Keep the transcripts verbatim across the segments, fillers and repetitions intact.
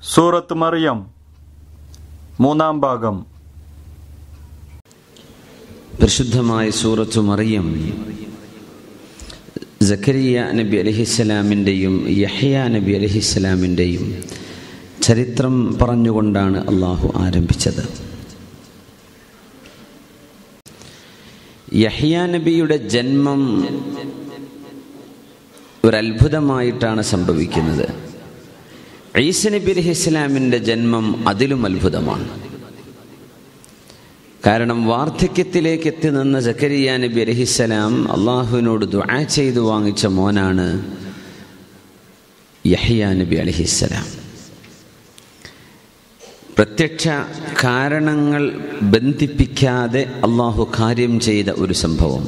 സൂറത്ത് മറിയം മൂന്നാം ഭാഗം. പരിശുദ്ധമായ സൂറത്ത് മറിയം സക്കരിയ നബി അലൈഹിസ്സലാമിൻ്റെയും യഹ്യ നബി അലൈഹിസ്സലാമിൻ്റെയും ചരിത്രം പറഞ്ഞുകൊണ്ടാണ് അള്ളാഹു ആരംഭിച്ചത്. യഹ്യ നബിയുടെ ജന്മം ഒരത്ഭുതമായിട്ടാണ് സംഭവിക്കുന്നത്. ഈസ നബി അലൈഹിസ്സലാമിൻ്റെ ജന്മം അതിലും അത്ഭുതമാണ്. കാരണം വാർദ്ധക്യത്തിലേക്ക് എത്തി നിന്ന സക്കരിയ നബി അലൈഹിസ്സലാം അള്ളാഹുവിനോട് ദുആ ചെയ്തു വാങ്ങിച്ച മോനാണ് യഹ്യ നബി അലൈഹിസ്സലാം. പ്രത്യക്ഷ കാരണങ്ങൾ ബന്ധിപ്പിക്കാതെ അള്ളാഹു കാര്യം ചെയ്ത ഒരു സംഭവം.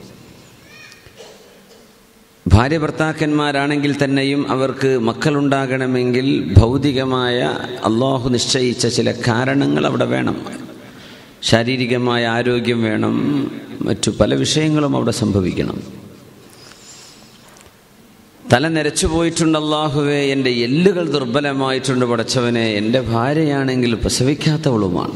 ഭാര്യ ഭർത്താക്കന്മാരാണെങ്കിൽ തന്നെയും അവർക്ക് മക്കളുണ്ടാകണമെങ്കിൽ ഭൗതികമായ അള്ളാഹു നിശ്ചയിച്ച ചില കാരണങ്ങൾ അവിടെ വേണം. ശാരീരികമായ ആരോഗ്യം വേണം, മറ്റു പല വിഷയങ്ങളും അവിടെ സംഭവിക്കണം. തല നരച്ചു പോയിട്ടുണ്ട്, അള്ളാഹുവേ എൻ്റെ എല്ലുകൾ ദുർബലമായിട്ടുണ്ട് പടച്ചവനെ, എൻ്റെ ഭാര്യയാണെങ്കിൽ പ്രസവിക്കാത്തവളുമാണ്.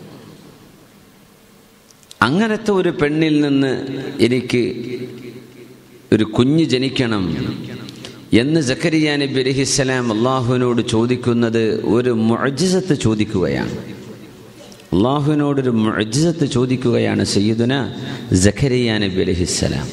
അങ്ങനത്തെ ഒരു പെണ്ണിൽ നിന്ന് എനിക്ക് ഒരു കുഞ്ഞ് ജനിക്കണം എന്ന് സക്കരിയ നബി അലൈഹിസ്സലാം അള്ളാഹുവിനോട് ചോദിക്കുന്നത് ഒരു മുഅ്ജിസത്ത് ചോദിക്കുകയാണ്. അള്ളാഹുവിനോടൊരു മുഅ്ജിസത്ത് ചോദിക്കുകയാണ് സയ്യിദുന സക്കരിയ നബി അലൈഹിസ്സലാം.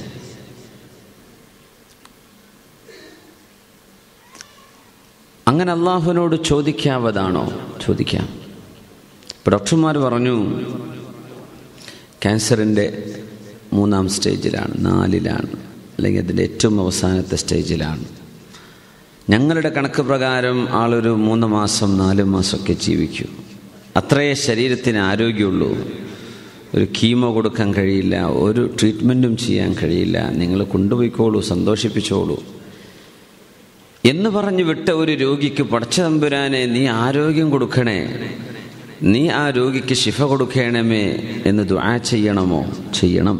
അങ്ങനെ അള്ളാഹുവിനോട് ചോദിക്കാവതാണോ? ചോദിക്കാം. ഇപ്പോൾ ഡോക്ടർമാർ പറഞ്ഞു ക്യാൻസറിൻ്റെ മൂന്നാം സ്റ്റേജിലാണ്, നാലിലാണ്, അല്ലെങ്കിൽ അതിൻ്റെ ഏറ്റവും അവസാനത്തെ സ്റ്റേജിലാണ്. ഞങ്ങളുടെ കണക്ക് പ്രകാരം ആളൊരു മൂന്ന് മാസം നാല് മാസമൊക്കെ ജീവിക്കൂ. അത്രയേ ശരീരത്തിന് ആരോഗ്യമുള്ളൂ. ഒരു കീമോ കൊടുക്കാൻ കഴിയില്ല, ഒരു ട്രീറ്റ്മെൻറ്റും ചെയ്യാൻ കഴിയില്ല, നിങ്ങൾ കൊണ്ടുപോയിക്കോളൂ, സന്തോഷിപ്പിച്ചോളൂ എന്ന് പറഞ്ഞ് വിട്ട ഒരു രോഗിക്ക് പടച്ച തമ്പുരാനെ നീ ആരോഗ്യം കൊടുക്കണേ, നീ ആ രോഗിക്ക് ശിഫ കൊടുക്കണമേ എന്ന് ദുആ ചെയ്യണമോ? ചെയ്യണം.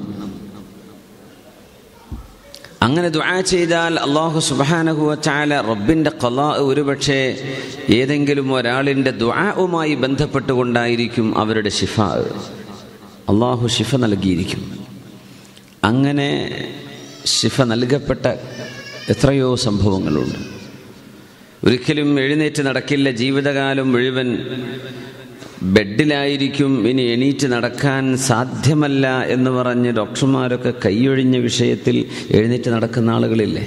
അങ്ങനെ ദുആ ചെയ്താൽ അല്ലാഹു സുബ്ഹാനഹു വ തആല റബ്ബിൻ്റെ ഖളാ ഒരുപക്ഷെ ഏതെങ്കിലും ഒരാളിൻ്റെ ദുആഉമായി ബന്ധപ്പെട്ടുകൊണ്ടായിരിക്കും അവരുടെ ശിഫ. അല്ലാഹു ശിഫ നൽകിയിരിക്കും. അങ്ങനെ ശിഫ നൽകപ്പെട്ട എത്രയോ സംഭവങ്ങളുണ്ട്. ഒരിക്കലും എഴുന്നേറ്റ് നടക്കില്ല, ജീവിതകാലം മുഴുവൻ ബെഡിലായിരിക്കും, ഇനി എണീറ്റ് നടക്കാൻ സാധ്യമല്ല എന്ന് പറഞ്ഞ് ഡോക്ടർമാരൊക്കെ കൈയൊഴിഞ്ഞ വിഷയത്തിൽ എഴുന്നേറ്റ് നടക്കുന്ന ആളുകളില്ലേ?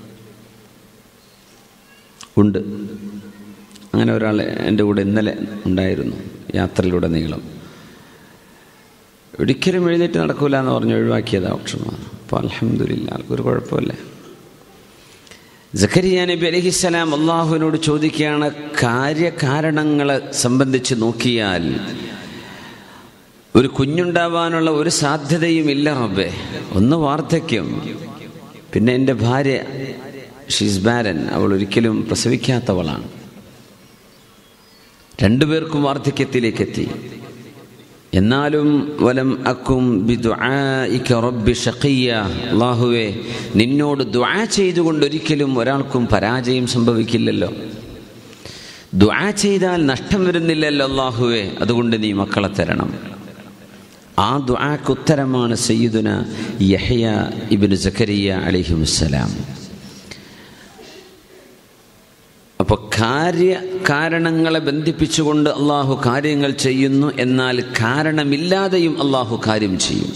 ഉണ്ട്. അങ്ങനെ ഒരാൾ എൻ്റെ കൂടെ ഇന്നലെ ഉണ്ടായിരുന്നു, യാത്രയിലൂടെ നീളം. ഒരിക്കലും എഴുന്നേറ്റ് നടക്കൂല എന്ന് പറഞ്ഞ് ഒഴിവാക്കിയതാണ് ഡോക്ടർമാർ. അപ്പോൾ അൽഹംദുലില്ലാ ഒരു കുഴപ്പമില്ല. സക്കരിയ നബി അലൈഹിസ്സലാം അള്ളാഹുവിനോട് ചോദിക്കുകയാണ്, കാര്യകാരണങ്ങളെ സംബന്ധിച്ച് നോക്കിയാൽ ഒരു കുഞ്ഞുണ്ടാവാനുള്ള ഒരു സാധ്യതയും ഇല്ല റബ്ബേ. ഒന്ന് വാർദ്ധക്യം, പിന്നെ എൻ്റെ ഭാര്യ ഷീസ് ബാരൻ, അവൾ ഒരിക്കലും പ്രസവിക്കാത്തവളാണ്. രണ്ടുപേർക്കും വാർദ്ധക്യത്തിലേക്ക് എത്തി. എന്നാലും വലം അക്കും ബിദുആഇക റബ്ബി ഷഖിയ്യ, അല്ലാഹുവേ നിന്നോട് ദുആ ചെയ്തുകൊണ്ട് ഒരിക്കലും ഒരാൾക്കും പരാജയം സംഭവിക്കില്ലല്ലോ, ദുആ ചെയ്താൽ നഷ്ടം വരുന്നില്ലല്ലോ അല്ലാഹുവേ, അതുകൊണ്ട് നീ മക്കളെ തരണം. ആ ദുആക്ക് ഉത്തരമാണ് സയ്യിദുന യഹ്യ ഇബ്നു സക്കരിയ അലൈഹിസ്സലാം. അപ്പോൾ കാര്യ കാരണങ്ങളെ ബന്ധിപ്പിച്ചുകൊണ്ട് അള്ളാഹു കാര്യങ്ങൾ ചെയ്യുന്നു, എന്നാൽ കാരണമില്ലാതെയും അള്ളാഹു കാര്യം ചെയ്യും.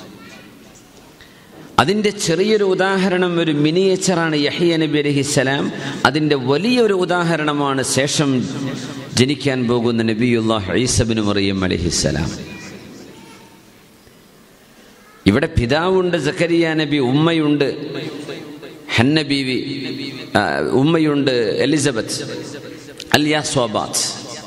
അതിൻ്റെ ചെറിയൊരു ഉദാഹരണം, ഒരു മിനിയേച്ചറാണ് യഹ്യ നബി അലൈഹിസ്സലാം. അതിൻ്റെ വലിയൊരു ഉദാഹരണമാണ് ശേഷം ജനിക്കാൻ പോകുന്ന നബിയുല്ലാഹ് ഈസ ഇബ്നു മറിയം അലൈഹിസ്സലാം. ഇവിടെ പിതാവുണ്ട് സക്കരിയ നബി, ഉമ്മയുണ്ട് ഹന്ന ബീവി, ഉമ്മയുണ്ട് എലിസബത്ത് അൽയാസ്വാബാത്ത്.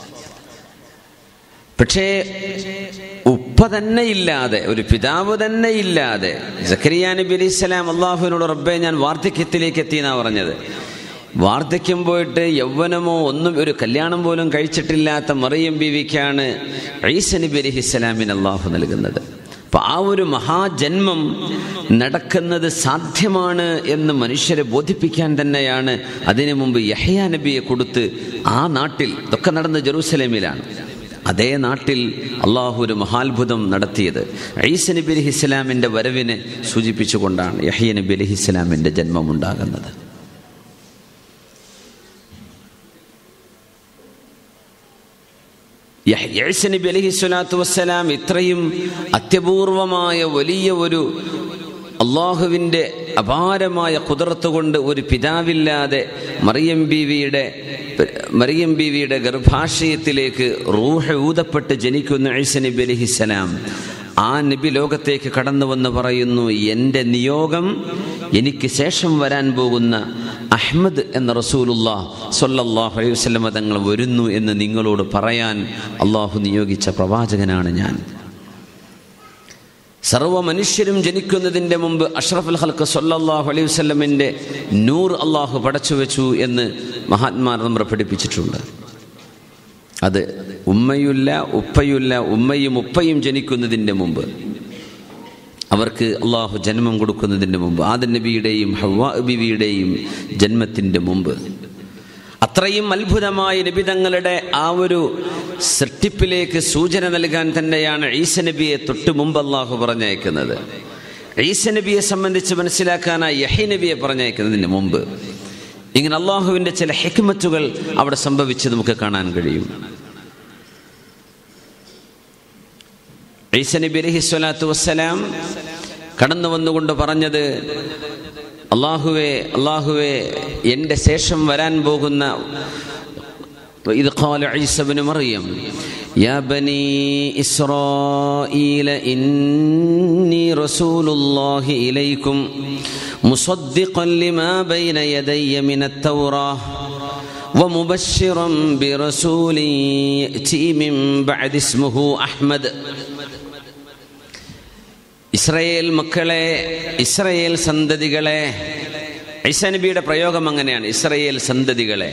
പക്ഷേ ഉപ്പ തന്നെ ഇല്ലാതെ, ഒരു പിതാവ് തന്നെ ഇല്ലാതെ സക്കരിയ നബി അലൈഹിസ്സലാം അള്ളാഹുവിനോട് റബ്ബേ ഞാൻ വാർദ്ധക്യത്തിലേക്ക് എത്തി എന്നാണ് പറഞ്ഞത്. വാർദ്ധക്യം പോയിട്ട് യൗവനമോ ഒന്നും, ഒരു കല്യാണം പോലും കഴിച്ചിട്ടില്ലാത്ത മറിയം ബീവിക്കാണ് ഈസ നബി അലൈഹിസ്സലാമിന് അള്ളാഹു നൽകുന്നത്. അപ്പം ആ ഒരു മഹാജന്മം നടക്കുന്നത് സാധ്യമാണ് എന്ന് മനുഷ്യരെ ബോധിപ്പിക്കാൻ തന്നെയാണ് അതിനു മുമ്പ് യഹ്യാ നബിയെ കൊടുത്ത് ആ നാട്ടിൽ, ഇതൊക്കെ നടന്ന ജെറൂസലേമിലാണ്, അതേ നാട്ടിൽ അള്ളാഹു ഒരു മഹാത്ഭുതം നടത്തിയത്. ഈസ നബി അലൈഹിസ്സലാമിൻ്റെ വരവിനെ സൂചിപ്പിച്ചുകൊണ്ടാണ് യഹ്യാ നബി അലൈഹിസ്സലാമിൻ്റെ ജന്മമുണ്ടാകുന്നത്. ഈസ നബി അലൈഹി സ്വലാത്തു വസ്സലാം ഇത്രയും അത്യപൂർവമായ വലിയ ഒരു അള്ളാഹുവിൻ്റെ അപാരമായ ഖുദ്റത്ത് കൊണ്ട് ഒരു പിതാവില്ലാതെ മറിയം ബീവിയുടെ മറിയം ബീവിയുടെ ഗർഭാശയത്തിലേക്ക് റൂഹ് ഊതപ്പെട്ട് ജനിക്കുന്ന ഈസ നബി അലൈഹിസ്സലാം ആ നബി ലോകത്തേക്ക് കടന്നു വന്ന് പറയുന്നു, എൻ്റെ നിയോഗം എനിക്ക് ശേഷം വരാൻ പോകുന്ന അഹ്മദ് എന്ന റസൂലുള്ളാഹ് സ്വല്ലല്ലാഹു അലൈഹി വസല്ലം തങ്ങൾ വരുന്നു എന്ന് നിങ്ങളോട് പറയാൻ അള്ളാഹു നിയോഗിച്ച പ്രവാചകനാണ് ഞാൻ. സർവ്വ മനുഷ്യരും ജനിക്കുന്നതിൻ്റെ മുമ്പ് അഷ്റഫുൽ ഖൽഖ് സ്വല്ലല്ലാഹു അലൈഹി വസല്ലമിൻ്റെ നൂർ അള്ളാഹു പടച്ചു വെച്ചു എന്ന് മഹാത്മാർ നമ്മൾ പഠിപ്പിച്ചിട്ടുണ്ട്. അത് ഉമ്മയുല്ല ഉപ്പയുല്ല ഉമ്മയും ഉപ്പയും ജനിക്കുന്നതിൻ്റെ മുമ്പ്, അവർക്ക് അള്ളാഹു ജന്മം കൊടുക്കുന്നതിൻ്റെ മുമ്പ്, ആദം നബിയുടെയും ഹവ്വാ ബീവിയുടെയും ജന്മത്തിൻ്റെ മുമ്പ്, അത്രയും അത്ഭുതമായ നബി തങ്ങളുടെ ആ ഒരു സൃഷ്ടിപ്പിലേക്ക് സൂചന നൽകാൻ തന്നെയാണ് ഈസ നബിയെ തൊട്ട് മുമ്പ് അള്ളാഹു പറഞ്ഞയക്കുന്നത്. ഈസ നബിയെ സംബന്ധിച്ച് മനസ്സിലാക്കാനായി യഹ്യാ നബിയെ പറഞ്ഞയക്കുന്നതിന് മുമ്പ് ഇങ്ങനെ അള്ളാഹുവിൻ്റെ ചില ഹിക്മത്തുകൾ അവിടെ സംഭവിച്ച് നമുക്ക് കാണാൻ കഴിയും. ഈസ നബി അലൈഹി സ്വലാത്തു വസ്സലാം കടന്നു വന്നുകൊണ്ട് പറഞ്ഞത്, അള്ളാഹുവേ അള്ളാഹുവേ എൻ്റെ ശേഷം വരാൻ പോകുന്ന ഇത് ഖാല ഈസ ഇബ്നു മറിയം യാ ബനി ഇസ്രായീല ഇന്നി റസൂലുള്ളാഹി ഇലൈക്കും മുസദ്ദിഖൻ ലിമാ ബൈന യദയ്യ മിനത് തൗറാഹ് വമുബശ്ശിറൻ ബിറസൂലിൻ യഅതി മിൻ ബഅദി ഇസ്മുഹു അഹ്മദ്. ഇസ്രായേൽ മക്കളെ, ഇസ്രായേൽ സന്തതികളെ, ഈസ നബിയുടെ പ്രയോഗം അങ്ങനെയാണ്, ഇസ്രായേൽ സന്തതികളെ.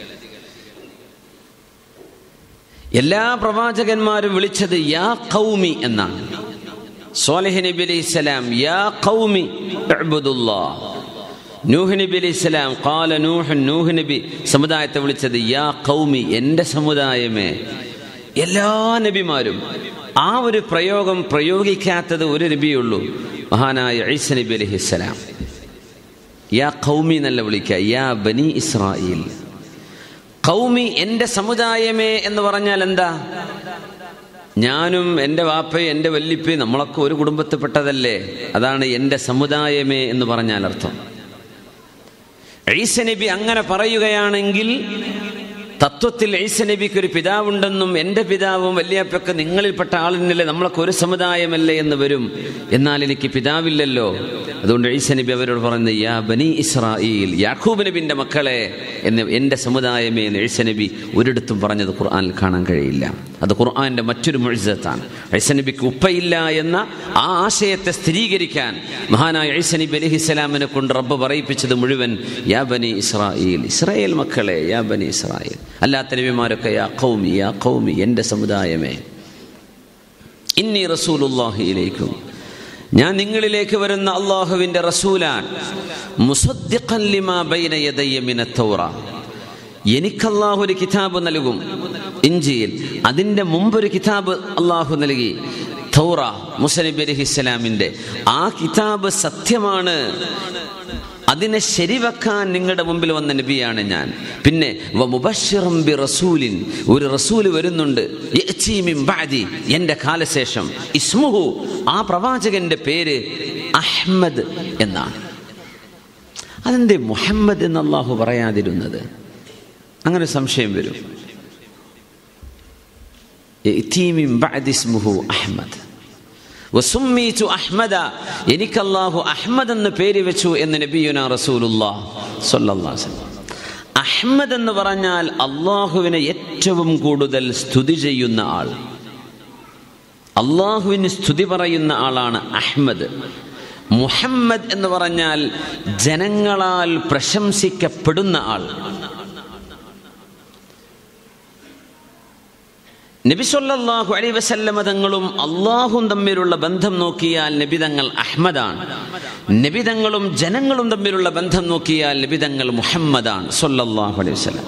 എല്ലാ പ്രവാചകന്മാരും വിളിച്ചത് യാ ഖൗമി എന്നാണ്. സ്വാലിഹ് നബി അലൈഹിസ്സലാം യാ ഖൗമി ഇഅ്ബുദുല്ലാഹ്. നൂഹ് നബി അലൈഹിസ്സലാം ഖാല നൂഹ്, നൂഹ് നബി സമുദായത്തെ വിളിച്ചത് യാ ഖൗമി, എൻ്റെ സമുദായമേ. എല്ലാ നബിമാരും ആ ഒരു പ്രയോഗം പ്രയോഗിക്കാത്തത് ഒരു നബിയുള്ളൂ, മഹാനായ ഈസ നബി അലൈഹിസ്സലാം. യാ ഖൗമി എന്നല്ല വിളിക്കുക, യാ ബനി ഇസ്രായീൽ. ഖൗമി എൻ്റെ സമുദായമേ എന്ന് പറഞ്ഞാൽ എന്താ? ഞാനും എൻ്റെ വാപ്പയും എൻ്റെ വല്ലിപ്പയും നമ്മളൊക്കെ ഒരു കുടുംബത്തിൽപ്പെട്ടതല്ലേ, അതാണ് എൻ്റെ സമുദായമേ എന്ന് പറഞ്ഞാൽ അർത്ഥം. ഈസ നബി അങ്ങനെ പറയുകയാണെങ്കിൽ തത്വത്തിൽ ഈസ നബിക്ക് ഒരു പിതാവുണ്ടെന്നും എൻ്റെ പിതാവും വല്യപ്പയൊക്കെ നിങ്ങളിൽപ്പെട്ട ആളിനല്ലേ, നമ്മളൊക്കെ ഒരു സമുദായമല്ലേ എന്ന് വരും. എന്നാൽ എനിക്ക് പിതാവില്ലല്ലോ. അതുകൊണ്ട് ഈസ നബി അവരോട് പറയുന്നത് യാ ബനി ഇസ്രായീൽ, യാക്കൂബ് നബിൻ്റെ മക്കളെ എന്ന്, എൻ്റെ സമുദായമേ എന്ന് ഈസ നബി ഒരിടത്തും പറഞ്ഞത് ഖുർആനിൽ കാണാൻ കഴിയില്ല. അത് ഖുർആന്റെ മറ്റൊരു മുഅ്ജിസത്താണ്. ഈസ നബിക്ക് ഉപ്പയില്ല എന്ന ആ ആശയത്തെ സ്ഥിരീകരിക്കാൻ മഹാനായ ഈസ നബി അലൈഹിസ്സലാമിനെ കൊണ്ട് റബ്ബ് പറയിപ്പിച്ചത് മുഴുവൻ യാ ബനി ഇസ്രായീൽ, ഇസ്രായേൽ മക്കളെ, യാ ബനി ഇസ്രായേൽ. അല്ലാത്ത നബിമാരൊക്കെ യാ ഖൗമി, യാ ഖൗമി, എൻ്റെ സമുദായമേ. ഇന്നി റസൂലുള്ളാഹി ഇലൈക്കും, ഞാൻ നിങ്ങളിലേക്ക് വരുന്ന അള്ളാഹുവിൻ്റെ റസൂലാൻ. മുസദ്ദിഖൻ ലിമാ ബൈന യദയ്യ മിനത് തൗറാഹ്, എനിക്ക് അള്ളാഹു ഒരു കിതാബ് നൽകും, ഇഞ്ചീൽ. അതിൻ്റെ മുമ്പൊരു കിതാബ് അള്ളാഹു നൽകി, തൗറ, മൂസ നബി അലൈഹിസ്സലാമിൻ്റെ. ആ കിതാബ് സത്യമാണ്, അതിനെ ശരിവെക്കാൻ നിങ്ങളുടെ മുമ്പിൽ വന്ന നബിയാണ് ഞാൻ. പിന്നെ വമുബശ്ശിറൻ ബിറസൂലിൻ, ഒരു റസൂല് വരുന്നുണ്ട്, യഅതി മിൻ ബഅദി, എൻ്റെ കാലശേഷം. ഇസ്മുഹു, ആ പ്രവാചകന്റെ പേര് അഹ്മദ് എന്നാണ്. അതെന്തേ മുഹമ്മദ് എന്ന് അല്ലാഹു പറയാതിരുന്നത്? അങ്ങനെ സംശയം വരും. യഅതി മിൻ ബഅദി ഇസ്മുഹു അഹ്മദ് വസുമ്മീതു അഹ്മദ, എനിക്ക് അല്ലാഹു അഹ്മദ് എന്ന് പേര് വെച്ചു എന്ന് നബിയുനാ റസൂലുള്ളാഹി സ്വല്ലല്ലാഹു അലൈഹി വസല്ലം. അഹ്മദ് എന്ന് പറഞ്ഞാൽ അള്ളാഹുവിനെ ഏറ്റവും കൂടുതൽ സ്തുതി ചെയ്യുന്ന ആൾ, അള്ളാഹുവിന് സ്തുതി പറയുന്ന ആളാണ് അഹ്മദ്. മുഹമ്മദ് എന്ന് പറഞ്ഞാൽ ജനങ്ങളാൽ പ്രശംസിക്കപ്പെടുന്ന ആൾ. നബി സല്ലല്ലാഹു അലൈഹി വസല്ലമ തങ്ങളും അള്ളാഹും തമ്മിലുള്ള ബന്ധം നോക്കിയാൽ നബി തങ്ങൾ അഹ്മദാണ്. നബി തങ്ങളും ജനങ്ങളും തമ്മിലുള്ള ബന്ധം നോക്കിയാൽ നബി തങ്ങൾ മുഹമ്മദാണ് സല്ലല്ലാഹു അലൈഹി വസല്ലം.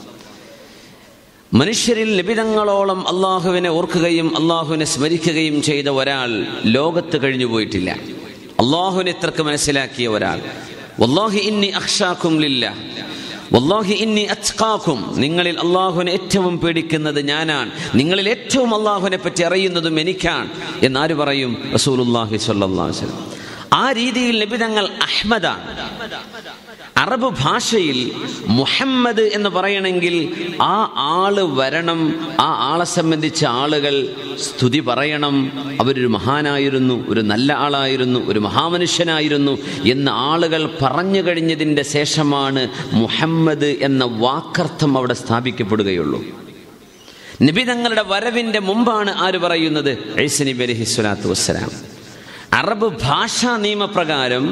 മനുഷ്യരിൽ നബി തങ്ങളോളം അള്ളാഹുവിനെ ഓർക്കുകയും അള്ളാഹുവിനെ സ്മരിക്കുകയും ചെയ്ത ഒരാൾ ലോകത്ത് കഴിഞ്ഞു പോയിട്ടില്ല. അള്ളാഹുവിനെ ഇത്രക്ക് മനസ്സിലാക്കിയ ഒരാൾ. വല്ലാഹി ഇന്നി അഖ്ശാകും ലില്ലാഹ് വല്ലാഹി ഇന്നി അത്ഖാകും, നിങ്ങളിൽ അള്ളാഹുവിനെ ഏറ്റവും പേടിക്കുന്നത് ഞാനാണ്, നിങ്ങളിൽ ഏറ്റവും അള്ളാഹുവിനെ പറ്റി അറിയുന്നതും എനിക്കാണ് എന്നാര് പറയും? റസൂലുള്ളാഹി സ്വല്ലല്ലാഹു അലൈഹി വസല്ലം. ആ രീതിയിൽ നബി തങ്ങൾ അഹ്മദാണ്. അറബ് ഭാഷയിൽ മുഹമ്മദ് എന്ന് പറയണമെങ്കിൽ ആ ആള് വരണം, ആ ആളെ സംബന്ധിച്ച ആളുകൾ സ്തുതി പറയണം. അവരൊരു മഹാനായിരുന്നു, ഒരു നല്ല ആളായിരുന്നു, ഒരു മഹാമനുഷ്യനായിരുന്നു എന്ന് ആളുകൾ പറഞ്ഞു കഴിഞ്ഞതിൻ്റെ ശേഷമാണ് മുഹമ്മദ് എന്ന വാക്കർത്ഥം അവിടെ സ്ഥാപിക്കപ്പെടുകയുള്ളൂ. നബി തങ്ങളുടെ വരവിൻ്റെ മുമ്പാണ് ആര് പറയുന്നത്? ഈസാ നബി അലൈഹി സ്വലാത്തു വസ്സലാം. അറബ് ഭാഷാ നിയമപ്രകാരം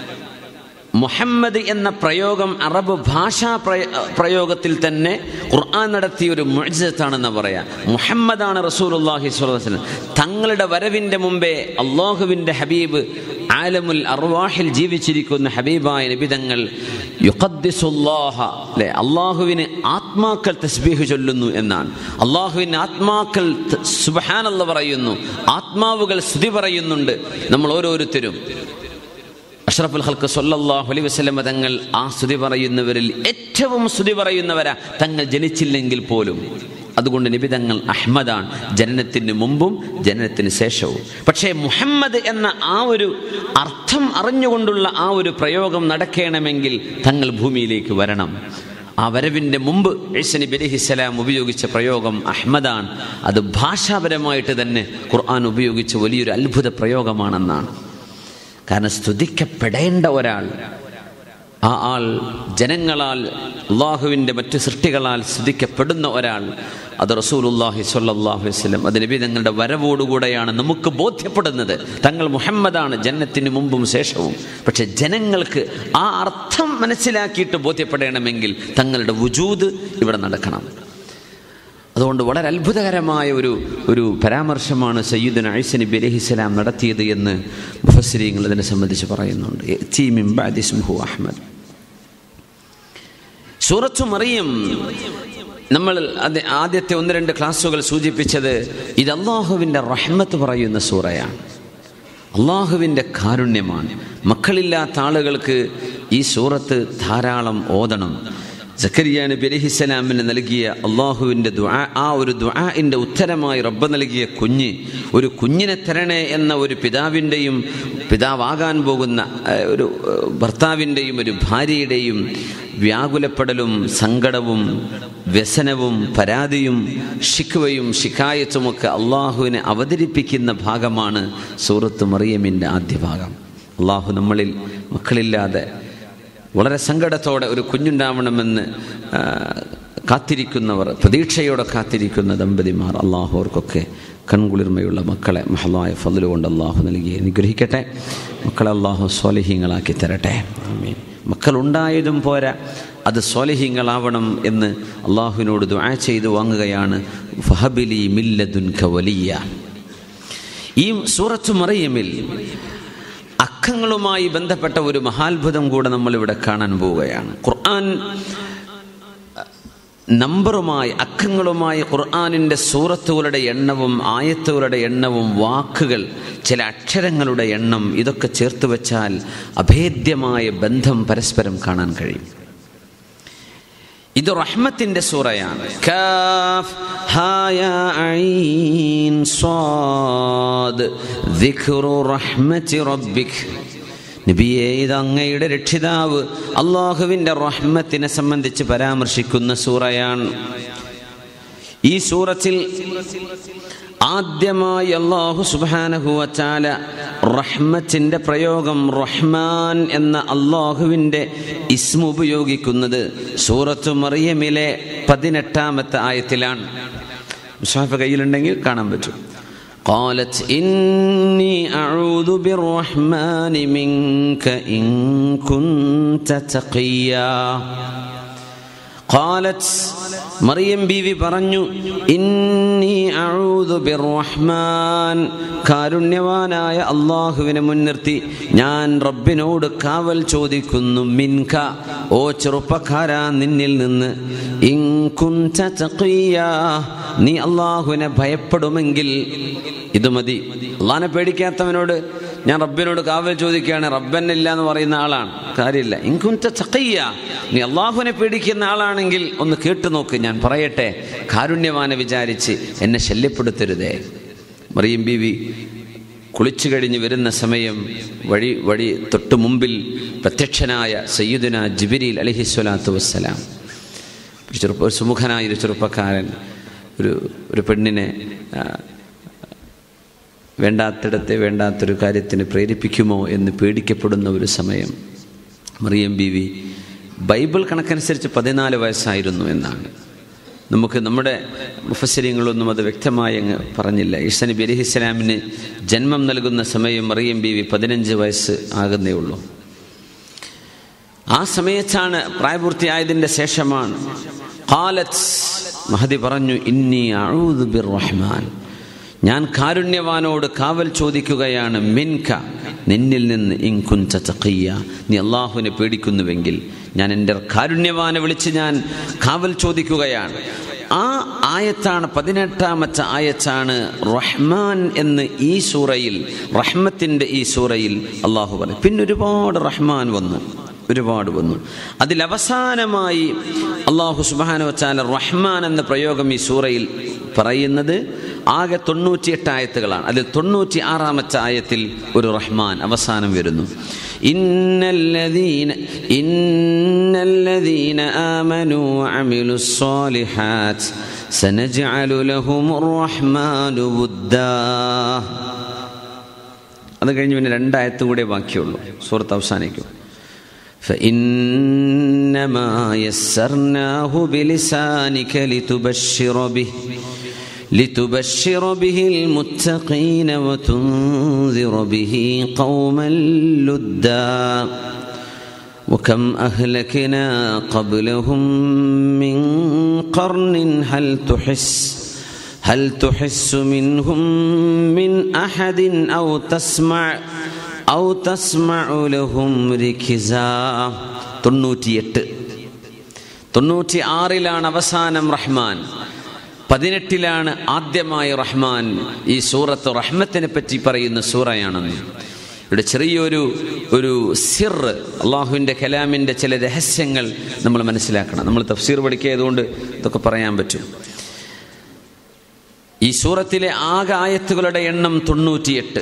മുഹമ്മദ് എന്ന പ്രയോഗം അറബ് ഭാഷാ പ്രയോഗത്തിൽ തന്നെ ഖുർആൻ നടത്തിയ ഒരു മുഅ്ജിസത്താണെന്ന് പറയാം. മുഹമ്മദാണ് റസൂലുള്ളാഹി സ്വല്ലല്ലാഹു അലൈഹി വസല്ലം. തങ്ങളുടെ വരവിൻ്റെ മുമ്പേ അള്ളാഹുവിൻ്റെ ഹബീബ് ആലമുൽ അർവാഹിൽ ജീവിച്ചിരിക്കുന്ന ഹബീബായ നബി തങ്ങൾ യുഖദ്ദിസുല്ലാഹ, അല്ലേ, അള്ളാഹുവിന് ആത്മാക്കൾ തസ്ബീഹ് ചൊല്ലുന്നു എന്നാണ്. അള്ളാഹുവിന് ആത്മാക്കൾ സുബ്ഹാനല്ലാഹ് പറയുന്നു, ആത്മാവുകൾ സ്തുതി പറയുന്നുണ്ട്. നമ്മൾ ഓരോരുത്തരും അഷ്റഫുൽ ഖൽഖ് സ്വല്ലല്ലാഹു അലൈഹി വസല്ലം തങ്ങൾ ആ സ്തുതി പറയുന്നവരിൽ ഏറ്റവും സ്തുതി പറയുന്നവരാ, തങ്ങൾ ജനിച്ചില്ലെങ്കിൽ പോലും. അതുകൊണ്ട് നബി തങ്ങൾ അഹ്മദാണ്, ജനനത്തിന് മുമ്പും ജനനത്തിന് ശേഷവും. പക്ഷേ മുഹമ്മദ് എന്ന ആ ഒരു അർത്ഥം അറിഞ്ഞുകൊണ്ടുള്ള ആ ഒരു പ്രയോഗം നടക്കണമെങ്കിൽ തങ്ങൾ ഭൂമിയിലേക്ക് വരണം. ആ വരവിൻ്റെ മുമ്പ് ഈസാ നബി അലൈഹിസ്സലാം ഉപയോഗിച്ച പ്രയോഗം അഹ്മദാണ്. അത് ഭാഷാപരമായിട്ട് തന്നെ ഖുർആൻ ഉപയോഗിച്ച വലിയൊരു അത്ഭുത പ്രയോഗമാണെന്നാണ്. കാരണം സ്തുതിക്കപ്പെടേണ്ട ഒരാൾ, ആ ആൾ ജനങ്ങളാൽ അള്ളാഹുവിൻ്റെ മറ്റു സൃഷ്ടികളാൽ സ്തുതിക്കപ്പെടുന്ന ഒരാൾ, അത് റസൂലുള്ളാഹി സ്വല്ലല്ലാഹു അലൈഹി വസല്ലം. അത് നബി തങ്ങളുടെ വരവോടുകൂടെയാണ് നമുക്ക് ബോധ്യപ്പെടുന്നത്. തങ്ങൾ മുഹമ്മദാണ് ജനനത്തിന് മുമ്പും ശേഷവും. പക്ഷെ ജനങ്ങൾക്ക് ആ അർത്ഥം മനസ്സിലാക്കിയിട്ട് ബോധ്യപ്പെടണമെങ്കിൽ തങ്ങളുടെ വുജൂദ് ഇവിടെ നടക്കണം. അതുകൊണ്ട് വളരെ അത്ഭുതകരമായ ഒരു ഒരു പരാമർശമാണ് സയ്യിദുനാ ഈസാ നബി അലൈഹിസ്സലാം നടത്തിയത് എന്ന് മുഫസ്സിരീങ്ങൾ ഇതിനെ സംബന്ധിച്ച് പറയുന്നുണ്ട്. യഅ്തി മിൻ ബഅദി ഇസ്മുഹു അഹ്മദ്. സൂറത്തു മറിയം നമ്മൾ അത് ആദ്യത്തെ ഒന്ന് രണ്ട് ക്ലാസ്സുകൾ സൂചിപ്പിച്ചത് ഇത് അള്ളാഹുവിൻ്റെ റഹ്മത്ത് പറയുന്ന സൂറയാണ്, അള്ളാഹുവിൻ്റെ കാരുണ്യമാണ്. മക്കളില്ലാത്ത ആളുകൾക്ക് ഈ സൂറത്ത് ധാരാളം ഓതണം. സക്കരിയ നബി അലൈഹിസ്സലാമിന് നൽകിയ അള്ളാഹുവിൻ്റെ ദുആ, ആ ഒരു ദുആഇൻ്റെ ഉത്തരമായി റബ്ബ് നൽകിയ കുഞ്ഞ്, ഒരു കുഞ്ഞിനെ തരണേ എന്ന ഒരു പിതാവിൻ്റെയും പിതാവാകാൻ പോകുന്ന ഒരു ഭർത്താവിൻ്റെയും ഒരു ഭാര്യയുടെയും വ്യാകുലപ്പെടലും സങ്കടവും വ്യസനവും പരാതിയും ശിക്വയും ശിക്കായത്തുമൊക്കെ അള്ളാഹുവിനെ അവതരിപ്പിക്കുന്ന ഭാഗമാണ് സൂറത്ത് മറിയമിൻ്റെ ആദ്യ ഭാഗം. അള്ളാഹു നമ്മളിൽ മക്കളില്ലാതെ വളരെ സങ്കടത്തോടെ ഒരു കുഞ്ഞുണ്ടാവണമെന്ന് കാത്തിരിക്കുന്നവർ, പ്രതീക്ഷയോടെ കാത്തിരിക്കുന്ന ദമ്പതിമാർ, അള്ളാഹു അവർക്കൊക്കെ കൺകുളിർമയുള്ള മക്കളെ മഹളായ ഫദ്ല് കൊണ്ട് അള്ളാഹു നൽകി അനുഗ്രഹിക്കട്ടെ. മക്കളെ അള്ളാഹു സ്വാലിഹീങ്ങളാക്കി തരട്ടെ. ആമീൻ. മക്കളുണ്ടായതും പോരാ, അത് സ്വാലിഹീങ്ങളാവണം എന്ന് അള്ളാഹുവിനോട് ദുആ ചെയ്ത് വാങ്ങുകയാണ്. ഫഹബിലി മില്ലദുൻക വലിയ. ഈ സൂറത്തു മറിയമിൽ അക്കങ്ങളുമായി ബന്ധപ്പെട്ട ഒരു മഹാത്ഭുതം കൂടെ നമ്മളിവിടെ കാണാൻ പോവുകയാണ്. ഖുർആൻ നമ്പറുമായി, അക്കങ്ങളുമായി ഖുർആനിൻ്റെ സൂറത്തുകളുടെ എണ്ണവും ആയത്തുകളുടെ എണ്ണവും വാക്കുകൾ, ചില അക്ഷരങ്ങളുടെ എണ്ണം, ഇതൊക്കെ ചേർത്ത് വെച്ചാൽ അഭേദ്യമായ ബന്ധം പരസ്പരം കാണാൻ കഴിയും. ഇത് റഹ്മത്തിൻ്റെ സൂറയാണ്. കാഫ് ഹാ യാ ഐൻ സ്വാദ് ദിക്റു റഹ്മത്തി റബ്ബിക്. നബിയേ, ഇത് അങ്ങയുടെ രക്ഷിതാവ് അള്ളാഹുവിൻ്റെ റഹ്മത്തിനെ സംബന്ധിച്ച് പരാമർശിക്കുന്ന സൂറയാണ്. ഈ സൂറത്തിൽ ആദ്യമായി അല്ലാഹു സുബ്ഹാനഹു വ തആല റഹ്മത്തിൻ്റെ പ്രയോഗം റഹ്മാൻ എന്ന അള്ളാഹുവിൻ്റെ ഇസ്മ ഉപയോഗിക്കുന്നത് സൂറത്തു മറിയമിലെ പതിനെട്ടാമത്തെ ആയത്തിലാണ്. മുസ്ഹഫ് കയ്യിലുണ്ടെങ്കിൽ കാണാൻ പറ്റും. قالت إني أعوذ بالرحمن منك إن كنت تقيا. قالت മറിയം ബീവി പറഞ്ഞു, ഇന്നി അഊദു ബിർറഹ്മാൻ, കാരുണ്യവാനായ അള്ളാഹുവിനെ മുൻനിർത്തി ഞാൻ റബ്ബിനോട് കാവൽ ചോദിക്കുന്നു, മിൻക, ഓ ചെറുപ്പക്കാരാ, നിന്നിൽ നിന്ന്, ഇൻ കുൻത തഖിയാ, നീ അള്ളാഹുവിനെ ഭയപ്പെടുമെങ്കിൽ. ഇത് മതി. അള്ളാഹിനെ പേടിക്കാത്തവനോട് ഞാൻ റബ്ബിനോട് കാവൽ ചോദിക്കുകയാണ്, റബ്ബനില്ല എന്ന് പറയുന്ന ആളാണ്, കാര്യമില്ല. ഇൻ കുൻത തഖിയാ, നീ അള്ളാഹുവിനെ പേടിക്കുന്ന ആളാണെങ്കിൽ ഒന്ന് കേട്ടു നോക്ക്, ഞാൻ പറയട്ടെ, കാരുണ്യവാനെ വിചാരിച്ച് എന്നെ ശല്യപ്പെടുത്തരുതേ. മറിയം ബീവി കുളിച്ചു കഴിഞ്ഞ് വരുന്ന സമയം വഴി വഴി തൊട്ടു മുമ്പിൽ പ്രത്യക്ഷനായ സയ്യിദുനാ ജിബ്രീൽ അലൈഹിസ്സലാത്തു വസ്സലാം, ഒരു ചെറുപ്പ ഒരു സുമുഖനായ ഒരു ചെറുപ്പക്കാരൻ ഒരു ഒരു പെണ്ണിനെ വേണ്ടാത്തിടത്തെ വേണ്ടാത്തൊരു കാര്യത്തിന് പ്രേരിപ്പിക്കുമോ എന്ന് പേടിക്കപ്പെടുന്ന ഒരു സമയം. മറിയം ബീവി ബൈബിൾ കണക്കനുസരിച്ച് പതിനാല് വയസ്സായിരുന്നു എന്നാണ്. നമുക്ക് നമ്മുടെ മുഫസ്സിരീങ്ങളൊന്നും അത് വ്യക്തമായി അങ്ങ് പറഞ്ഞില്ല. ഈസാ നബി അലൈഹിസ്സലാമിന് ജന്മം നൽകുന്ന സമയം മറിയം ബീവി പതിനഞ്ച് വയസ്സ് ആകുന്നേ ഉള്ളൂ. ആ സമയത്താണ്, പ്രായപൂർത്തിയായതിൻ്റെ ശേഷമാണ്. ഖാലത്ത്, മഹദി പറഞ്ഞു, ഇന്നി അഊദു ബിർറഹ്മാൻ, ഞാൻ കാരുണ്യവാനോട് കാവൽ ചോദിക്കുകയാണ്, മിൻക, നിന്നിൽ നിന്ന്, ഇൻ കുൻത തഖിയ, നീ അള്ളാഹുവിനെ പേടിക്കുന്നുവെങ്കിൽ. ഞാൻ എൻ്റെ കാരുണ്യവാനെ വിളിച്ച് ഞാൻ കാവൽ ചോദിക്കുകയാണ്. ആ ആയത്താണ്, പതിനെട്ടാമത്തെ ആയത്താണ് റഹ്മാൻ എന്ന് ഈ സൂറയിൽ, റഹ്മത്തിൻ്റെ ഈ സൂറയിൽ അള്ളാഹു പറയും. പിന്നെ ഒരുപാട് റഹ്മാൻ വന്നു, ഒരുപാട് വന്നു. അതിലവസാനമായി അള്ളാഹു സുബ്ഹാനഹു വ തആല റഹ്മാൻ എന്ന പ്രയോഗം ഈ സൂറയിൽ പറയുന്നത് ആകെ തൊണ്ണൂറ്റിയെട്ട് ആയത്തുകളാണ്. അതിൽ തൊണ്ണൂറ്റി ആറാമത്തെ ആയത്തിൽ ഒരു റഹ്മാൻ അവസാനം വരുന്നു. ഇന്നല്ലദീന ഇന്നല്ലദീന ആമനൂ വഅമിലുസ് സ്വാലിഹാത്ത് സനജ്അലു ലഹുമുർ റഹ്മാനു വുദ്ദാ. അത് കഴിഞ്ഞ് പിന്നെ രണ്ടായത്തും കൂടെ ബാക്കിയുള്ളൂ, സൂറത്ത് അവസാനിക്കും. فإنما يسرناه بلسانك لتبشر به لتبشر به المتقين وتنذر به قوما لدا وكم أهلكنا قبلهم من قرن هل تحس هل تحس منهم من أحد أو تسمع ഔ തസ്മഉ ലഹും റിക്സാ. തൊണ്ണൂറ്റിയെട്ട് തൊണ്ണൂറ്റി ആറിലാണ് അവസാനം റഹ്മാൻ, പതിനെട്ടിലാണ് ആദ്യമായി റഹ്മാൻ. ഈ സൂറത്ത് റഹ്മത്തിനെ പറ്റി പറയുന്ന സൂറയാണെന്ന്. ഇവിടെ ചെറിയൊരു ഒരു സിർ, അള്ളാഹുവിൻ്റെ കലാമിൻ്റെ ചില രഹസ്യങ്ങൾ നമ്മൾ മനസ്സിലാക്കണം. നമ്മൾ തഫ്സീർ പഠിക്കായതുകൊണ്ട് ഇതൊക്കെ പറയാൻ പറ്റും. ഈ സൂറത്തിലെ ആകെ ആയത്തുകളുടെ എണ്ണം തൊണ്ണൂറ്റിയെട്ട്.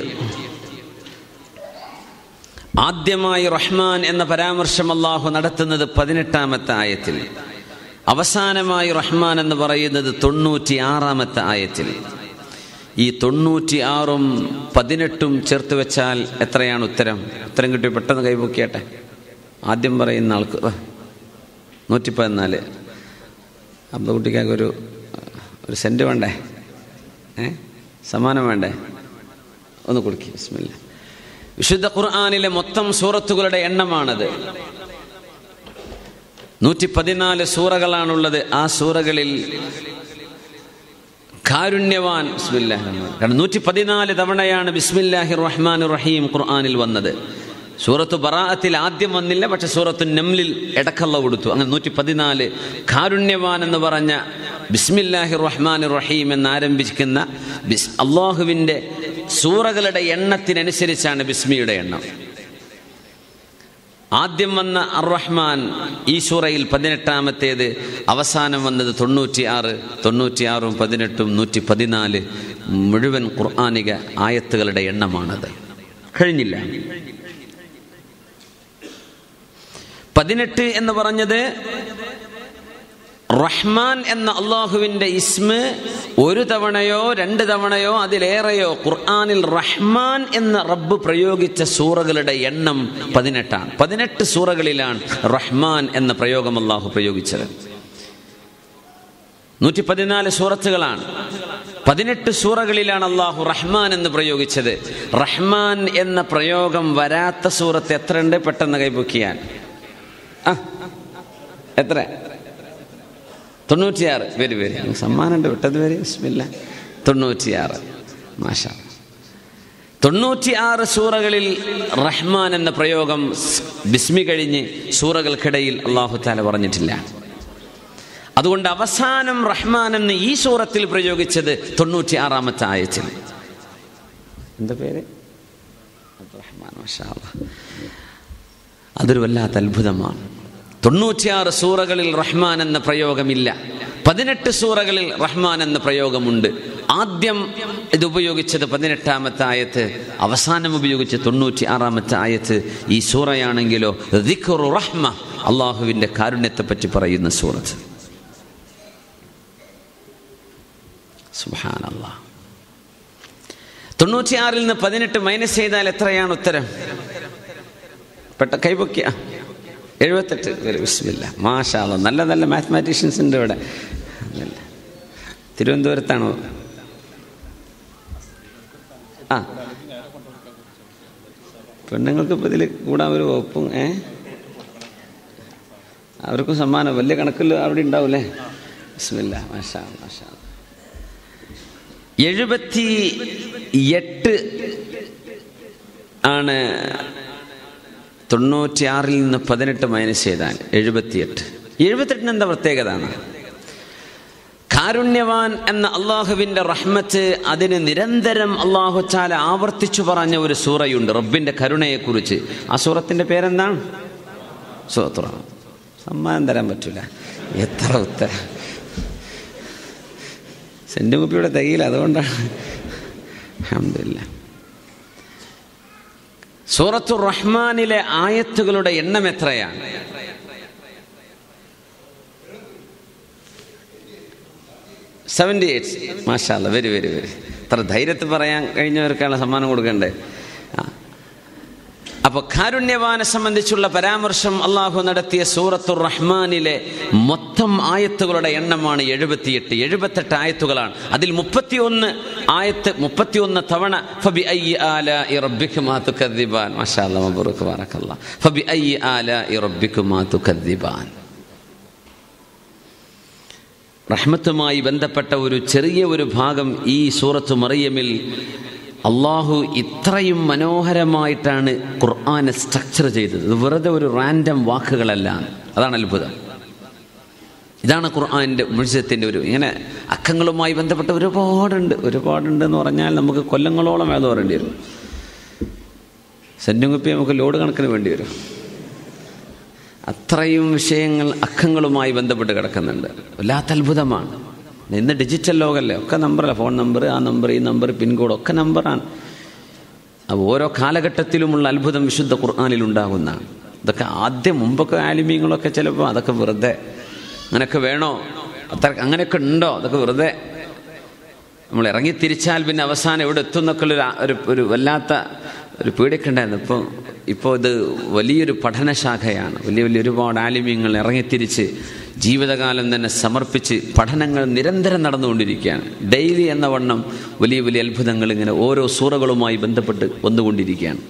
ആദ്യമായി റഹ്മാൻ എന്ന പരാമർശം അള്ളാഹു നടത്തുന്നത് പതിനെട്ടാമത്തെ ആയത്തിൽ, അവസാനമായി റഹ്മാൻ എന്ന് പറയുന്നത് തൊണ്ണൂറ്റി ആറാമത്തെ ആയത്തിൽ. ഈ തൊണ്ണൂറ്റി ആറും പതിനെട്ടും ചേർത്ത് വെച്ചാൽ എത്രയാണ് ഉത്തരം? ഉത്തരം കിട്ടി പെട്ടെന്ന് കൈപൊക്കിയാട്ടെ. ആദ്യം പറയുന്ന ആൾക്ക് നൂറ്റി പതിനാല്. അബ്ദുക്കുട്ടിക്കൊക്കെ ഒരു ഒരു സെൻറ്റ് വേണ്ടേ? ഏ സമ്മാനം വേണ്ടേ? ഒന്ന് കൊടുക്കി. ബിസ്മില്ലാ. വിശുദ്ധ ഖുർആനിലെ മൊത്തം സൂറത്തുകളുടെ എണ്ണമാണത്. നൂറ്റി പതിനാല് സൂറകളാണുള്ളത്. ആ സൂറകളിൽ കാരുണ്യവാൻ ബിസ്മില്ലാഹിർ റഹ്മാൻ, കാരണം നൂറ്റി പതിനാല് തവണയാണ് ബിസ്മില്ലാഹിർ റഹ്മാനിർ റഹീം ഖുർആനിൽ വന്നത്. സൂറത്ത് ബറാഅത്തിൽ ആദ്യം വന്നില്ല, പക്ഷെ സൂറത്തു നംലിൽ ഇടക്കള്ള കൊടുത്തു. അങ്ങനെ നൂറ്റി പതിനാല് കാരുണ്യവാൻ എന്ന് പറഞ്ഞ ബിസ്മില്ലാഹിർ റഹ്മാനിർ റഹീം എന്നാരംഭിക്കുന്ന ബിസ് അള്ളാഹുവിൻ്റെ സൂറകളുടെ എണ്ണത്തിനനുസരിച്ചാണ് ബിസ്മിയുടെ എണ്ണം. ആദ്യം വന്ന അർ റഹ്മാൻ ഈ സൂറയിൽ പതിനെട്ടാമത്തേത്, അവസാനം വന്നത് തൊണ്ണൂറ്റി ആറ്. തൊണ്ണൂറ്റിയാറും പതിനെട്ടും നൂറ്റി പതിനാല് മുഴുവൻ ഖുർആനിക ആയത്തുകളുടെ എണ്ണമാണത്. കഴിഞ്ഞില്ല. പതിനെട്ട് എന്ന് പറഞ്ഞത് റഹ്മാൻ എന്ന അള്ളാഹുവിൻ്റെ ഇസ്മ് ഒരു തവണയോ രണ്ട് തവണയോ അതിലേറെയോ ഖുർആനിൽ റഹ്മാൻ എന്ന റബ്ബ് പ്രയോഗിച്ച സൂറകളുടെ എണ്ണം പതിനെട്ടാണ്. പതിനെട്ട് സൂറകളിലാണ് റഹ്മാൻ എന്ന പ്രയോഗം അള്ളാഹു പ്രയോഗിച്ചത്. നൂറ്റി പതിനാല് സൂറത്തുകളാണ്. പതിനെട്ട് സൂറകളിലാണ് അള്ളാഹു റഹ്മാൻ എന്ന് പ്രയോഗിച്ചത്. റഹ്മാൻ എന്ന പ്രയോഗം വരാത്ത സൂറത്ത് എത്രയുണ്ട്? പെട്ടെന്ന് കൈപൊക്കിയാൽ ആ എത്ര? തൊണ്ണൂറ്റിയാറ് വരി വരി സമ്മാനമുണ്ട് വിട്ടത് വരി ബിസ്മില്ലാ. തൊണ്ണൂറ്റിയാറ് മാഷാ. തൊണ്ണൂറ്റിയാറ് സൂറകളിൽ റഹ്മാൻ എന്ന പ്രയോഗം ബിസ്മി കഴിഞ്ഞ് സൂറകൾക്കിടയിൽ അല്ലാഹു തആല പറഞ്ഞിട്ടില്ല. അതുകൊണ്ട് അവസാനം റഹ്മാൻ എന്ന് ഈ സൂറത്തിൽ പ്രയോഗിച്ചത് തൊണ്ണൂറ്റി ആറാമത്തെ ആയത്തിൽ. എന്താ പേര്? റഹ്മാൻ. മാഷാ അല്ലാഹ്. അതൊരു വല്ലാത്ത അത്ഭുതമാണ്. തൊണ്ണൂറ്റിയാറ് സൂറകളിൽ റഹ്മാൻ എന്ന പ്രയോഗമില്ല. പതിനെട്ട് സൂറകളിൽ റഹ്മാൻ എന്ന പ്രയോഗമുണ്ട്. ആദ്യം ഇത് ഉപയോഗിച്ചത് പതിനെട്ടാമത്തെ ആയത്ത്, അവസാനം ഉപയോഗിച്ച് തൊണ്ണൂറ്റി ആറാമത്തെ ആയത്ത്. ഈ സൂറയാണെങ്കിലോ ദിക്റു റഹ്മ, അള്ളാഹുവിൻ്റെ കാരുണ്യത്തെ പറ്റി പറയുന്ന സൂറത്ത്. സുബ്ഹാനല്ലാഹ്. തൊണ്ണൂറ്റിയാറിൽ നിന്ന് പതിനെട്ട് മൈനസ് ചെയ്താൽ എത്രയാണ് ഉത്തരം? പെട്ട കൈപൊക്കിയ എഴുപത്തെട്ട്. ബിസ്മില്ലാ. മാഷാ അല്ലാഹ്. നല്ല നല്ല മാത്തമാറ്റീഷ്യൻസ് ഉണ്ട് ഇവിടെ. തിരുവനന്തപുരത്താണോ? ആ, പെണ്ണുങ്ങൾക്ക് ഇപ്പം ഇതിൽ കൂടാൻ ഒരു വകുപ്പും ഏ അവർക്കും സമ്മാനം വലിയ കണക്കിൽ അവിടെ ഉണ്ടാവൂലേ? ബിസ്മില്ലാ. മാഷാ മാഷാ. എഴുപത്തി എട്ട് ആണ് തൊണ്ണൂറ്റിയാറിൽ നിന്ന് പതിനെട്ട് മൈനസ് ചെയ്താൽ എഴുപത്തിയെട്ട്. എഴുപത്തെട്ടിന് എന്താ പ്രത്യേകത? കാരുണ്യവാൻ എന്ന അള്ളാഹുവിൻ്റെ റഹ്മത്ത്, അതിന് നിരന്തരം അള്ളാഹു തആല ആവർത്തിച്ചു പറഞ്ഞ ഒരു സൂറയുണ്ട് റബ്ബിൻ്റെ കരുണയെക്കുറിച്ച്. ആ സൂറത്തിൻ്റെ പേരെന്താണ്? സൂറത്തുർ റഹ്മാൻ. സമ്മാനം തരാൻ പറ്റൂല. എത്ര ഉത്തരം! സെന്റ് കുപ്പിയുടെ തികയില്ല, അതുകൊണ്ടാണ്. അൽഹംദുലില്ലാഹ്. സൂറത്തുർ റഹ്മാനിലെ ആയത്തുകളുടെ എണ്ണം എത്രയാണ്? Seventy eight. മാഷാ അല്ലാഹ്. Very very very. അത്ര ധൈര്യത്തിൽ പറയാൻ കഴിഞ്ഞവർക്കാണ് സമ്മാനം കൊടുക്കണ്ടേ. അപ്പോൾ കാരുണ്യവാനെ സംബന്ധിച്ചുള്ള പരാമർശം അള്ളാഹു നടത്തിയ സൂറത്തുർ റഹ്മാനിലെ മൊത്തം ആയത്തുകളുടെ എണ്ണമാണ് എഴുപത്തിയെട്ട്. എഴുപത്തെട്ട് ആയത്തുകളാണ്. അതിൽ മുപ്പത്തിയൊന്ന് ആയത്ത് മുപ്പത്തിയൊന്ന് തവണ ഫബി അയ്യി ആലാഇ റബ്ബികുമാ തുകദ്ദിബാൻ. മാഷാ അല്ലാഹ്. മബ്റൂക്. ബാറക്കല്ലാഹ്. ഫബി അയ്യി ആലാഇ റബ്ബികുമാ തുകദ്ദിബാൻ. റഹ്മത്തുമായി ബന്ധപ്പെട്ട ഒരു ചെറിയ ഒരു ഭാഗം ഈ സൂറത്ത് മറിയമിൽ അള്ളാഹു ഇത്രയും മനോഹരമായിട്ടാണ് ഖുർആനെ സ്ട്രക്ചർ ചെയ്തത്. ഇത് വെറുതെ ഒരു റാൻഡം വാക്കുകളല്ല. അതാണ് അത്ഭുതം. ഇതാണ് ഖുർആൻ്റെ മുഅ്ജിസത്തിൻ്റെ ഒരു ഇങ്ങനെ അക്കങ്ങളുമായി ബന്ധപ്പെട്ട ഒരുപാടുണ്ട്. ഒരുപാടുണ്ട് എന്ന് പറഞ്ഞാൽ നമുക്ക് കൊല്ലങ്ങളോളം വേദം പറയേണ്ടി വരും. സെന്റും കുപ്പി നമുക്ക് ലോഡ് കണക്കിന് വേണ്ടി വരും. അത്രയും വിഷയങ്ങൾ അക്കങ്ങളുമായി ബന്ധപ്പെട്ട് കിടക്കുന്നുണ്ട്. വല്ലാത്ത അത്ഭുതമാണ്. ഇന്ന് ഡിജിറ്റൽ ലോകമല്ലേ, ഒക്കെ നമ്പറല്ല. ഫോൺ നമ്പർ, ആ നമ്പർ, ഈ നമ്പർ, പിൻകോഡ് ഒക്കെ നമ്പറാണ്. അപ്പോൾ ഓരോ കാലഘട്ടത്തിലുമുള്ള അത്ഭുതം വിശുദ്ധ ഖുർആനിൽ ഉണ്ടാകുന്നതാണ്. ഇതൊക്കെ ആദ്യം മുമ്പൊക്കെ ആലിമീങ്ങളൊക്കെ ചിലപ്പോൾ അതൊക്കെ വെറുതെ അങ്ങനെയൊക്കെ വേണോ, അത്ര അങ്ങനെയൊക്കെ ഉണ്ടോ, അതൊക്കെ വെറുതെ നമ്മൾ ഇറങ്ങി തിരിച്ചാൽ പിന്നെ അവസാനം എവിടെ എത്തും എന്നൊക്കെ ഒരു ഒരു വല്ലാത്ത ഒരു പേടിക്കുണ്ടായിരുന്നു. ഇപ്പോൾ ഇപ്പോൾ ഇത് വലിയൊരു പഠനശാഖയാണ്. വലിയ വലിയ ഒരുപാട് ആലിമ്യങ്ങൾ ഇറങ്ങിത്തിരിച്ച് ജീവിതകാലം തന്നെ സമർപ്പിച്ച് പഠനങ്ങൾ നിരന്തരം നടന്നുകൊണ്ടിരിക്കുകയാണ്. ഡെയിലി എന്ന വണ്ണം വലിയ വലിയ അത്ഭുതങ്ങൾ ഇങ്ങനെ ഓരോ സൂറകളുമായി ബന്ധപ്പെട്ട് വന്നുകൊണ്ടിരിക്കുകയാണ്.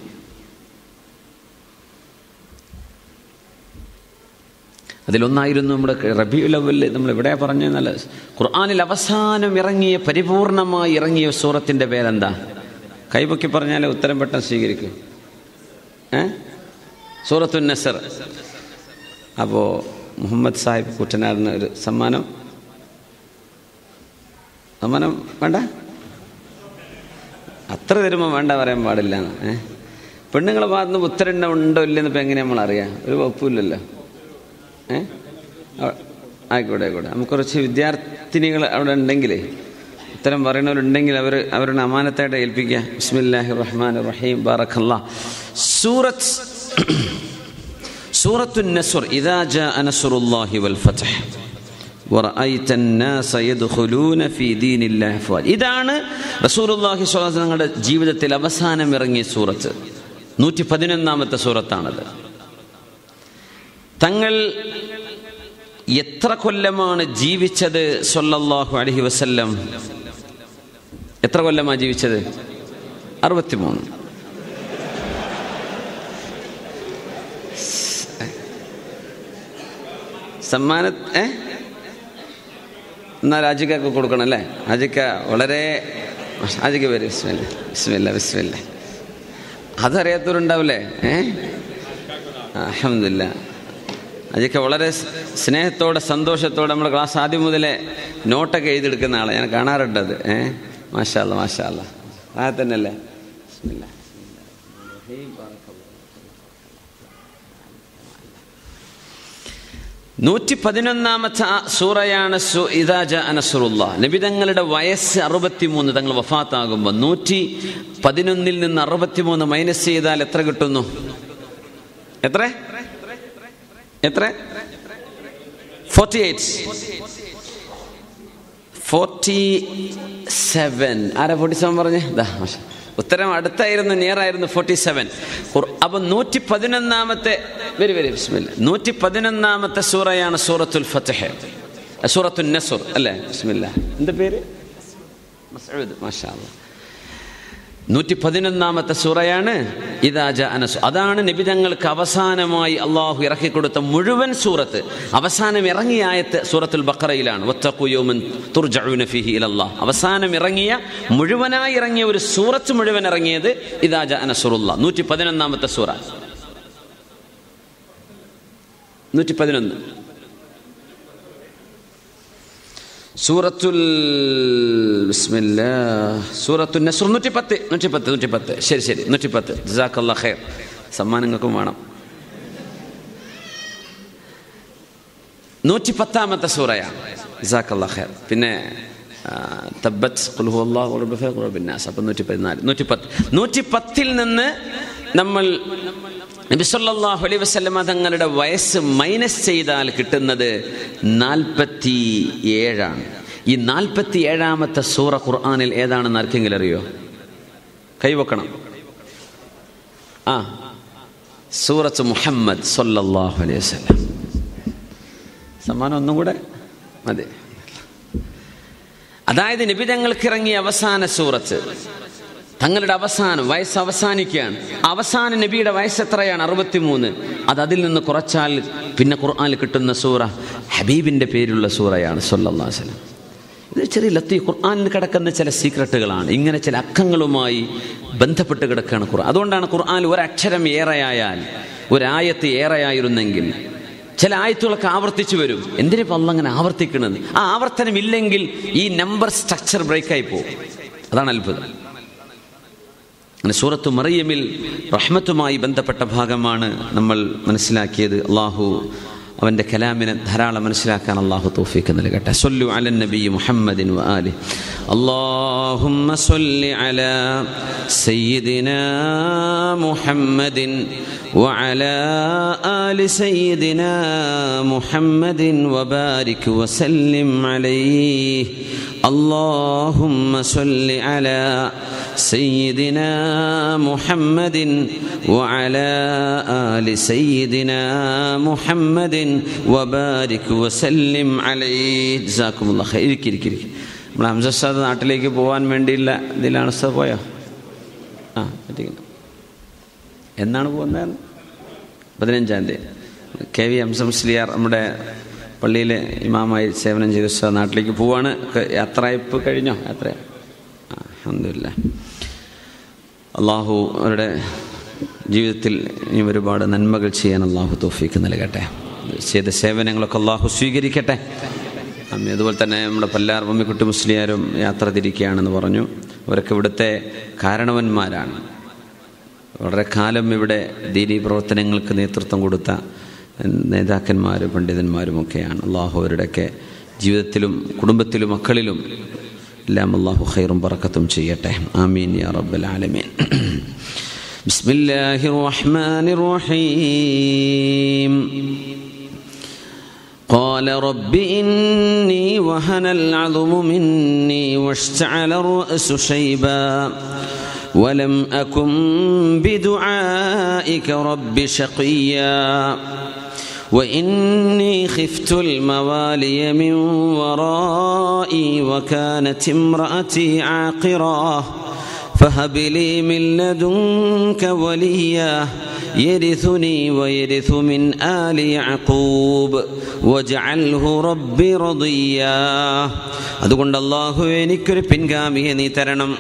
അതിലൊന്നായിരുന്നു നമ്മുടെ റബീഉൽ അവ്വൽ. നമ്മൾ എവിടെ പറഞ്ഞെന്നല്ല, ഖുർആനിൽ അവസാനം ഇറങ്ങിയ പരിപൂർണമായി ഇറങ്ങിയ സൂറത്തിൻ്റെ പേരെന്താ? കൈപൊക്കി പറഞ്ഞാൽ ഉത്തരം പെട്ടെന്ന് സ്വീകരിക്കും. ഏ സൂറത്തുൻ നസർ. അപ്പോൾ മുഹമ്മദ് സാഹിബ് കുട്ടനാടിന് ഒരു സമ്മാനം. സമ്മാനം വേണ്ട, അത്ര തരുമ്പോൾ വേണ്ട പറയാൻ പാടില്ല. ഏഹ് പെണ്ണുങ്ങളെ ഭാഗത്തുനിന്ന് ഉത്തരം ഉണ്ടോ ഇല്ലെന്ന് ഇപ്പം എങ്ങനെയാണ് നമ്മളറിയാം? ഒരു വകുപ്പില്ലല്ലോ. ഏ ആയിക്കോട്ടെ ആയിക്കോട്ടെ. നമുക്ക് കുറച്ച് വിദ്യാർത്ഥിനികൾ അവിടെ ഉണ്ടെങ്കിലേ, ഉത്തരം പറയുന്നവരുണ്ടെങ്കിൽ അവർ അവരുടെ അമാനത്തായിട്ട് ഏൽപ്പിക്കുക. ബിസ്മില്ലാഹിർ റഹ്മാനിർ റഹീം. ബാറക്കല്ലാഹ്. സൂറത്ത് സൂറത്തുൻ നസ്ർ. ഇദാ ജാഅ നസ്റുല്ലാഹി വൽ ഫത്ഹ് വറഅയ്ത അന്നാസ യദ്ഖുലൂന ഫീ ദീനില്ലാഹി അഫ്വാജ. ഇതാണ് റസൂലുള്ളാഹി സ്വല്ലല്ലാഹു അലൈഹി വസല്ലം തങ്ങളുടെ ജീവിതത്തിൽ അവസാനം ഇറങ്ങിയ സൂറത്ത്. നൂറ്റി പതിനൊന്നാമത്തെ സൂറത്താണത്. തങ്ങൾ എത്ര കൊല്ലമാണ് ജീവിച്ചത് സ്വല്ലല്ലാഹു അലൈഹി വസല്ലം? എത്ര കൊല്ലമാണ് ജീവിച്ചത്? അറുപത്തിമൂന്ന്. സമ്മാന ഏ എന്നാൽ അജിക്കൊക്കെ കൊടുക്കണം അല്ലേ? അജിക്ക വളരെ അജിക്ക് വരും. ബിസ്മില്ല ബിസ്മില്ല ബിസ്മില്ല. അതറിയാത്തവരുണ്ടാവില്ലേ? ഏഹ് അൽഹംദുലില്ലാ. അജിക്ക വളരെ സ്നേഹത്തോടെ സന്തോഷത്തോടെ നമ്മുടെ ക്ലാസ് ആദ്യം മുതലേ നോട്ടൊക്കെ എഴുതിയെടുക്കുന്ന ആളെ ഞാൻ കാണാറുണ്ടത്. ഏഹ് മാഷാ അല്ലാ മാഷാ അല്ലാ. ആ തന്നെയല്ലേ? ബിസ്മില്ല. നൂറ്റി പതിനൊന്നാമത്തെ സൂറയാണ് ഇദാ ജാഅ നസ്റുല്ലാഹ്. നബി തങ്ങളുടെ വയസ്സ് അറുപത്തിമൂന്ന്. തങ്ങൾ വഫാത്താകുമ്പോൾ നൂറ്റി പതിനൊന്നിൽ നിന്ന് അറുപത്തിമൂന്ന് മൈനസ് ചെയ്താൽ എത്ര കിട്ടുന്നു? എത്ര എത്ര ഫോർട്ടി എയ്റ്റ് ഫോർട്ടി സെവൻ. ആരാ ഫോർട്ടി സെവൻ പറഞ്ഞേ? ഉത്തരം അടുത്തായിരുന്നു, നിയറായിരുന്നു. Forty seven. അപ്പം നൂറ്റി പതിനൊന്നാമത്തെ വരി വരി ബിസ്മില്ല നൂറ്റി പതിനൊന്നാമത്തെ സൂറയാണ് സൂറത്തുൽ ഫത്ഹ്, സൂറത്തുൻ നസ്ർ അല്ലേ? ബിസ്മില്ല. എന്താ പേര്? മസ്ഊദ്. മാഷാ അല്ലാഹ്. നൂറ്റി പതിനൊന്നാമത്തെ സൂറയാണ് ഇദാ ജാഅ നസ്ർ. അതാണ് നബി തങ്ങൾക്ക് അവസാനമായി അള്ളാഹു ഇറക്കിക്കൊടുത്ത മുഴുവൻ സൂറത്ത്. അവസാനം ഇറങ്ങിയ ആയത്ത് സൂറത്തുൽ ബഖറയിലാണ്. വത്തഖൂ യൗമൻ തുർജഊന ഫീഹി ഇലല്ലാഹ്. അവസാനം ഇറങ്ങിയ മുഴുവനായി ഇറങ്ങിയ ഒരു സൂറത്ത് മുഴുവൻ ഇറങ്ങിയത് ഇദാ ജാഅ നസ്റുല്ലാഹ്. നൂറ്റി പതിനൊന്നാമത്തെ സൂറ നൂറ്റി പതിനൊന്ന് സൂറത്തുൽ ബിസ്മില്ലാ സൂറത്തുൻ നസ്ർ നൂറ്റി പത്ത് നൂറ്റി പത്ത് നൂറ്റി പത്ത് ശരി ശരി നൂറ്റി പത്ത്. ജസാക്കല്ലാഹു ഖൈർ. സമ്മാനങ്ങൾക്കും വേണം. നൂറ്റി പത്താമത്തെ സൂറയാണ്. ജസാക്കല്ലാഹു ഖൈർ. പിന്നെ തബ്ബത് ഖുൽ ഹുവല്ലാഹു റബ്ബുൽ ഫലഖ് റബ്ബിൻ നാസ്. അപ്പം നൂറ്റി പതിനാല് നൂറ്റി പത്ത് നൂറ്റി പത്തിൽ നിന്ന് നമ്മൾ നബി സല്ലല്ലാഹു അലൈഹി വസല്ലമ തങ്ങളുടെ വയസ്സ് മൈനസ് ചെയ്താൽ കിട്ടുന്നത് നാൽപ്പത്തി ഏഴാണ്. ഈ നാൽപ്പത്തി ഏഴാമത്തെ സൂറ ഖുർആനിൽ ഏതാണെന്ന് ആർക്കെങ്കിലും അറിയോ? കൈവക്കണം. ആ സൂറത്ത് മുഹമ്മദ് സല്ലല്ലാഹു അലൈഹി വസല്ലം. സമ്മാനം ഒന്നും കൂടെ മതി. അതായത് നബി തങ്ങൾക്ക് ഇറങ്ങിയ അവസാന സൂറത്ത്. തങ്ങളുടെ അവസാനം വയസ്സ് അവസാനിക്കുകയാണ്. അവസാന നബിയുടെ വയസ്സ് എത്രയാണ്? അറുപത്തിമൂന്ന്. അത് അതിൽ നിന്ന് കുറച്ചാൽ പിന്നെ ഖുർആനിൽ കിട്ടുന്ന സൂറ ഹബീബിൻ്റെ പേരുള്ള സൂറയാണ് സല്ലല്ലാഹു അലൈഹി വസല്ലം. ഇത് ചെറിയ ലത്തീഫ് ഖുർആനിൽ കിടക്കുന്ന ചില സീക്രട്ടുകളാണ്. ഇങ്ങനെ ചില അക്കങ്ങളുമായി ബന്ധപ്പെട്ട് കിടക്കുകയാണ് ഖുർആൻ. അതുകൊണ്ടാണ് ഖുർആനിൽ ഒരക്ഷരം ഏറെയായാൽ, ഒരായത്ത് ഏറെയായിരുന്നെങ്കിൽ ചില ആയത്തുകളൊക്കെ ആവർത്തിച്ചു വരും. എന്തിനിപ്പോൾ അള്ളാഹ് അങ്ങനെ ആവർത്തിക്കുന്നത്? ആ ആവർത്തനം ഇല്ലെങ്കിൽ ഈ നമ്പർ സ്ട്രക്ചർ ബ്രേക്കായി പോകും. അതാണ് അത്ഭുതം. അങ്ങനെ സൂറത്തു മറിയമിൽ റഹ്മത്തുമായി ബന്ധപ്പെട്ട ഭാഗമാണ് നമ്മൾ മനസ്സിലാക്കിയത്. അള്ളാഹു അവൻ്റെ കലാമിനെ ധാരാളം മനസ്സിലാക്കാൻ അള്ളാഹു തൗഫീഖ് നൽകട്ടെ. സല്ലു അലൻ നബി മുഹമ്മദിൻ വ ആലിഹി. അല്ലാഹുമ്മ സല്ലി അലാ സയ്യിദിനാ മുഹമ്മദിൻ വ അലാ ആലി സയ്യിദിനാ മുഹമ്മദിൻ വ ബാരിക് വ സല്ലിം അലൈഹി. അല്ലാഹുമ്മ സല്ലി അലാ سيدنا محمد وعلى آل سيدنا محمد وبارك وسلم عليه. جزاكم الله خير. ഇരിക്കി ഇരിക്കി നമ്മുടെ ഹംസ ഉസ്താദ് നാട്ടിലേക്ക് പോകാൻ വേണ്ടിയില്ല ഇതിലാണ് ഉസ്താദ് പോയോ? ആ പറ്റിക്കുന്നു. എന്നാണ് പോകുന്നത്? പതിനഞ്ചാം തീയതി. കെ വി ഹംസ മുസ്ലിയാർ നമ്മുടെ പള്ളിയിലെ ഇമാമായി സേവനം ചെയ്ത ഉസ്താദ് നാട്ടിലേക്ക് പോവാണ്. യാത്രയപ്പ് കഴിഞ്ഞോ? യാത്ര അൽഹംദുലില്ലാ. അള്ളാഹു അവരുടെ ജീവിതത്തിൽ ഇനി ഒരുപാട് നന്മകൾ ചെയ്യാൻ അള്ളാഹു തൗഫീഖ് നൽകട്ടെ. ചെയ്ത സേവനങ്ങളൊക്കെ അള്ളാഹു സ്വീകരിക്കട്ടെ. അതുപോലെ തന്നെ നമ്മുടെ പല്ലാർ മമ്മിക്കുട്ടി മുസ്ലിയാരും യാത്ര തിരിക്കുകയാണെന്ന് പറഞ്ഞു. അവരൊക്കെ ഇവിടുത്തെ കാരണവന്മാരാണ്. വളരെ കാലം ഇവിടെ ദീനീ പ്രവർത്തനങ്ങൾക്ക് നേതൃത്വം കൊടുത്ത നേതാക്കന്മാരും പണ്ഡിതന്മാരുമൊക്കെയാണ്. അള്ളാഹു അവരുടെയൊക്കെ ജീവിതത്തിലും കുടുംബത്തിലും മക്കളിലും എല്ലാം അല്ലാഹു ഖൈറും ബറക്കത്തും ചെയ്യട്ടെ. ആമീൻ യാ റബ്ബൽ ആലമീൻ. ബിസ്മില്ലാഹിർ റഹ്മാനിർ റഹീം. قال رب إني وهن العظم مني واشتعل الرأس شيبا ولم أكن بدعائك رب شقيا وإني خفت الموالي من ورائي وكانت امرأتي عاقرا فهب لي من لدنك وليا യരിസുനി വയരിസു മിൻ ആലി യഅഖൂബ് വജഅൽഹു റബ്ബി റദിയാ. അതുകൊണ്ട് അല്ലാഹുവേ എനിക്കൊരു പിൻഗാമിയെ നീ തരണം.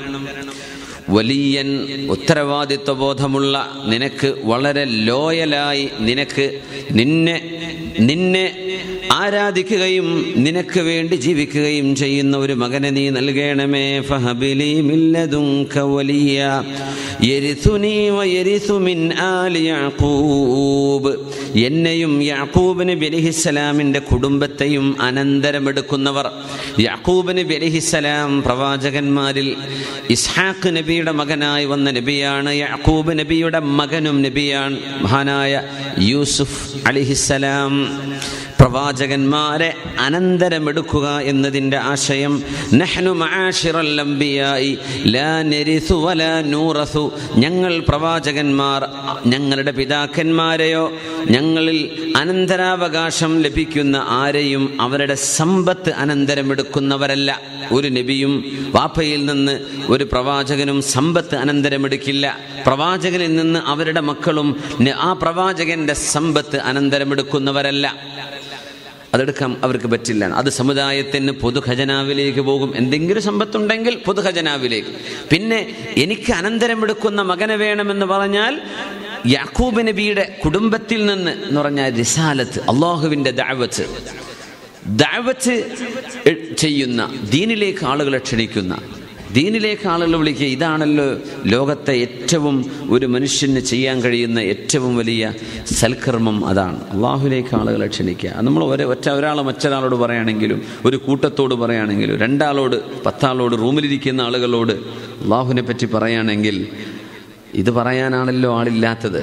വലിയൻ, ഉത്തരവാദിത്വ ബോധമുള്ള, നിനക്ക് വളരെ ലോയലായി നിനക്ക് നിന്നെ നിന്നെ ആരാധിക്കുകയും നിനക്ക് വേണ്ടി ജീവിക്കുകയും ചെയ്യുന്ന ഒരു മകനെ നീ നൽകണമേ. ഫഹബിലി മിൻ ലദുൻക വലിയ യരിസുനി വയരിസു മിൻ ആലി യഅഖൂബ്. എന്നെയും യാക്കൂബ് നബി അലൈഹിസ്സലാമിന്റെ കുടുംബത്തെയും അനന്തരമെടുക്കുന്നവർ. യാക്കൂബ് നബി അലൈഹിസ്സലാം പ്രവാചകന്മാരിൽ ഇസ്ഹാഖ് നബിയുടെ മകനായി വന്ന നബിയാണ്. യാക്കൂബ് നബിയുടെ മകനും നബിയാണ് മഹാനായ യൂസുഫ് അലൈഹിസ്സലാം. പ്രവാചകന്മാരെ അനന്തരമെടുക്കുക എന്നതിൻ്റെ ആശയം നഹ്നു മആശിറൽ അംബിയാഇ ലാ നരിസു വലാ നൂറസു. ഞങ്ങൾ പ്രവാചകന്മാർ ഞങ്ങളുടെ പിതാക്കന്മാരെയോ ഞങ്ങളിൽ അനന്തരാവകാശം ലഭിക്കുന്ന ആരെയും അവരുടെ സമ്പത്ത് അനന്തരമെടുക്കുന്നവരല്ല. ഒരു നബിയും വാപ്പയിൽ നിന്ന് ഒരു പ്രവാചകനും സമ്പത്ത് അനന്തരമെടുക്കില്ല. പ്രവാചകനിൽ നിന്ന് അവരുടെ മക്കളും ആ പ്രവാചകന്റെ സമ്പത്ത് അനന്തരമെടുക്കുന്നവരല്ല. അതെടുക്കാൻ അവർക്ക് പറ്റില്ല. അത് സമുദായത്തിന് പൊതു ഖജനാവിലേക്ക് പോകും. എന്തെങ്കിലും സമ്പത്തുണ്ടെങ്കിൽ പൊതു ഖജനാവിലേക്ക്. പിന്നെ എനിക്ക് അനന്തരമെടുക്കുന്ന മകനെ വേണമെന്ന് പറഞ്ഞാൽ യാക്കൂബ് നബിയുടെ കുടുംബത്തിൽ നിന്ന് എന്ന് പറഞ്ഞാൽ റിസാലത്ത്, അള്ളാഹുവിൻ്റെ ദഅവത്ത് ദഅവത്ത് ചെയ്യുന്ന, ദീനിലേക്ക് ആളുകളെ ക്ഷണിക്കുന്ന, ദീനിലേക്ക് ആളുകളെ വിളിക്കുക. ഇതാണല്ലോ ലോകത്തെ ഏറ്റവും ഒരു മനുഷ്യന് ചെയ്യാൻ കഴിയുന്ന ഏറ്റവും വലിയ സൽക്കർമ്മം. അതാണ് അള്ളാഹുലേക്ക് ആളുകളെ ക്ഷണിക്കുക. നമ്മൾ ഒരേ ഒറ്റ ഒരാൾ മറ്റൊരാളോട് പറയുകയാണെങ്കിലും, ഒരു കൂട്ടത്തോട് പറയുകയാണെങ്കിലും, രണ്ടാളോട് പത്താളോട് റൂമിലിരിക്കുന്ന ആളുകളോട് അള്ളാഹുവിനെ പറ്റി പറയുകയാണെങ്കിൽ ഇത് പറയാനാണല്ലോ ആളില്ലാത്തത്.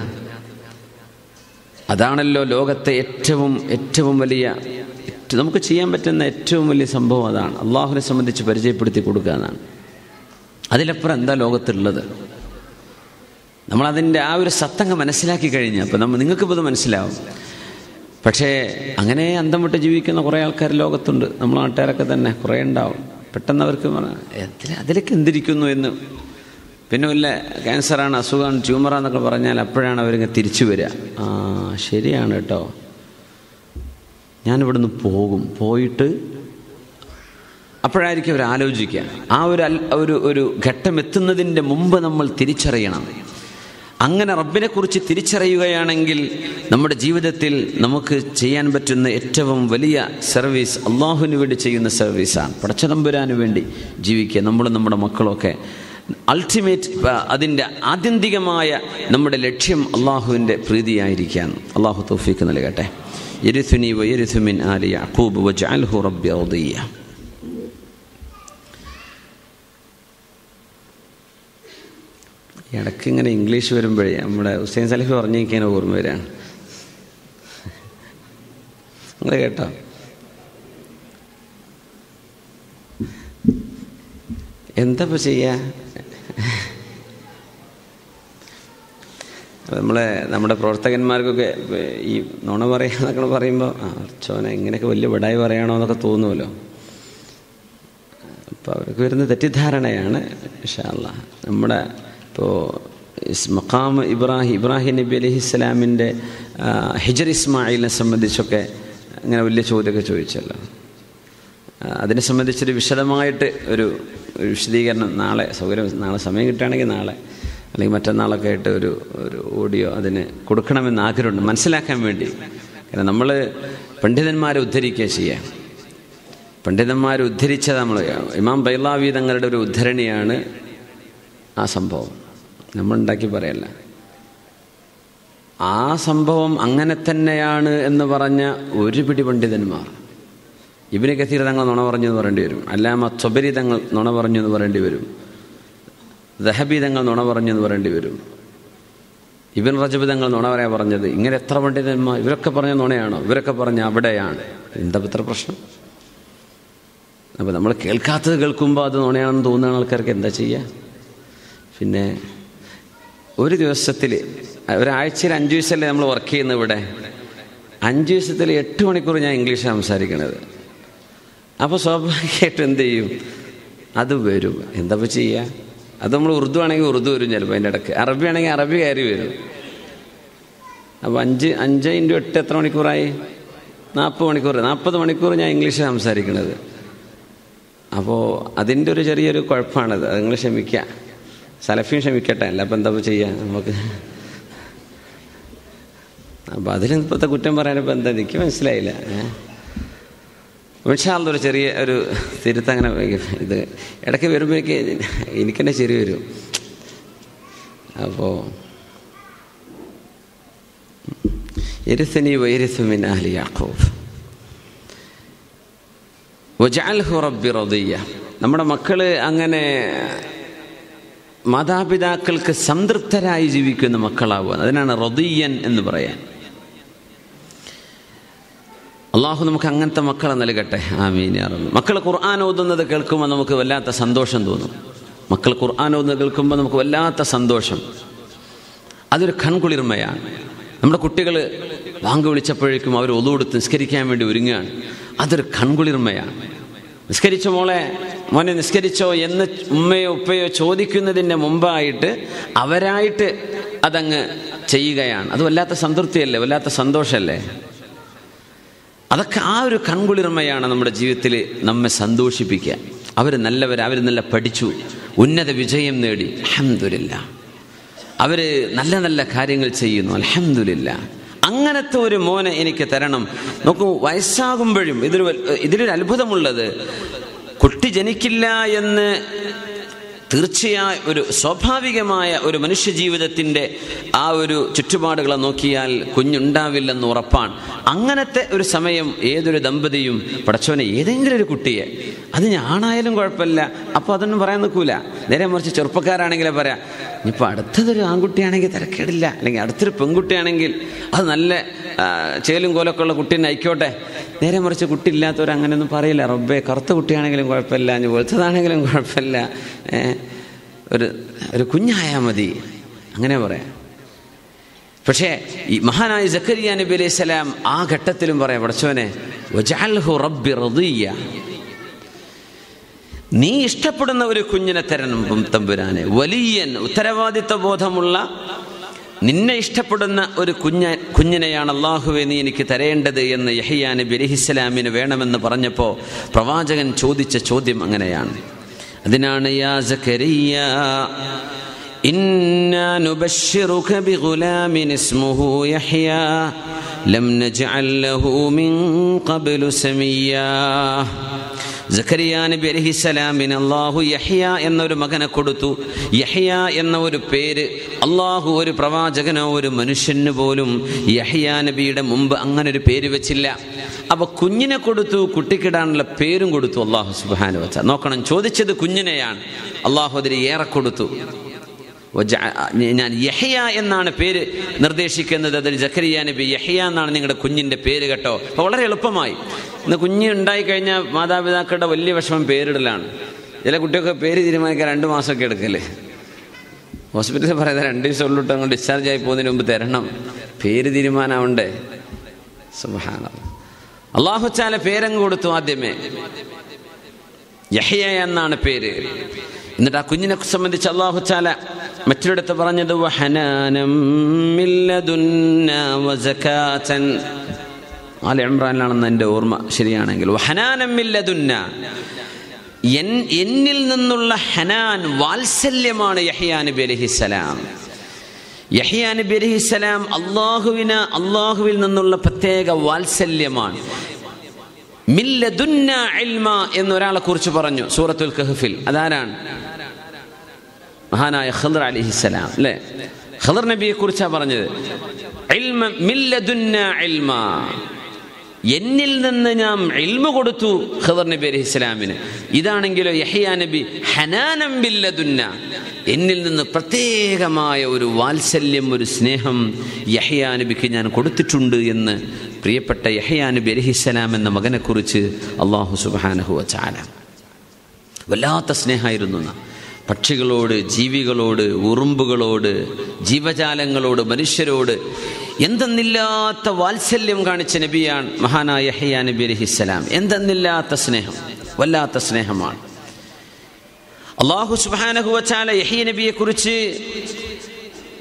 അതാണല്ലോ ലോകത്തെ ഏറ്റവും ഏറ്റവും വലിയ നമുക്ക് ചെയ്യാൻ പറ്റുന്ന ഏറ്റവും വലിയ സംഭവം. അതാണ് അള്ളാഹുവിനെ സംബന്ധിച്ച് പരിചയപ്പെടുത്തി കൊടുക്കുക എന്നാണ്. അതിലപ്പുറം എന്താ ലോകത്തുള്ളത്? നമ്മളതിൻ്റെ ആ ഒരു സത്തങ്ങ് മനസ്സിലാക്കി കഴിഞ്ഞാൽ അപ്പം നമ്മൾ നിങ്ങൾക്കിപ്പോൾ ഇത് മനസ്സിലാവും. പക്ഷേ അങ്ങനെ അന്തം വിട്ട് ജീവിക്കുന്ന കുറേ ആൾക്കാർ ലോകത്തുണ്ട്. നമ്മൾ നാട്ടുകാരൊക്കെ തന്നെ കുറേ ഉണ്ടാവും. പെട്ടെന്ന് അവർക്ക് അതിലേക്ക് എന്തിരിക്കുന്നു എന്ന്, പിന്നെ വല്ല ക്യാൻസറാണ്, അസുഖമാണ്, ട്യൂമറാന്നൊക്കെ പറഞ്ഞാൽ അപ്പോഴാണ് അവരിങ്ങനെ തിരിച്ചു വരിക. ആ ശരിയാണ് കേട്ടോ, ഞാനിവിടുന്ന് പോകും, പോയിട്ട് അപ്പോഴായിരിക്കും അവർ ആലോചിക്കുക. ആ ഒരു ഒരു ഒരു ഘട്ടം എത്തുന്നതിൻ്റെ മുമ്പ് നമ്മൾ തിരിച്ചറിയണം. അങ്ങനെ റബ്ബിനെക്കുറിച്ച് തിരിച്ചറിയുകയാണെങ്കിൽ നമ്മുടെ ജീവിതത്തിൽ നമുക്ക് ചെയ്യാൻ പറ്റുന്ന ഏറ്റവും വലിയ സർവീസ് അള്ളാഹുവിന് വേണ്ടി ചെയ്യുന്ന സർവീസാണ്. പടച്ചതമ്പുരാന് വേണ്ടി ജീവിക്കുക. നമ്മളും നമ്മുടെ മക്കളൊക്കെ അൾട്ടിമേറ്റ് അതിൻ്റെ ആത്യന്തികമായ നമ്മുടെ ലക്ഷ്യം അള്ളാഹുവിൻ്റെ പ്രീതിയായിരിക്കാൻ അള്ളാഹു തൗഫീഖ് നൽകട്ടെ. യരിസുനി വയരിസു മിൻ ആലി യഅഖൂബ് വജഅൽഹു റബ്ബി റദിയ. ഇടയ്ക്ക് ഇങ്ങനെ ഇംഗ്ലീഷ് വരുമ്പോഴേ നമ്മുടെ ഹുസൈൻ സലഫി പറഞ്ഞിരിക്കാൻ ഓർമ്മ വരികയാണ്. നിങ്ങൾ കേട്ടോ? എന്താ ഇപ്പോൾ ചെയ്യുക? നമ്മളെ നമ്മുടെ പ്രവർത്തകന്മാർക്കൊക്കെ ഈ നുണ പറയാന്നൊക്കെ പറയുമ്പോൾ ആ ചോന ഇങ്ങനെയൊക്കെ വലിയ വിടായി പറയണോ എന്നൊക്കെ തോന്നുമല്ലോ. അപ്പോൾ അവർക്ക് വരുന്ന തെറ്റിദ്ധാരണയാണ്. ഇൻഷാ അല്ലാഹ് നമ്മുടെ ഇപ്പോൾ മഖാം ഇബ്രാഹിം ഇബ്രാഹിം നബി അലൈഹിസ്സലാമിൻ്റെ ഹിജർ ഇസ്മായിലിനെ സംബന്ധിച്ചൊക്കെ അങ്ങനെ വലിയ ചോദ്യമൊക്കെ ചോദിച്ചല്ലോ. അതിനെ സംബന്ധിച്ചൊരു വിശദമായിട്ട് ഒരു വിശദീകരണം നാളെ സൗകര്യം നാളെ സമയം കിട്ടുകയാണെങ്കിൽ നാളെ അല്ലെങ്കിൽ മറ്റന്നാളൊക്കെ ആയിട്ട് ഒരു ഒരു ഓഡിയോ അതിന് കൊടുക്കണമെന്ന് ആഗ്രഹമുണ്ട്, മനസ്സിലാക്കാൻ വേണ്ടി. കാരണം നമ്മൾ പണ്ഡിതന്മാരെ ഉദ്ധരിക്കുക ചെയ്യുക. പണ്ഡിതന്മാരെ ഉദ്ധരിച്ചത് നമ്മൾ ഇമാം ബൈളാവി തങ്ങളുടെ ഒരു ഉദ്ധരണിയാണ് ആ സംഭവം. നമ്മളുണ്ടാക്കി പറയല്ല. ആ സംഭവം അങ്ങനെ തന്നെയാണ് എന്ന് പറഞ്ഞ ഒരു പിടി പണ്ഡിതന്മാർ, ഇബ്നു കസീർ തങ്ങൾ നുണ പറഞ്ഞു എന്ന് പറയേണ്ടി വരും, അല്ലാമ ത്വബരി തങ്ങൾ നുണ പറഞ്ഞു എന്ന് പറയേണ്ടി വരും, ദഹബി തങ്ങൾ നുണ പറഞ്ഞു എന്ന് പറയേണ്ടി വരും, ഇബ്നു റജബ് തങ്ങൾ നുണ പറയാൻ പറഞ്ഞത്. ഇങ്ങനെ എത്ര പണ്ഡിതന്മാർ, ഇവരൊക്കെ പറഞ്ഞ നുണയാണോ? ഇവരൊക്കെ പറഞ്ഞ അവിടെയാണ്. എന്താ ഇത്ര പ്രശ്നം? അപ്പോൾ നമ്മൾ കേൾക്കാത്തത് കേൾക്കുമ്പോൾ അത് നുണയാണെന്ന് തോന്നുന്ന ആൾക്കാർക്ക് എന്താ ചെയ്യുക? പിന്നെ ഒരു ദിവസത്തിൽ ഒരാഴ്ചയിൽ അഞ്ച് ദിവസമല്ലേ നമ്മൾ വർക്ക് ചെയ്യുന്നത് ഇവിടെ. അഞ്ച് ദിവസത്തിൽ എട്ട് മണിക്കൂർ ഞാൻ ഇംഗ്ലീഷ് സംസാരിക്കണത്. അപ്പോൾ സ്വാഭാവികമായിട്ടും എന്ത് ചെയ്യും? അത് വരും. എന്താ ചെയ്യുക? അത് നമ്മൾ ഉറുദു ആണെങ്കിൽ ഉറുദു വരും ചിലപ്പോൾ അതിൻ്റെ ഇടയ്ക്ക്, അറബി ആണെങ്കിൽ അറബി കയറി വരും. അപ്പോൾ അഞ്ച് അഞ്ച് ഇൻറ്റു എട്ട് എത്ര മണിക്കൂറായി? നാൽപ്പത് മണിക്കൂർ. നാൽപ്പത് മണിക്കൂർ ഞാൻ ഇംഗ്ലീഷ് സംസാരിക്കുന്നത്. അപ്പോൾ അതിൻ്റെ ഒരു ചെറിയൊരു കുഴപ്പമാണത്. അത് നിങ്ങൾ ക്ഷമിക്കുക, സലഫിയും ക്ഷമിക്കട്ടെ. അല്ല അപ്പം എന്താ ചെയ്യുക നമുക്ക്? അപ്പം അതിലിപ്പോഴത്തെ കുറ്റം പറയാനിപ്പോൾ എന്താ എനിക്ക് മനസ്സിലായില്ല. ഇൻഷാല്ലാ ഒരു ചെറിയ ഒരു തിരുത്തങ്ങനെ ഇത് ഇടയ്ക്ക് വരുമ്പോഴേക്ക് എനിക്കെന്നെ ശരി വരും. അപ്പോൾ യരിസനി വയരിസു മിൻ അഹ്ലി യാഖൂബ് വജഅൽഹു റബ്ബി റദിയ. നമ്മുടെ മക്കൾ അങ്ങനെ മാതാപിതാക്കൾക്ക് സംതൃപ്തരായി ജീവിക്കുന്ന മക്കളാവുക, അതിനാണ് റദിയൻ എന്ന് പറയാൻ. അള്ളാഹു നമുക്ക് അങ്ങനത്തെ മക്കളെ നൽകട്ടെ. ആമീൻ യാ റബ്ബ്. മക്കൾ ഖുർആൻ ഓതുന്നത് കേൾക്കുമ്പോൾ നമുക്ക് വല്ലാത്ത സന്തോഷം തോന്നും. മക്കൾ ഖുർആൻ ഓതുന്നത് കേൾക്കുമ്പോൾ നമുക്ക് വല്ലാത്ത സന്തോഷം. അതൊരു കൺകുളിർമയാണ്. നമ്മുടെ കുട്ടികൾ വാങ്ക് വിളിച്ചപ്പോഴേക്കും അവർ ഒളു കൊടുത്ത് നിസ്കരിക്കാൻ വേണ്ടി ഒരുങ്ങുകയാണ്. അതൊരു കൺകുളിർമയാണ്. നിസ്കരിച്ചോ മോളെ, മോനെ നിസ്കരിച്ചോ എന്ന് ഉമ്മയോ ഉപ്പയോ ചോദിക്കുന്നതിൻ്റെ മുമ്പായിട്ട് അവരായിട്ട് അതങ്ങ് ചെയ്യുകയാണ്. അത് വല്ലാത്ത സംതൃപ്തിയല്ലേ, വല്ലാത്ത സന്തോഷമല്ലേ? അതൊക്കെ ആ ഒരു കൺകുളിർമയാണ് നമ്മുടെ ജീവിതത്തിൽ നമ്മെ സന്തോഷിപ്പിക്കുക. അവർ നല്ലവർ, അവർ നല്ല പഠിച്ചു, ഉന്നത വിജയം നേടി, അൽഹംദുലില്ലാഹ്. അവർ നല്ല നല്ല കാര്യങ്ങൾ ചെയ്യുന്നു, അൽഹംദുലില്ലാഹ്. അങ്ങനത്തെ ഒരു മോനെ എനിക്ക് തരണം. നോക്കൂ, വയസ്സാകുമ്പോഴും ഇതിൽ ഇതിലൊരു അത്ഭുതമുള്ളത്, കുട്ടി ജനിക്കില്ല എന്ന് തീർച്ചയായും ഒരു സ്വാഭാവികമായ ഒരു മനുഷ്യ ജീവിതത്തിൻ്റെ ആ ഒരു ചുറ്റുപാടുകളെ നോക്കിയാൽ കുഞ്ഞുണ്ടാവില്ലെന്ന് ഉറപ്പാണ്. അങ്ങനത്തെ ഒരു സമയം ഏതൊരു ദമ്പതിയും പടച്ചോനെ ഏതെങ്കിലും ഒരു കുട്ടിയെ, അത് ഞാനായാലും കുഴപ്പമില്ല, അപ്പോൾ അതൊന്നും പറയാൻ നിൽക്കൂല. നേരെ മറിച്ച് ചെറുപ്പക്കാരാണെങ്കിലേ പറയാം, ഇനിയിപ്പോൾ അടുത്തതൊരു ആൺകുട്ടിയാണെങ്കിൽ തിരക്കേടില്ല, അല്ലെങ്കിൽ അടുത്തൊരു പെൺകുട്ടിയാണെങ്കിൽ അത് നല്ല ചേലും കോലൊക്കെ ഉള്ള കുട്ടീനെ ആയിക്കോട്ടെ. നേരെ മറിച്ച് കുട്ടി ഇല്ലാത്തവർ അങ്ങനെയൊന്നും പറയില്ല. റബ്ബേ കറുത്ത കുട്ടിയാണെങ്കിലും കുഴപ്പമില്ല, ഇനി വെളുത്തതാണെങ്കിലും കുഴപ്പമില്ല, ഒരു ഒരു കുഞ്ഞായാൽ മതി, അങ്ങനെ പറയാം. പക്ഷേ ഈ മഹാനായ സക്കരിയ നബി അലൈഹി സ്വലാം ആ ഘട്ടത്തിലും പറയാം, പടച്ചോനെ വജഅൽഹു റബ്ബി റദിയ, നീ ഇഷ്ടപ്പെടുന്ന ഒരു കുഞ്ഞിനെ തരണം തമ്പുരാനെ. വലിയൻ, ഉത്തരവാദിത്വ ബോധമുള്ള, നിന്നെ ഇഷ്ടപ്പെടുന്ന ഒരു കുഞ്ഞ കുഞ്ഞിനെയാണ് അല്ലാഹുവേ നീ എനിക്ക് തരേണ്ടത് എന്ന് യഹ്യാ നബി അലൈഹിസ്സലാമിന് വേണമെന്ന് പറഞ്ഞപ്പോൾ പ്രവാചകൻ ചോദിച്ച ചോദ്യം അങ്ങനെയാണ്. അതിനാണ് യാ സക്കരിയ ഇന്നാ നുബശ്ശിറുക ബിഗുലാമിൻ ഇസ്മുഹു യഹ്യാ ലം നജ്അൽ ലഹു മിൻ ഖബ്ലു സമീയാ. സക്കരിയ നബി അലൈഹിസ്സലാമിന് അല്ലാഹു യഹ്യ എന്നൊരു മകനെ കൊടുത്തു. യഹ്യ എന്ന ഒരു പേര് അല്ലാഹു ഒരു പ്രവാചകനോ ഒരു മനുഷ്യന് പോലും യഹ്യ നബിയുടെ മുമ്പ് അങ്ങനെ ഒരു പേര് വെച്ചില്ല. അപ്പൊ കുഞ്ഞിനെ കൊടുത്തു, കുട്ടിക്കിടാനുള്ള പേരും കൊടുത്തു അല്ലാഹു സുബ്ഹാനഹു വ തആല. നോക്കണം, ചോദിച്ചത് കുഞ്ഞിനെയാണ്, അല്ലാഹു അതിന് ഏറെ കൊടുത്തു. ഞാൻ യഹ്യ എന്നാണ് പേര് നിർദ്ദേശിക്കുന്നത്, അതിൽ സക്കരിയ നബി യഹ്യ എന്നാണ് നിങ്ങളുടെ കുഞ്ഞിൻ്റെ പേര് കേട്ടോ. അപ്പോൾ വളരെ എളുപ്പമായി. ഇന്ന് കുഞ്ഞ് ഉണ്ടായിക്കഴിഞ്ഞാൽ മാതാപിതാക്കളുടെ വലിയ വിഷമം പേരിടലാണ്. ചില കുട്ടികൾക്ക് പേര് തീരുമാനിക്കാൻ രണ്ട് മാസമൊക്കെ എടുക്കല്ലേ. ഹോസ്പിറ്റലിൽ പറയുന്നത് രണ്ട് ദിവസം ഉള്ളിട്ട് അങ്ങ് ഡിസ്ചാർജ് ആയി പോകുന്നതിന് മുമ്പ് തരണം, പേര് തീരുമാനമുണ്ടേ. സുബ്ഹാനല്ലാഹ്. അല്ലാഹു തആല പേരങ്ങ് കൊടുത്തു. ആദ്യമേ യഹ്യ എന്നാണ് പേര്. എന്നിട്ട് ആ കുഞ്ഞിനെ സംബന്ധിച്ച് അല്ലാഹു തആല മറ്റൊരിടത്ത് പറഞ്ഞത് വഹനാനം മിൻ ലദുന്നാ വസകാതൻ. ആല ഇംറാനിലാണെന്ന് എൻ്റെ ഓർമ്മ ശരിയാണെങ്കിൽ. വഹനാനം മിൻ ലദുന്നാ, എന്നിൽ നിന്നുള്ള ഹനാൻ, വാത്സല്യമാണ് യഹ്യാ നബി അലൈഹിസ്സലാം. യഹ്യാ നബി അലൈഹിസ്സലാം അല്ലാഹുവിന് അല്ലാഹുവിൽ നിന്നുള്ള പ്രത്യേക വാത്സല്യമാണ്. മിൻ ലദുന്നാ ഇൽമ എന്നൊരാളെ കുറിച്ച് പറഞ്ഞു സൂറത്തുൽ കഹ്ഫിൽ. അതാരാണ്? മഹാനായ ഖിദ്ർ അലൈഹിസ്സലാം അല്ലേ? ഖിദ്ർ നബിയെ കുറിച്ചാണ് പറഞ്ഞത്. ഇൽമ മിൻ ലദുന്നാ ഇൽമ, എന്നിൽ നിന്ന് ഞാൻ ഇൽമ കൊടുത്തു ഖിദ്ർ നബി അലൈഹിസ്സലാമിന്. ഇതാണെങ്കിലോ യഹ്യാ നബി ഹനാനം മിൻ ലദുന്നാ, എന്നിൽ നിന്ന് പ്രത്യേകമായ ഒരു വാത്സല്യം, ഒരു സ്നേഹം യഹ്യാ നബിക്ക് ഞാൻ കൊടുത്തിട്ടുണ്ട് എന്ന് പ്രിയപ്പെട്ട യഹ്യാ നബി അലൈഹിസ്സലാം എന്ന മകനെ കുറിച്ച് അല്ലാഹു സുബ്ഹാനഹു വ തആല വല്ലാത്ത സ്നേഹമായിരുന്നു. പക്ഷികളോട്, ജീവികളോട്, ഉറുമ്പുകളോട്, ജീവജാലങ്ങളോട്, മനുഷ്യരോട് എന്തെന്നില്ലാത്ത വാത്സല്യം കാണിച്ച നബിയാണ് മഹാനായ യഹ്യാ നബി അലൈഹിസ്സലാം. എന്തെന്നില്ലാത്ത സ്നേഹം, വല്ലാത്ത സ്നേഹമാണ്. അല്ലാഹു സുബ്ഹാനഹു വ തആല യഹ്യാ നബിയെ കുറിച്ച്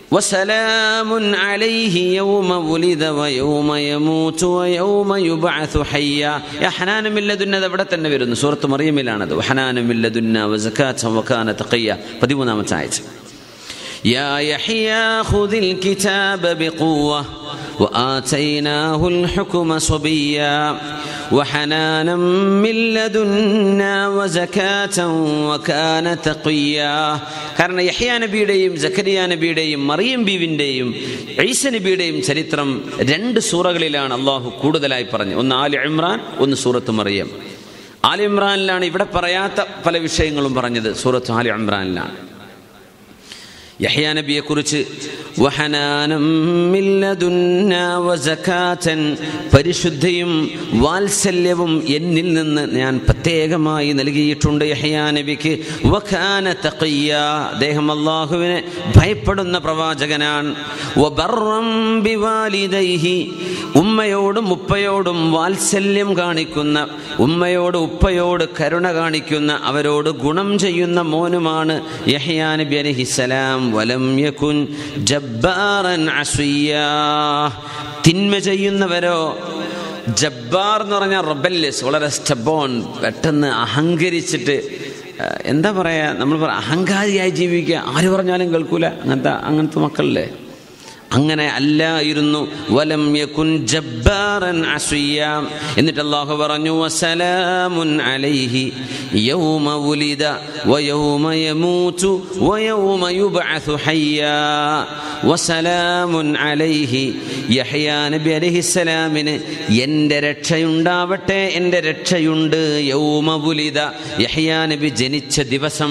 വസലാമുൻ അലൈഹി യൗമ വുലിദ വയൗമ യമൂതു വയൗമ യുബ്അസു ഹയ്യ. യാ ഹനാന മിൻ ലദുന്ന അവിടെ തന്നെ വരുന്നു, സൂറത്ത് മറിയമിലാണത്. വഹനാന മിൻ ലദുന്ന വസകാത വകാന തഖിയ, പതിമൂന്നാമത്തെ ആയത്ത്. യാ യഹ്യാ ഖുദിൽ കിതാബ ബിഖുവ വആതൈനാഹുൽ ഹുക്മ സബിയ്യ വഹനാന മിൻ ലദുന്ന വസകാത വകാന തഖിയ. കാരണം യഹ്യാ നബിയുടെയും സക്കരിയ നബിയുടെയും മറിയം ബീവിൻ്റെയും ഈസ നബിയുടെയും ചരിത്രം രണ്ട് സൂറകളിലാണ് അള്ളാഹു കൂടുതലായി പറഞ്ഞു. ഒന്ന് ആലി ഇമ്രാൻ, ഒന്ന് സൂറത്ത് മറിയം. ആലി ഇമ്രാനിലാണ് ഇവിടെ പറയാത്ത പല വിഷയങ്ങളും പറഞ്ഞത്, സൂറത്ത് ആലി ഇമ്രാനിലാണ്. യഹ്യാ നബിയെ കുറിച്ച് വഹനാനം മിൻ ലദുന്നാ വസകാതൻ, പരിശുദ്ധിയും വാത്സല്യവും എന്നിൽ നിന്ന് ഞാൻ പ്രത്യേകമായി നൽകിയിട്ടുണ്ട് യഹ്യാ നബിക്ക്. വകാന തഖിയ, അദ്ദേഹം അല്ലാഹുവിനെ ഭയപ്പെടുന്ന പ്രവാചകനാണ്. വബർറം ബിവാലിദൈഹി, ഉമ്മയോടും ഉപ്പയോടും വാത്സല്യം കാണിക്കുന്ന, ഉമ്മയോട് ഉപ്പയോട് കരുണ കാണിക്കുന്ന, അവരോട് ഗുണം ചെയ്യുന്ന മോനുമാണ് യഹ്യാ നബി അലൈഹിസ്സലാം. വലം യകുൻ ജബ്ബാറൻ അസിയ്യാ, തിന്മ ചെയ്യുന്നവരോ, ജബ്ബാർ എന്ന് പറഞ്ഞാൽ റബല്യസ്, വളരെ സ്റ്റബോൺ, പെട്ടെന്ന് അഹങ്കരിച്ചിട്ട് എന്താ പറയാ, നമ്മൾ പറയാം അഹങ്കാരിയായി ജീവിക്കുക, ആര് പറഞ്ഞാലും കേൾക്കൂല, അങ്ങനത്തെ അങ്ങനത്തെ മക്കളല്ലേ. അങ്ങനെ അല്ലായിരുന്നു. വലം യകുൻ ജബ്ബാറൻ അസിയ്യാ. എന്നിട്ട് അല്ലാഹു പറഞ്ഞു വസലാമുൻ അലൈഹി യൗമ വുലിദ വയൗമ യമൂതു വയൗമ യുബ്അസു ഹയ്യാ. വസലാമുൻ അലൈഹി, യഹ്യാ നബി അലൈഹിസ്സലാമിന് എൻ്റെ രക്ഷയുണ്ടാവട്ടെ, എൻ്റെ രക്ഷയുണ്ട്. യൗമ വുലിദ, യഹ്യാ നബി ജനിച്ച ദിവസം.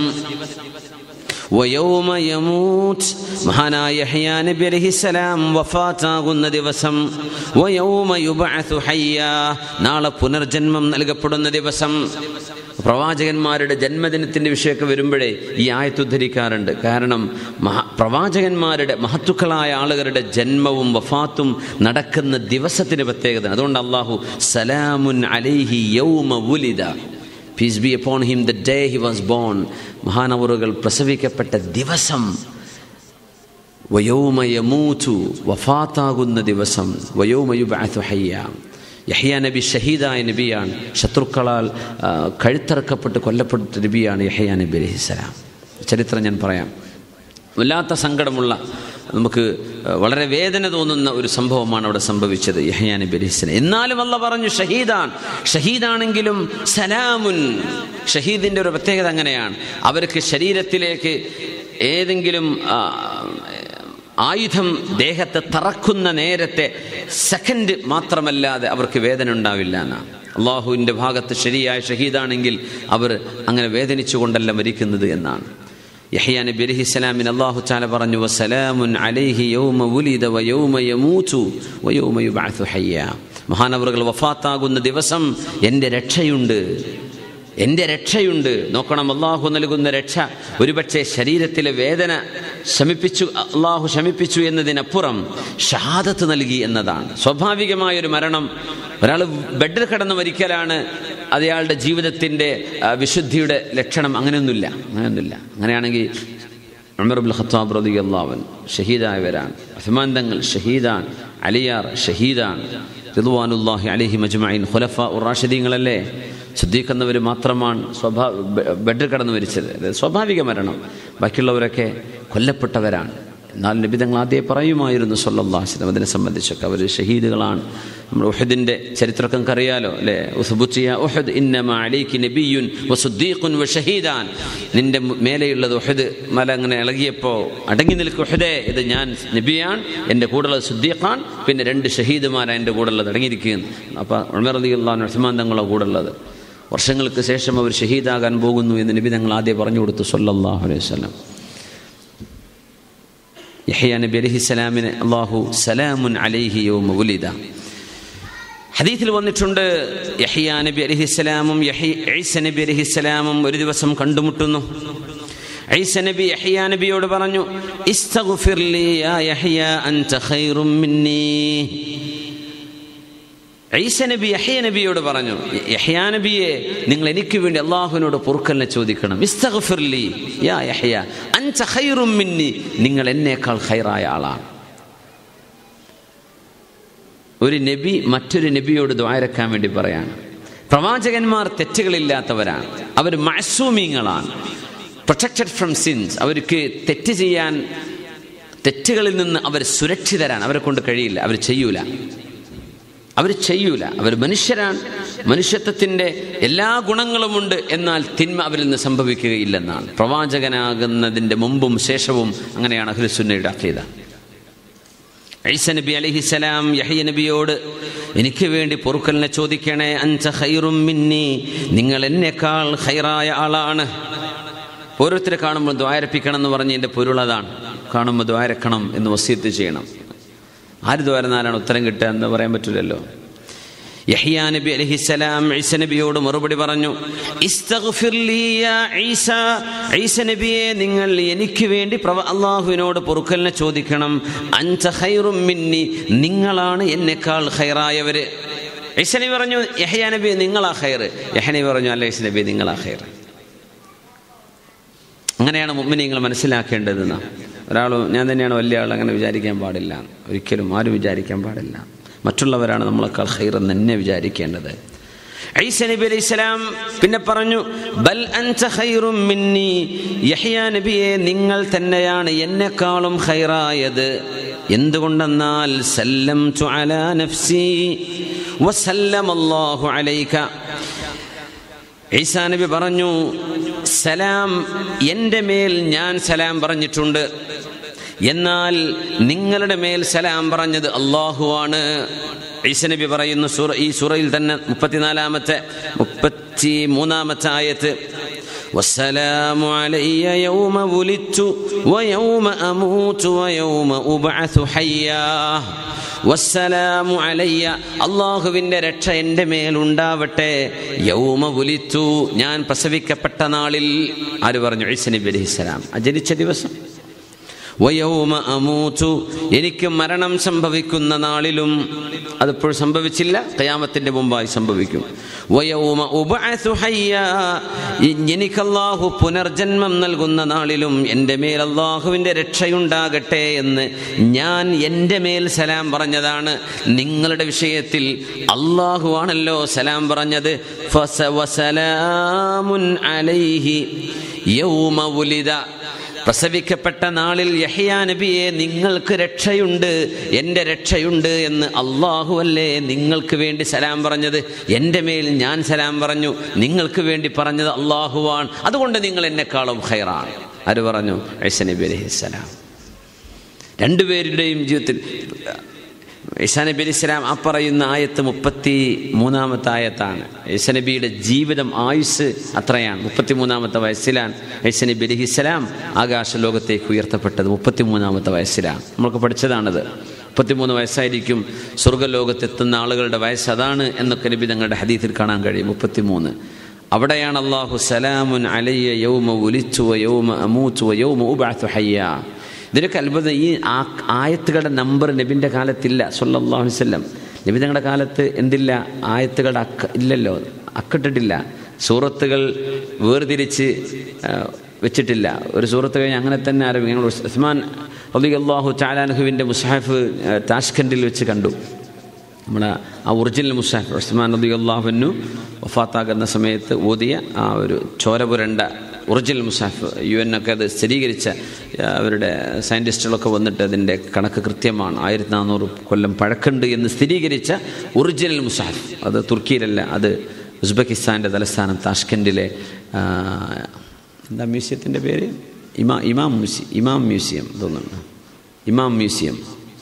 വയൗമ യമൂത്ത്, മഹാനായ യഹ്യാ നബി അലൈഹിസ്സലാം വഫാത്താകുന്ന ദിവസം. വയൗമ യുബ്അസു ഹയ്യാ, നാളെ പുനർജന്മം നൽകപ്പെടുന്ന ദിവസം. പ്രവാചകന്മാരുടെ ജന്മദിനത്തിൻ്റെ വിഷയമൊക്കെ വരുമ്പോഴേ ഈ ആയത്ത് ഉദ്ധരിക്കാറുണ്ട്. കാരണം മഹാ പ്രവാചകന്മാരുടെ മഹത്തുക്കളായ ആളുകളുടെ ജന്മവും വഫാത്തും നടക്കുന്ന ദിവസത്തിന് പ്രത്യേകത. അതുകൊണ്ട് അല്ലാഹു സലാമുൻ അലൈഹി യൗമ വുലിദ, peace be upon him the day he was born, മഹാനവറുകൾ പ്രസവിക്കപ്പെട്ട ദിവസം. വയൗമ യമൂതു, വഫാത്താകുന്ന ദിവസം. വയൗമ യുബ്അസു ഹയ്യ, യഹ്യാ നബി ഷഹീദായ നബിയാണ്, ശത്രുക്കളാൽ കഴുത്തറക്കപ്പെട്ട് കൊല്ലപ്പെട്ട നബിയാണ് യഹ്യാ നബി അലൈഹിസ്സലാം. ചരിത്രം ഞാൻ പറയാം. വല്ലാത്ത സങ്കടമുള്ള, നമുക്ക് വളരെ വേദന തോന്നുന്ന ഒരു സംഭവമാണ് അവിടെ സംഭവിച്ചത് യഹ്യാ നബി അലൈഹിസ്സലാം. എന്നാലും അല്ലാഹു പറഞ്ഞു ഷഹീദാൻ, ഷഹീദാണെങ്കിലും സലാമുൻ. ഷഹീദിൻ്റെ ഒരു പ്രത്യേകത അങ്ങനെയാണ്, അവർക്ക് ശരീരത്തിലേക്ക് ഏതെങ്കിലും ആയുധം ദേഹത്തെ തറക്കുന്ന നേരത്തെ സെക്കൻഡ് മാത്രമല്ലാതെ അവർക്ക് വേദന ഉണ്ടാവില്ല എന്നാണ്. അള്ളാഹുവിൻ്റെ ഭാഗത്ത് ശരിയായ ഷഹീദാണെങ്കിൽ അവർ അങ്ങനെ വേദനിച്ചുകൊണ്ടല്ല മരിക്കുന്നത് എന്നാണ്. യഹ്യാ നബി അലൈഹിസ്സലാമിന് അല്ലാഹു തആല പറഞ്ഞു വസലാമുൻ അലൈഹി യൗമ വുലിദ വയൗമ യമൂതു വയൗമ യുബ്അസു ഹയ്യ. മഹാനവറുകൾ വഫാത്താകുന്ന ദിവസം എൻ്റെ രക്ഷയുണ്ട്, എൻ്റെ രക്ഷയുണ്ട്. നോക്കണം, അള്ളാഹു നൽകുന്ന രക്ഷ ഒരുപക്ഷെ ശരീരത്തിലെ വേദന ശമിപ്പിച്ചു, അള്ളാഹു ശമിപ്പിച്ചു എന്നതിനപ്പുറം ഷഹാദത്ത് നൽകി എന്നതാണ്. സ്വാഭാവികമായൊരു മരണം, ഒരാൾ ബെഡിൽ കിടന്ന് മരിക്കലാണ് അയാളുടെ ജീവിതത്തിൻ്റെ വിശുദ്ധിയുടെ ലക്ഷണം. അങ്ങനെയൊന്നുമില്ല, അങ്ങനെയൊന്നുമില്ല. അങ്ങനെയാണെങ്കിൽ ഉമർ ഇബ്നുൽ ഖത്താബ് റളിയല്ലാഹു അൻഹു ഷഹീദായവരാണ്, ഉസ്മാൻ തങ്ങൾ ഷഹീദാണ്, അലിയാർ ഷഹീദാണ്, റിദ്വാനുല്ലാഹി അലൈഹിം അജ്മഈൻ ഖുലഫാ ഉർ റാഷിദീങ്ങളല്ലേ. സിദ്ദീഖ് എന്നവർ മാത്രമാണ് സ്വഭാവ ബെഡിൽ കിടന്ന് മരിച്ചത്, സ്വാഭാവിക മരണം. ബാക്കിയുള്ളവരൊക്കെ കൊല്ലപ്പെട്ടവരാണ്. എന്നാൽ നബി തങ്ങൾ ആദ്യം പറയുമായിരുന്നു സല്ലല്ലാഹു അലൈഹി വസല്ലം അതിനെ സംബന്ധിച്ചൊക്കെ, അവർ ഷഹീദുകളാണ്. നമ്മൾ ഉഹദിൻ്റെ ചരിത്രമൊക്കെ നമുക്ക് അറിയാലോ അല്ലേ. ഉസ്ബുത്തിയ ഉഹദ് ഇന്നമാ അലൈകി നബിയ്യുൻ വസുദ്ദീഖുൻ വശഹീദാൻ. നിന്റെ മേലെയുള്ളത് ഉഹദ് മല അങ്ങനെ ഇളകിയപ്പോൾ അടങ്ങി നിൽക്കും ഉഹദേ, ഇത് ഞാൻ നബിയാണ്, എൻ്റെ കൂടെയുള്ളത് സുദ്ദീഖാൻ, പിന്നെ രണ്ട് ഷഹീദുമാരാണ് എൻ്റെ കൂടെയുള്ളത്, അടങ്ങിയിരിക്കുകയാണ്. അപ്പോൾ ഉമർ റളിയല്ലാഹു അൻഹു ഉസ്മാൻ തങ്ങളെ കൂടെയുള്ളത്. വർഷങ്ങൾക്ക് ശേഷം അവർ ഷഹീദാകാൻ പോകുന്നു എന്ന് നബി തങ്ങൾ ആദ്യം പറഞ്ഞു കൊടുത്തു സല്ലല്ലാഹു അലൈഹി വസല്ലം. യഹ്യാ നബി അലൈഹിസ്സലാമിനെ അല്ലാഹു സലാമുൻ അലൈഹി യൗമ വുലിദ. ഹദീസിൽ വന്നിട്ടുണ്ട്, യഹ്യാ നബി അലൈഹിസ്സലാമും ഈസ നബി അലൈഹിസ്സലാമും ഒരു ദിവസം കണ്ടുമുട്ടുന്നു. ഈസ നബി യഹ്യാ നബിയോട് പറഞ്ഞു, ഇസ്തഗ്ഫിർ ലി യാ യഹ്യാ അൻത ഖൈറും മിന്നീ. ഈസ നബി യഹ്യ നബിയോട് പറഞ്ഞു, യഹ്യ നബിയെ, നിങ്ങൾ എനിക്ക് വേണ്ടി അള്ളാഹുവിനോട് പൊറുക്കലിനെ ചോദിക്കണം. ഇസ്തഗ്ഫിർലി യാ യഹ്യ അൻത ഖൈറും മിന്നി, നിങ്ങൾ എന്നേക്കാൾ ഖൈറായ ആളാണ്. ഒരു നബി മറ്റൊരു നബിയോട് ദുആ ഇറക്കാൻ വേണ്ടി പറയാണ്. പ്രവാചകന്മാർ തെറ്റുകളില്ലാത്തവരാണ്, അവർ മഅ്സൂമീങ്ങളാണ്, പ്രൊട്ടക്റ്റഡ് ഫ്രം സിൻസ്. അവർക്ക് തെറ്റ് ചെയ്യാൻ, തെറ്റുകളിൽ നിന്ന് അവർ സുരക്ഷിതരാണ്. അവരെ കൊണ്ട് കഴിയില്ല, അവർ ചെയ്യൂല അവർ ചെയ്യൂല അവർ മനുഷ്യരാണ്, മനുഷ്യത്വത്തിൻ്റെ എല്ലാ ഗുണങ്ങളുമുണ്ട്, എന്നാൽ തിന്മ അവരിൽ നിന്ന് സംഭവിക്കുകയില്ലെന്നാണ്. പ്രവാചകനാകുന്നതിൻ്റെ മുമ്പും ശേഷവും അങ്ങനെയാണ് അഹ്ലുസുന്നയുടെ അഖീദ. ഈസ നബി അലൈഹിസ്സലാം യഹ്യ നബിയോട്, എനിക്ക് വേണ്ടി പൊറുക്കലിനെ ചോദിക്കണേ, അൻത ഖൈറും മിന്നി, നിങ്ങൾ എന്നേക്കാൾ ഖൈറായ ആളാണ്. ഓരോരുത്തരെ കാണുമ്പോൾ ദ്വാരപ്പിക്കണം എന്ന് പറഞ്ഞ് എൻ്റെ പൊരുളതാണ്. കാണുമ്പോൾ ദ്വാരക്കണം എന്ന് വസിയത്ത് ചെയ്യണം. ആര് ദ്വാരനാലാണ് ഉത്തരം കിട്ടുക എന്ന് പറയാൻ പറ്റില്ലല്ലോ. യഹ്യ നബി അലൈഹിസ്സലാം ഈസ നബിയോട് മറുപടി പറഞ്ഞു, ഇസ്തഗ്ഫിർ ലി യാ ഈസ, ഈസ നബിയെ, നിങ്ങൾ എനിക്ക് വേണ്ടി അല്ലാഹുവിനോട് പൊറുക്കലിനെ ചോദിക്കണം. അൻത ഖൈറും മിന്നി, നിങ്ങളാണ് എന്നെക്കാൾ ഖൈറായവര്. ഈസ നബി പറഞ്ഞു, യഹ്യ നബി നിങ്ങളാ ഖൈർ. യഹ്യ നബി പറഞ്ഞു, അല്ല ഈസ നബി നിങ്ങളാ ഖൈർ. അങ്ങനെയാണ് മുഅ്മിനീങ്ങൾ മനസ്സിലാക്കേണ്ടതെന്ന്. ഒരാൾ ഞാൻ തന്നെയാണ് വലിയ ആൾ അങ്ങനെ വിചാരിക്കാൻ പാടില്ല, ഒരിക്കലും ആരും വിചാരിക്കാൻ പാടില്ല. മറ്റുള്ളവരാണ് നമ്മളെക്കാൾ ഖൈർ എന്ന് തന്നെ വിചാരിക്കേണ്ടത്. ഈസ നബി അലൈഹിസ്സലാം പിന്നെ പറഞ്ഞു, ബൽ അൻത ഖൈറും മിന്നി, യഹ്യ നബിയെ, നിങ്ങൾ തന്നെയാണ് എന്നെക്കാളും ഖൈറായത്. എന്തുകൊണ്ടെന്നാൽ സല്ലംതു അലാ നഫ്സി വസല്ലമല്ലാഹു അലൈക. ഈസാ നബി പറഞ്ഞു, സലാം എൻ്റെ മേൽ ഞാൻ സലാം പറഞ്ഞിട്ടുണ്ട്, എന്നാൽ നിങ്ങളുടെ മേൽ സലാം പറഞ്ഞത് അല്ലാഹുവാണ്. ഈസ നബി പറയുന്നു സൂറ ഈ സൂറയിൽ തന്നെ മുപ്പത്തിനാലാമത്തെ മുപ്പത്തി മൂന്നാമത്തെ ആയത്ത്, വസ്സലാമു അലയ്യ യൗമ വുലിദ്തു വയൗമ അമൂതു വയൗമ ഉബ്അസു ഹയ്യാ. വസ്സലാമു അലയ്യ, അല്ലാഹുവിൻ്റെ രക്ഷ എൻ്റെ മേലുണ്ടാവട്ടെ. യൗമ വുലിദ്തു, ഞാൻ പ്രസവിക്കപ്പെട്ട നാളിൽ. ആര് പറഞ്ഞു? ഈസ നബി അലൈഹിസ്സലാം ജനിച്ച ദിവസം. വയൗമ അമൂതു, എനിക്ക് മരണം സംഭവിക്കുന്ന നാളിലും. അതിപ്പോൾ സംഭവിച്ചില്ല, ഖിയാമത്തിന്റെ മുമ്പായി സംഭവിക്കും. വയൗമ ഉബ്അസു ഹയ്യാ, എനിക്ക് അല്ലാഹു പുനർജന്മം നൽകുന്ന നാളിലും എൻ്റെ മേൽ അല്ലാഹുവിൻ്റെ രക്ഷയുണ്ടാകട്ടെ എന്ന് ഞാൻ എൻ്റെ മേൽ സലാം പറഞ്ഞതാണ്. നിങ്ങളുടെ വിഷയത്തിൽ അല്ലാഹു ആണല്ലോ സലാം പറഞ്ഞത്. ഫസവസലാമുൻ അലൈഹി യൗമ വുലിദ, പ്രസവിക്കപ്പെട്ട നാളിൽ യഹ്യ നബിയെ, നിങ്ങൾക്ക് രക്ഷയുണ്ട്, എൻ്റെ രക്ഷയുണ്ട് എന്ന് അല്ലാഹു അല്ലേ നിങ്ങൾക്ക് വേണ്ടി സലാം പറഞ്ഞത്. എൻ്റെ മേൽ ഞാൻ സലാം പറഞ്ഞു, നിങ്ങൾക്ക് വേണ്ടി പറഞ്ഞത് അല്ലാഹുവാണ്. അതുകൊണ്ട് നിങ്ങൾ എന്നെക്കാളും ഖൈറാണ്. ആര് പറഞ്ഞു? ഈസ നബി അലൈഹിസ്സലാം. രണ്ടുപേരുടെയും ജീവിതത്തിൽ ഈസാ നബി അലൈഹിസ്സലാം ആ പറയുന്ന ആയത്ത് മുപ്പത്തി മൂന്നാമത്തെ ആയത്താണ്. ഈസാ നബിയുടെ ജീവിതം, ആയുസ് അത്രയാണ്. മുപ്പത്തി മൂന്നാമത്തെ വയസ്സിലാണ് ഈസാ നബി അലൈഹിസ്സലാം ആകാശ ലോകത്തേക്ക് ഉയർത്തപ്പെട്ടത്. മുപ്പത്തി മൂന്നാമത്തെ വയസ്സിലാണ്. നമ്മൾക്ക് പഠിച്ചതാണത്. മുപ്പത്തിമൂന്ന് വയസ്സായിരിക്കും സ്വർഗ്ഗലോകത്തെത്തുന്ന ആളുകളുടെ വയസ്സ്, അതാണ് എന്നൊക്കെ നബി തങ്ങളുടെ ഹദീസിൽ കാണാൻ കഴിയും. മുപ്പത്തിമൂന്ന്. അവിടെയാണ് അല്ലാഹു സലാമുൻ അലയ്യ യൗമ വുലിദ്തു വയൗമ അമൂതു വയൗമ ഉബ്അസു ഹയ്യാ. ഇതിനൊക്കെ അത്ഭുതം. ഈ ആ ആയത്തുകളുടെ നമ്പർ നബിൻ്റെ കാലത്തില്ല സല്ലല്ലാഹു അലൈഹി വസല്ലം. നബി തങ്ങളുടെ കാലത്ത് എന്തില്ല? ആയത്തുകളുടെ അക്ക ഇല്ലല്ലോ, അക്കിട്ടിട്ടില്ല. സൂറത്തുകൾ വേർതിരിച്ച് വെച്ചിട്ടില്ല. ഒരു സൂറത്ത് കഴിഞ്ഞ് അങ്ങനെ തന്നെ ആരംഭിക്കും. ഞങ്ങൾ ഉസ്മാൻ റളിയല്ലാഹു തആല അൻഹുവിൻ്റെ മുസ്ഹഫ് താഷ്കൻഡിൽ വെച്ച് കണ്ടു. നമ്മുടെ ആ ഒറിജിനൽ മുസ്ഹഫ് ഉസ്മാൻ റളിയല്ലാഹു അൻഹു വഫാത്താകുന്ന സമയത്ത് ഓതിയ ആ ഒരു ചോര പുരണ്ട ഒറിജിനൽ മുസാഫ്. യു എൻ ഒക്കെ അത് സ്ഥിരീകരിച്ച അവരുടെ സയൻറ്റിസ്റ്റുകളൊക്കെ വന്നിട്ട് അതിൻ്റെ കണക്ക് കൃത്യമാണ്, ആയിരത്തി നാനൂറ് കൊല്ലം പഴക്കമുണ്ട് എന്ന് സ്ഥിരീകരിച്ച ഒറിജിനൽ മുസാഫ്. അത് തുർക്കിയിലല്ല, അത് ഉസ്ബെക്കിസ്ഥാൻ്റെ തലസ്ഥാനം താഷ്കൻഡിലെ എന്താ മ്യൂസിയത്തിൻ്റെ പേര്? ഇമാ ഇമാം മ്യൂസിയം ഇമാം മ്യൂസിയം തോന്നുന്നു. ഇമാം മ്യൂസിയം.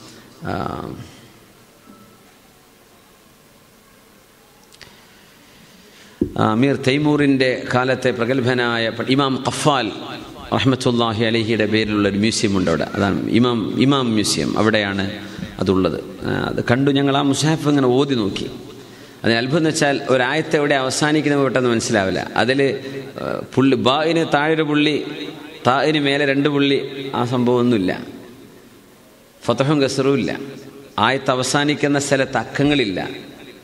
അമീർ തൈമൂറിൻ്റെ കാലത്തെ പ്രഗത്ഭനായ ഇമാം ഖഫാൽ റഹ്മത്തുള്ളാഹി അലൈഹിയുടെ പേരിലുള്ളൊരു മ്യൂസിയം ഉണ്ട് അവിടെ. അതാണ് ഇമാം ഇമാം മ്യൂസിയം. അവിടെയാണ് അതുള്ളത്. അത് കണ്ടു ഞങ്ങൾ. ആ മുസാഫ് ഇങ്ങനെ ഓതി നോക്കി. അതിന് അത്ഭുതം എന്ന് വെച്ചാൽ ഒരായത്ത് എവിടെ അവസാനിക്കുന്നത് പെട്ടെന്ന് മനസ്സിലാവില്ല. അതിൽ പുള്ളി ബായിന് താഴൊരു പുള്ളി, തായിന് മേലെ രണ്ട് പുള്ളി, ആ സംഭവമൊന്നുമില്ല. ഫതഹും കസറും ഇല്ല. ആയത്ത് അവസാനിക്കുന്ന സ്ഥലത്ത് അക്കങ്ങളില്ല.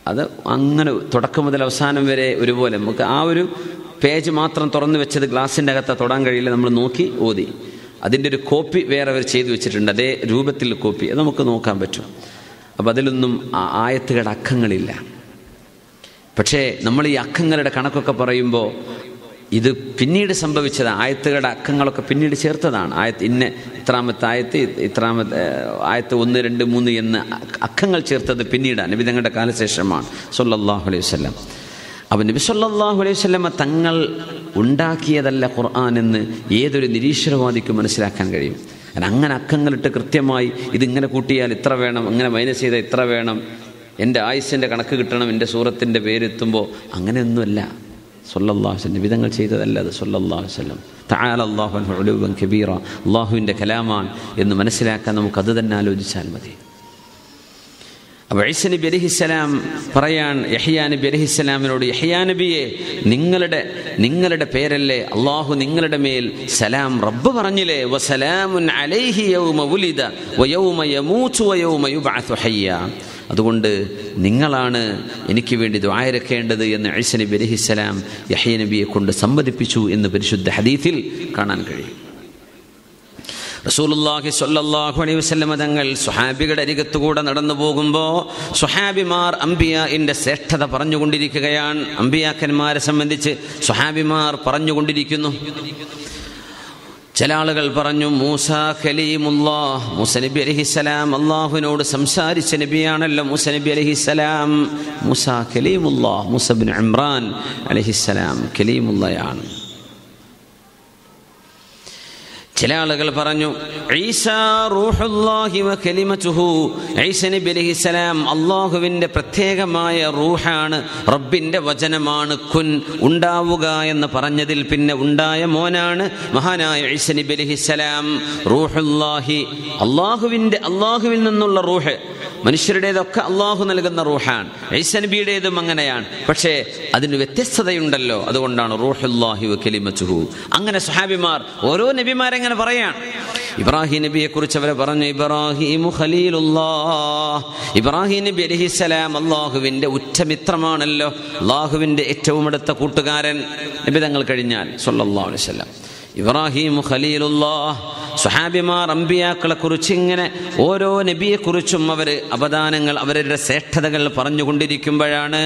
അത് അങ്ങനെ തുടക്കം മുതൽ അവസാനം വരെ ഒരുപോലെ നമുക്ക് ആ ഒരു പേജ് മാത്രം തുറന്നു വെച്ചത് ഗ്ലാസിൻ്റെ അകത്ത് തൊടാൻ കഴിയില്ല. നമ്മൾ നോക്കി ഓതി. അതിൻ്റെ ഒരു കോപ്പി വേറെ അവർ ചെയ്തു വെച്ചിട്ടുണ്ട്, അതേ രൂപത്തിൽ കോപ്പി, അത് നമുക്ക് നോക്കാൻ പറ്റും. അപ്പം അതിലൊന്നും ആയത്തുകളുടെ അക്കങ്ങളില്ല. പക്ഷേ നമ്മൾ ഈ അക്കങ്ങളുടെ കണക്കൊക്കെ പറയുമ്പോൾ ഇത് പിന്നീട് സംഭവിച്ചത്, ആയത്തുകളുടെ അക്കങ്ങളൊക്കെ പിന്നീട് ചേർത്തതാണ്. ആയത്ത് ഇന്ന ഇത്രാമത്തെ ആയത്ത് ഇത്രാമത്തെ ആയത്ത് ഒന്ന് രണ്ട് മൂന്ന് എന്ന് അക്കങ്ങൾ ചേർത്തത് പിന്നീടാണ്, നബി തങ്ങളുടെ കാലശേഷമാണ് സല്ലല്ലാഹു അലൈഹി വസല്ലം. അപ്പം നബി സല്ലല്ലാഹു അലൈഹി വസല്ലം തങ്ങൾ ഉണ്ടാക്കിയതല്ല ഖുർആൻ എന്ന് ഏതൊരു നിരീശ്വരവാദിക്കും മനസ്സിലാക്കാൻ കഴിയും. കാരണം അങ്ങനെ അക്കങ്ങളിട്ട് കൃത്യമായി ഇതിങ്ങനെ കൂട്ടിയാൽ ഇത്ര വേണം, അങ്ങനെ മൈനസ് ചെയ്താൽ ഇത്ര വേണം, എൻ്റെ ആയുസ്സിൻ്റെ കണക്ക് കിട്ടണം, എൻ്റെ സൂറത്തിൻ്റെ പേരെത്തുമ്പോൾ അങ്ങനെയൊന്നുമല്ല. സല്ലല്ലാഹു അലൈഹി വസല്ലം വിധങ്ങൾ ചെയ്തതല്ല അത്. സല്ലല്ലാഹു അലൈഹി വസല്ലം തആല അല്ലാഹു അൻഹു ഉലുവൻ കബീറ, അല്ലാഹുവിൻ്റെ കലാമാണ് എന്ന് മനസ്സിലാക്കാൻ നമുക്ക് അത് തന്നെ ആലോചിച്ചാൽ മതി. അപ്പോൾ ഈസാ നബി അലൈഹിസ്സലാം പറയാൻ യഹ്യാ നബി അലൈഹിസ്സലാമിനോട്, യഹ്യാ നബിയെ, നിങ്ങളുടെ നിങ്ങളുടെ പേരല്ലേ അള്ളാഹു നിങ്ങളുടെ മേൽ സലാം റബ്ബ് പറഞ്ഞില്ലേ, വസലാമുൻ അലൈഹി യൗമ വുലിദ വയൗമ യമൂതു വയൗമ യുബ്അസു ഹയ്യ, അതുകൊണ്ട് നിങ്ങളാണ് എനിക്ക് വേണ്ടി ദുആ ഇറക്കേണ്ടത് എന്ന് ഈസാ നബി അലൈഹിസ്സലാം യഹ്യാ നബിയെ കൊണ്ട് സമ്മതിപ്പിച്ചു എന്ന് പരിശുദ്ധ ഹദീസിൽ കാണാൻ കഴിയും. റസൂലുള്ളാഹി സ്വല്ലല്ലാഹു അലൈഹി വസല്ലം തങ്ങൾ സ്വഹാബികളുടെ അരികത്തുകൂടെ നടന്നു പോകുമ്പോൾ സ്വഹാബിമാർ അംബിയാഇന്റെ ശ്രേഷ്ഠത പറഞ്ഞുകൊണ്ടിരിക്കുകയാണ്. അംബിയാക്കന്മാരെ സംബന്ധിച്ച് സ്വഹാബിമാർ പറഞ്ഞുകൊണ്ടിരിക്കുന്നു. ചില ആളുകൾ പറഞ്ഞു, മൂസ കലീമുല്ലാഹ്, മൂസ നബി അലൈഹിസ്സലാം അള്ളാഹുവിനോട് സംസാരിച്ച നബിയാണല്ലോ മൂസ നബി അലൈഹിസ്സലാം. മൂസ കലീമുല്ലാഹ്, മൂസ ഇബ്നു ഇമ്രാൻ അലൈഹിസ്സലാം കലീമുള്ളയാണ്. ചില ആളുകൾ പറഞ്ഞു, ഈസാ റൂഹുല്ലാഹി വ കലിമതുഹു, ഈസാ നബി അലൈഹിസ്സലാം അള്ളാഹുവിൻ്റെ പ്രത്യേകമായ റൂഹാണ്, റബ്ബിൻ്റെ വചനമാണ്. കുൻ ഉണ്ടാവുക എന്ന് പറഞ്ഞതിൽ പിന്നെ ഉണ്ടായ മോനാണ് മഹാനായ ഈസാ നബി അലൈഹിസ്സലാം. റൂഹുല്ലാഹി, അള്ളാഹുവിൻ്റെ അള്ളാഹുവിൽ നിന്നുള്ള റൂഹ്. മനുഷ്യരുടേതൊക്കെ അള്ളാഹു നൽകുന്ന റൂഹാണ്, ഈസാ നബിയുടേതും അങ്ങനെയാണ്. പക്ഷേ അതിന് വ്യത്യസ്തതയുണ്ടല്ലോ, അതുകൊണ്ടാണ് റൂഹുല്ലാഹി വ കലിമതുഹു. അങ്ങനെ സ്വഹാബിമാർ ഓരോ നബിമാരെ അങ്ങനെ പറയാണ്. ഇബ്രാഹിം നബിയെ കുറിച്ച് അവർ പറഞ്ഞു, ഇബ്രാഹിമു ഖലീലുല്ലാഹ്, ഇബ്രാഹിം നബി അലൈഹിസ്സലാം അള്ളാഹുവിൻ്റെ ഉറ്റമിത്രമാണല്ലോ, അള്ളാഹുവിൻ്റെ ഏറ്റവും അടുത്ത കൂട്ടുകാരൻ നബി തങ്ങൾ കഴിഞ്ഞാൽ സല്ലല്ലാഹു അലൈഹി വസല്ലം. ഇബ്രാഹിമു ഖലീലുല്ലാഹ്. സ്വഹാബിമാർ അംബിയാക്കളെ കുറിച്ച് ഇങ്ങനെ ഓരോ നബിയെക്കുറിച്ചും അവർ അപദാനങ്ങൾ, അവരുടെ ശ്രേഷ്ഠതകൾ പറഞ്ഞുകൊണ്ടിരിക്കുമ്പോഴാണ്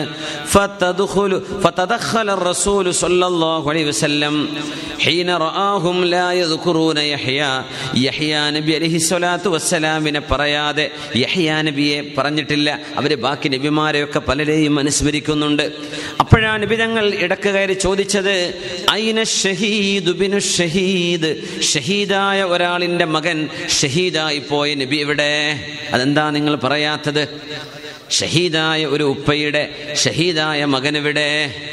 ഫതദഖല റസൂലു സല്ലല്ലാഹു അലൈഹി വസല്ലം ഹീന റആഹും ലാ യദ്കുറൂന യഹ്യാ, യഹ്യാ നബി അലൈഹി സ്വലാത്തു വസ്സലാമിനെ പറയാതെ യഹ്യാ നബിയെ പറഞ്ഞിട്ടില്ല. അവർ ബാക്കി നബിമാരെയൊക്കെ പലരെയും അനുസ്മരിക്കുന്നുണ്ട്. അപ്പോഴാണ് നബി തങ്ങൾ ഇടക്ക് കയറി ചോദിച്ചത്, ഐന ഷഹീദു ബിനു ഷഹീദ്, ഷഹീദായ ഒരാളിൻ്റെ മകൻ ഷഹീദായി പോയ നബി എവിടെ? അതെന്താ നിങ്ങൾ പറയാത്തത്? ഷഹീദായ ഒരു ഉപ്പയുടെ ഷഹീദായ മകൻ എവിടെ?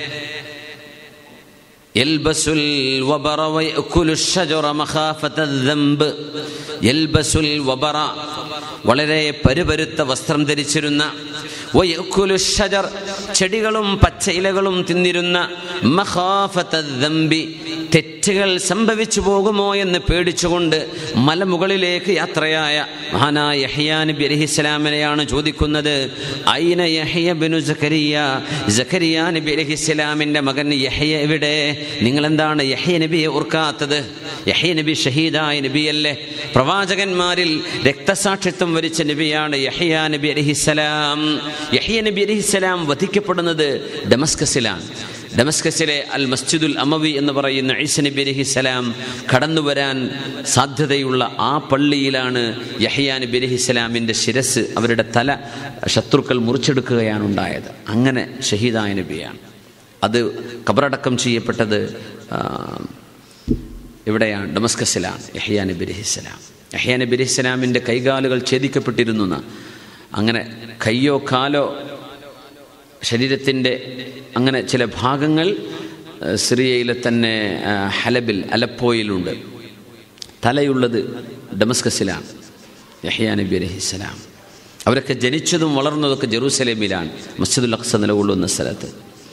യൽബസുൽ വബറ വയഅകുലു അഷ്ജറ മഖാഫത അദ്ദംബ്. യൽബസുൽ വബറ, വളരെ പരുപരുത്ത വസ്ത്രം ധരിച്ചിരുന്ന, വയഅകുലു അഷ്ജർ, ചെടികളും പച്ചയിലകളും തിന്നിരുന്ന, മഖാഫത അദ്ദംബി, തെറ്റുകൾ സംഭവിച്ചു പോകുമോ എന്ന് പേടിച്ചുകൊണ്ട് മലമുകളിലേക്ക് യാത്രയായ മഹാനായ യഹ്യാ നബി അലൈഹിസ്സലാമിനെയാണ് ചോദിക്കുന്നത്, ഐന യഹ്യ ബിനു സക്കരിയ, സക്കരിയ നബി അലൈഹിസ്സലാമിൻ്റെ മകൻ യഹ്യ എവിടെ? നിങ്ങളെന്താണ് യഹ്യ നബിയെ ഓർക്കാത്തത്? യഹ്യ നബി ഷഹീദായ നബിയല്ലേ, പ്രവാചകന്മാരിൽ രക്തസാക്ഷിത്വം വരിച്ച നബിയാണ് യഹ്യ നബി അലൈഹിസ്സലാം. യഹ്യ നബി അലൈഹിസ്സലാം വധിക്കപ്പെടുന്നത് ഡമസ്കസിലാണ്. ഡമസ്കസിലെ അൽ മസ്ജിദുൽ അമവി എന്ന് പറയുന്ന ഈസാ നബി അലൈഹിസ്സലാം കടന്നു വരാൻ സാധ്യതയുള്ള ആ പള്ളിയിലാണ് യഹ്യാ നബി അലൈഹിസ്സലാമിൻ്റെ ശിരസ്, അവരുടെ തല ശത്രുക്കൾ മുറിച്ചെടുക്കുകയാണ് ഉണ്ടായത്. അങ്ങനെ ഷഹീദായ നബിയാണ്. അത് ഖബറടക്കം ചെയ്യപ്പെട്ടത് എവിടെയാണ്? ഡമസ്കസിലാണ് യഹ്യാ നബി അലൈഹിസ്സലാം. യഹ്യാ നബി അലൈഹിസ്സലാമിൻ്റെ കൈകാലുകൾ ഛേദിക്കപ്പെട്ടിരുന്നു. അങ്ങനെ കയ്യോ കാലോ ശരീരത്തിൻ്റെ അങ്ങനെ ചില ഭാഗങ്ങൾ സിറിയയിലെ തന്നെ ഹലബിൽ, അലപ്പോയിലുണ്ട്. തലയുള്ളത് ഡമസ്കസിലാണ് യഹ്യാ നബി അലൈഹിസ്സലാം. അവരൊക്കെ ജനിച്ചതും വളർന്നതൊക്കെ ജെറൂസലേമിലാണ്, മസ്ജിദുൽ അഖ്സ നിലകൊള്ളുന്ന സ്ഥലത്ത്.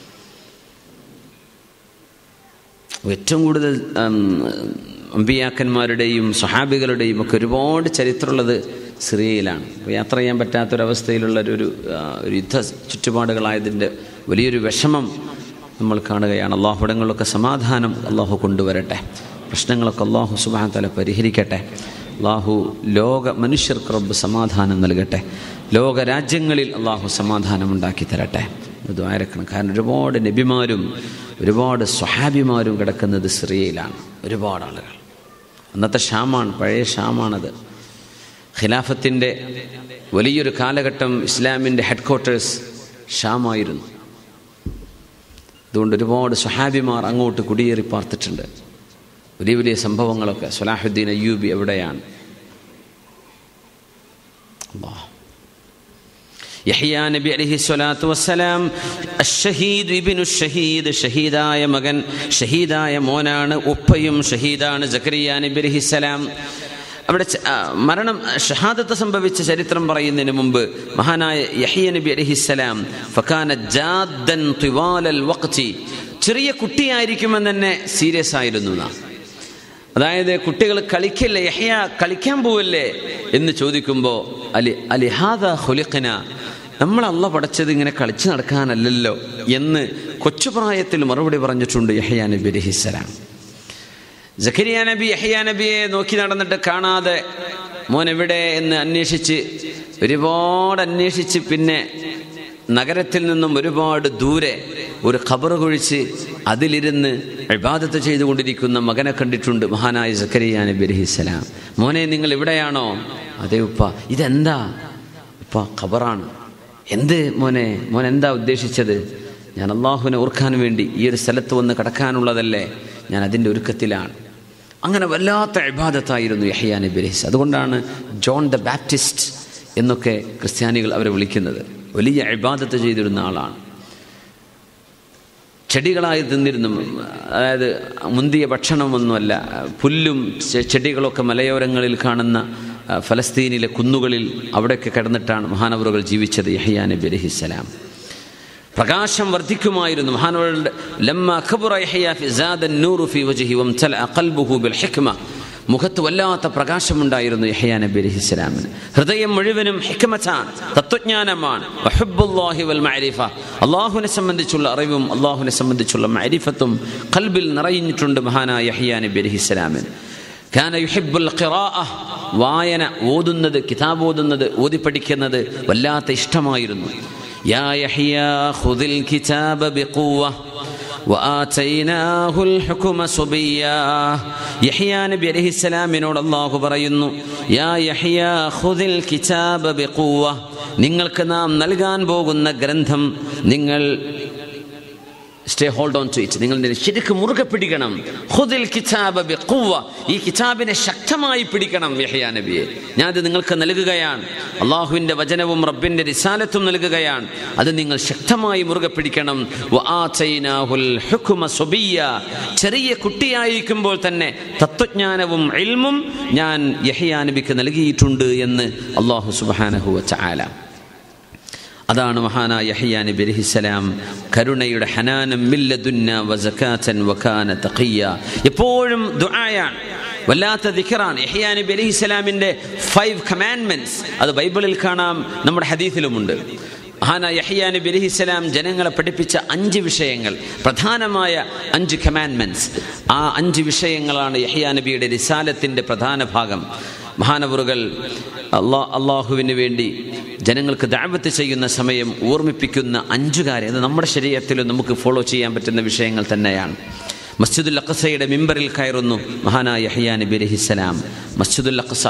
ഏറ്റവും കൂടുതൽ അമ്പിയാക്കന്മാരുടെയും സ്വഹാബികളുടെയും ഒക്കെ ഒരുപാട് ചരിത്രമുള്ളത് സിറിയയിലാണ്. അപ്പോൾ യാത്ര ചെയ്യാൻ പറ്റാത്തൊരവസ്ഥയിലുള്ളൊരു ഒരു യുദ്ധ ചുറ്റുപാടുകളായതിൻ്റെ വലിയൊരു വിഷമം നമ്മൾ കാണുകയാണ്. അള്ളാഹു ഇടങ്ങളിലൊക്കെ സമാധാനം അള്ളാഹു കൊണ്ടുവരട്ടെ. പ്രശ്നങ്ങളൊക്കെ അള്ളാഹു സുബ്ഹാനഹു വ തആല പരിഹരിക്കട്ടെ. അള്ളാഹു ലോക മനുഷ്യർക്ക് റബ്ബ് സമാധാനം നൽകട്ടെ. ലോക രാജ്യങ്ങളിൽ അള്ളാഹു സമാധാനം ഉണ്ടാക്കി തരട്ടെ. ദ്വാരക്കണം. കാരണം ഒരുപാട് നബിമാരും ഒരുപാട് സ്വഹാബിമാരും കിടക്കുന്നത് സിറിയയിലാണ്. ഒരുപാട് ആളുകൾ. അന്നത്തെ ഷാമാണ്, പഴയ ഷാമാണത്. ഖിലാഫത്തിൻ്റെ വലിയൊരു കാലഘട്ടം ഇസ്ലാമിൻ്റെ ഹെഡ് ക്വാർട്ടേഴ്സ് ഷാമായിരുന്നു. അതുകൊണ്ട് ഒരുപാട് സ്വഹാബിമാർ അങ്ങോട്ട് കുടിയേറി പാർത്തിട്ടുണ്ട്. വലിയ വലിയ സംഭവങ്ങളൊക്കെ. സ്വലാഹുദ്ദീൻ അയ്യൂബി എവിടെയാണ്? യഹ്യാ നബി അലൈഹി സ്വലാത്തു വസ്സലാം അഷ്ഷഹീദ് ഇബ്നു ഷഹീദ്, ഷഹീദായ മകൻ, ഷഹീദായ മോനാണ്. ഉപ്പയും ഷഹീദാണ് സക്കരിയ നബി അലൈഹിസ്സലാം. അവിടെ മരണം ഷഹാദത്ത് സംഭവിച്ച ചരിത്രം പറയുന്നതിന് മുമ്പ് മഹാനായ യഹ്യ നബി അലൈഹിസ്സലാം ഫകാന ജാദ്ദൻ തിവാലൽ വഖ്തി, ചെറിയ കുട്ടിയായിരിക്കുമെന്ന് തന്നെ സീരിയസ് ആയിരുന്നു. അതായത് കുട്ടികൾ കളിക്കല്ലേ, യഹ്യ കളിക്കാൻ പോവല്ലേ എന്ന് ചോദിക്കുമ്പോൾ അലി അലിഹാദ ഖുലിഖന, നമ്മൾ അള്ളാഹു പടച്ചത് ഇങ്ങനെ കളിച്ചു നടക്കാനല്ലല്ലോ എന്ന് കൊച്ചുപ്രായത്തിൽ മറുപടി പറഞ്ഞിട്ടുണ്ട് യഹ്യ നബി അലൈഹിസ്സലാം. സക്കരിയ നബി യഹ്യ നബിയെ നോക്കി നടന്നിട്ട് കാണാതെ മോൻ എവിടെ എന്ന് അന്വേഷിച്ച് ഒരുപാട് അന്വേഷിച്ച് പിന്നെ നഗരത്തിൽ നിന്നും ഒരുപാട് ദൂരെ ഒരു ഖബർ കുഴിച്ച് അതിലിരുന്ന് ഇബാദത്ത് ചെയ്തുകൊണ്ടിരിക്കുന്ന മകനെ കണ്ടിട്ടുണ്ട് മഹാനായ സക്കരിയ നബി അലൈഹിസ്സലാം. മോനെ നിങ്ങൾ ഇവിടെയാണോ? അതെ ഉപ്പ. ഇതെന്താ ഉപ്പ? ഖബറാണ്. എന്ത് മോനെ? മോൻ എന്താ ഉദ്ദേശിച്ചത്? ഞാൻ അള്ളാഹുവിനെ ഓർക്കാൻ വേണ്ടി ഈ ഒരു സ്ഥലത്ത് വന്ന് കിടക്കാനുള്ളതല്ലേ, ഞാൻ അതിൻ്റെ ഒരുക്കത്തിലാണ്. അങ്ങനെ വല്ലാത്ത ഇബാദത്തായിരുന്നു യഹ്യ നബി അലൈഹിസ്സലാം. അതുകൊണ്ടാണ് ജോൺ ദ ബാപ്റ്റിസ്റ്റ് എന്നൊക്കെ ക്രിസ്ത്യാനികൾ അവരെ വിളിക്കുന്നത്. വലിയ ഇബാദത്ത് ചെയ്തിരുന്ന ആളാണ്. ചെടികളായി തിന്നിരുന്നു. അതായത് മുന്തിയ ഭക്ഷണമൊന്നുമല്ല, പുല്ലും ചെടികളൊക്കെ മലയോരങ്ങളിൽ കാണുന്ന ഫലസ്തീനിലെ കുന്നുകളിൽ അവിടെയൊക്കെ കിടന്നിട്ടാണ് മഹാനവറുകൾ ജീവിച്ചത് യഹ്യ നബി അലൈഹിസ്സലാം. പ്രകാശം വർദ്ധിക്കുമായിരുന്നു മഹാനവറുകളുടെ. ലമ്മാ ഖബറ യഹ്യ ഫി സാദ നൂറു ഫി വജ്ഹി വംതലഅ ഖൽബുഹു ബിൽ ഹിക്മ, മുഖത്ത് വല്ലാത്ത പ്രകാശമുണ്ടായിരുന്നു യഹ്യ നബി അലൈഹിസ്സലാമിന്. ഹൃദയം മുഴുവനും ഹിക്മത്താണ്, തത്വജ്ഞാനമാണ്. വഹുബ്ബുല്ലാഹി വൽ മഅരിഫ, അല്ലാഹുവിനെ സംബന്ധിച്ചുള്ള അറിവും അല്ലാഹുവിനെ സംബന്ധിച്ചുള്ള മഅരിഫത്തും ഖൽബിൽ നിറഞ്ഞിട്ടുണ്ട് മഹാനായ യഹ്യ നബി അലൈഹിസ്സലാമിന്. കാന യുഹിബ്ബുൽ ഖിറാഅ, വായന, ഓതുന്നത്, കിതാബ് ഓതുന്നത്, ഓതി പഠിക്കുന്നത് വല്ലാത്ത ഇഷ്ടമായിരുന്നു. യാ യഹ്യ ഖുദിൽ കിതാബ ബിഖുവ വആതൈനാഹുൽ ഹുക്മ സുബിയ്യാ. യഹ്യ നബി അലൈഹിസ്സലാമിനോട് അല്ലാഹു പറയുന്നു, യാ യഹ്യ ഖുദിൽ കിതാബ ബിഖുവ, നിങ്ങൾക്ക് നാം നൽകാൻ പോകുന്ന ഗ്രന്ഥം നിങ്ങൾ stay hold on to it, നിങ്ങൾ ശരിക്കും മുറുകെ പിടിക്കണം. ഖുദിൽ കിതാബ ബിഖുവ, ഈ കിതാബിനെ ശക്തമായി പിടിക്കണം യഹ്യ നബിയെ. ഞാനത് നിങ്ങൾക്ക് നൽകുകയാണ്. അള്ളാഹുവിൻ്റെ വചനവും റബ്ബിൻ്റെ റിസാലത്തും നൽകുകയാണ്. അത് നിങ്ങൾ ശക്തമായി മുറുകെ പിടിക്കണം. വആതൈനാഹുൽ ഹുക്മ സുബിയ്യ, ചെറിയ കുട്ടിയായിരിക്കുമ്പോൾ തന്നെ തത്വജ്ഞാനവും ഇൽമും ഞാൻ യഹ്യ നബിക്ക് നൽകിയിട്ടുണ്ട് എന്ന് അള്ളാഹു സുബ്ഹാനഹു വ തആല. അതാണ് മഹാനായ യഹ്യ നബി അലൈഹിസ്സലാം. കരുണയുടെ ഹനാനം മില്ലദുന്ന വസകാതൻ വകാന തഖിയ, എപ്പോഴും ദുആയാണ്, വല്ലാത്ത ദിക്റാണ്. യഹ്യ നബി അലൈഹിസ്സലാമിൻ്റെ ഫൈവ് കമാൻഡ്മെന്റ്സ് അത് ബൈബിളിൽ കാണാം, നമ്മുടെ ഹദീസിലുമുണ്ട്. മഹാനായ യഹ്യ നബി അലൈഹിസ്സലാം ജനങ്ങളെ പഠിപ്പിച്ച അഞ്ച് വിഷയങ്ങൾ, പ്രധാനമായ അഞ്ച് കമാൻഡ്മെന്റ്സ്. ആ അഞ്ച് വിഷയങ്ങളാണ് യഹ്യ നബിയുടെ റിസാലത്തിൻ്റെ പ്രധാന ഭാഗം. മഹാനവറുകൾ അള്ളാ അള്ളാഹുവിന് വേണ്ടി ജനങ്ങൾക്ക് ദഅവത്ത് ചെയ്യുന്ന സമയം ഓർമ്മിപ്പിക്കുന്ന അഞ്ചു കാര്യം, അത് നമ്മുടെ ശരീഅത്തിലും നമുക്ക് ഫോളോ ചെയ്യാൻ പറ്റുന്ന വിഷയങ്ങൾ തന്നെയാണ്. മസ്ജിദുൽ അഖ്സയുടെ മിമ്പറിൽ കയറുന്നു മഹാനായ യഹ്യ നബി അലൈഹിസ്സലാം. മസ്ജിദുൽ അഖ്സ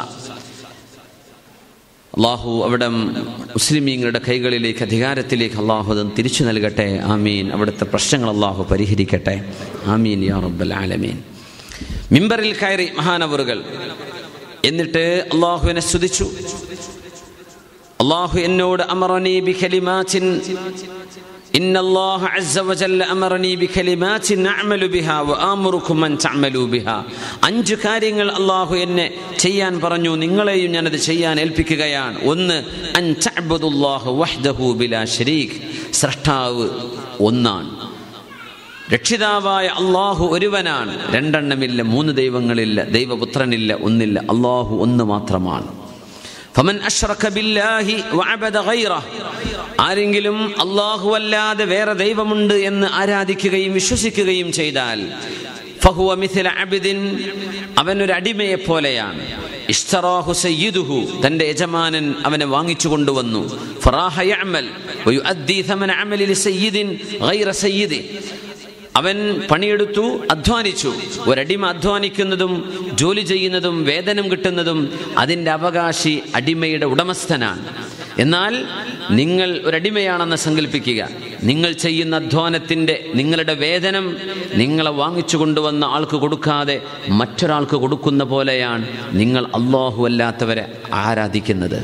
അള്ളാഹു അവിടെ മുസ്ലിമീങ്ങളുടെ കൈകളിലേക്ക്, അധികാരത്തിലേക്ക് അള്ളാഹു അത് തിരിച്ചു നൽകട്ടെ. ആമീൻ. അവിടുത്തെ പ്രശ്നങ്ങൾ അള്ളാഹു പരിഹരിക്കട്ടെ. ആമീൻ യാ റബ്ബൽ ആലമീൻ. മിമ്പറിൽ കയറി മഹാനവറുകൾ എന്നിട്ട് അള്ളാഹുവിനെ സ്തുതിച്ചു. അള്ളാഹു എന്നോട് അമറനി ബികലിമാത്തിൻ, ഇന്നല്ലാഹ അസ്സ വജല്ല അമറനി ബികലിമാത്തിൻ അഅമലു ബിഹാ വആമുറുകും അൻ തഅമലു ബിഹാ. അഞ്ച് കാര്യങ്ങൾ അള്ളാഹു എന്നെ ചെയ്യാൻ പറഞ്ഞു, നിങ്ങളെയും ഞാനത് ചെയ്യാൻ ഏൽപ്പിക്കുകയാണ്. ഒന്ന്, അൻ തഅബ്ദുല്ലാഹ വഹ്ദഹു ബിലാ ശരീക്, സ്രഷ്ടാവ് ഒന്നാണ്, രക്ഷിതാവായ അള്ളാഹു ഒരുവനാണ്, രണ്ടെണ്ണമില്ല, മൂന്ന് ദൈവങ്ങളില്ല, ദൈവപുത്രനില്ല, ഒന്നില്ല, അള്ളാഹു ഒന്ന് മാത്രമാണ്. ഫമൻ അശ്റക ബില്ലാഹി വഅബദ ഗൈറഹു, ആരെങ്കിലും അല്ലാഹു അല്ലാതെ വേറെ ദൈവമുണ്ട് എന്ന് ആരാധിക്കുകയും വിശ്വസിക്കുകയും ചെയ്താൽ ഫഹുവ മിസ്ല അബ്ദിൻ, അവൻ ഒരു അടിമയെ പോലെയാണ്. ഇഷ്തറാഹു സയ്യിദുഹു, തന്റെ യജമാനൻ അവനെ വാങ്ങിച്ചു കൊണ്ടുവന്നു. ഫറാഹ യഅമൽ വയുഅദ്ദി സമന അമലി ലിസയ്യിദിൻ ഗൈറ സയ്യിദി, അവൻ പണിയെടുത്തു, അധ്വാനിച്ചു. ഒരടിമ അധ്വാനിക്കുന്നതും ജോലി ചെയ്യുന്നതും വേതനം കിട്ടുന്നതും അതിൻ്റെ അവകാശി അടിമയുടെ ഉടമസ്ഥനാണ്. എന്നാൽ നിങ്ങൾ ഒരടിമയാണെന്ന് സങ്കല്പിക്കുക. നിങ്ങൾ ചെയ്യുന്ന അധ്വാനത്തിൻ്റെ നിങ്ങളുടെ വേതനം നിങ്ങളെ വാങ്ങിച്ചു കൊണ്ടുവന്ന ആൾക്ക് കൊടുക്കാതെ മറ്റൊരാൾക്ക് കൊടുക്കുന്ന പോലെയാണ് നിങ്ങൾ അല്ലാഹു അല്ലാത്തവരെ ആരാധിക്കുന്നത്.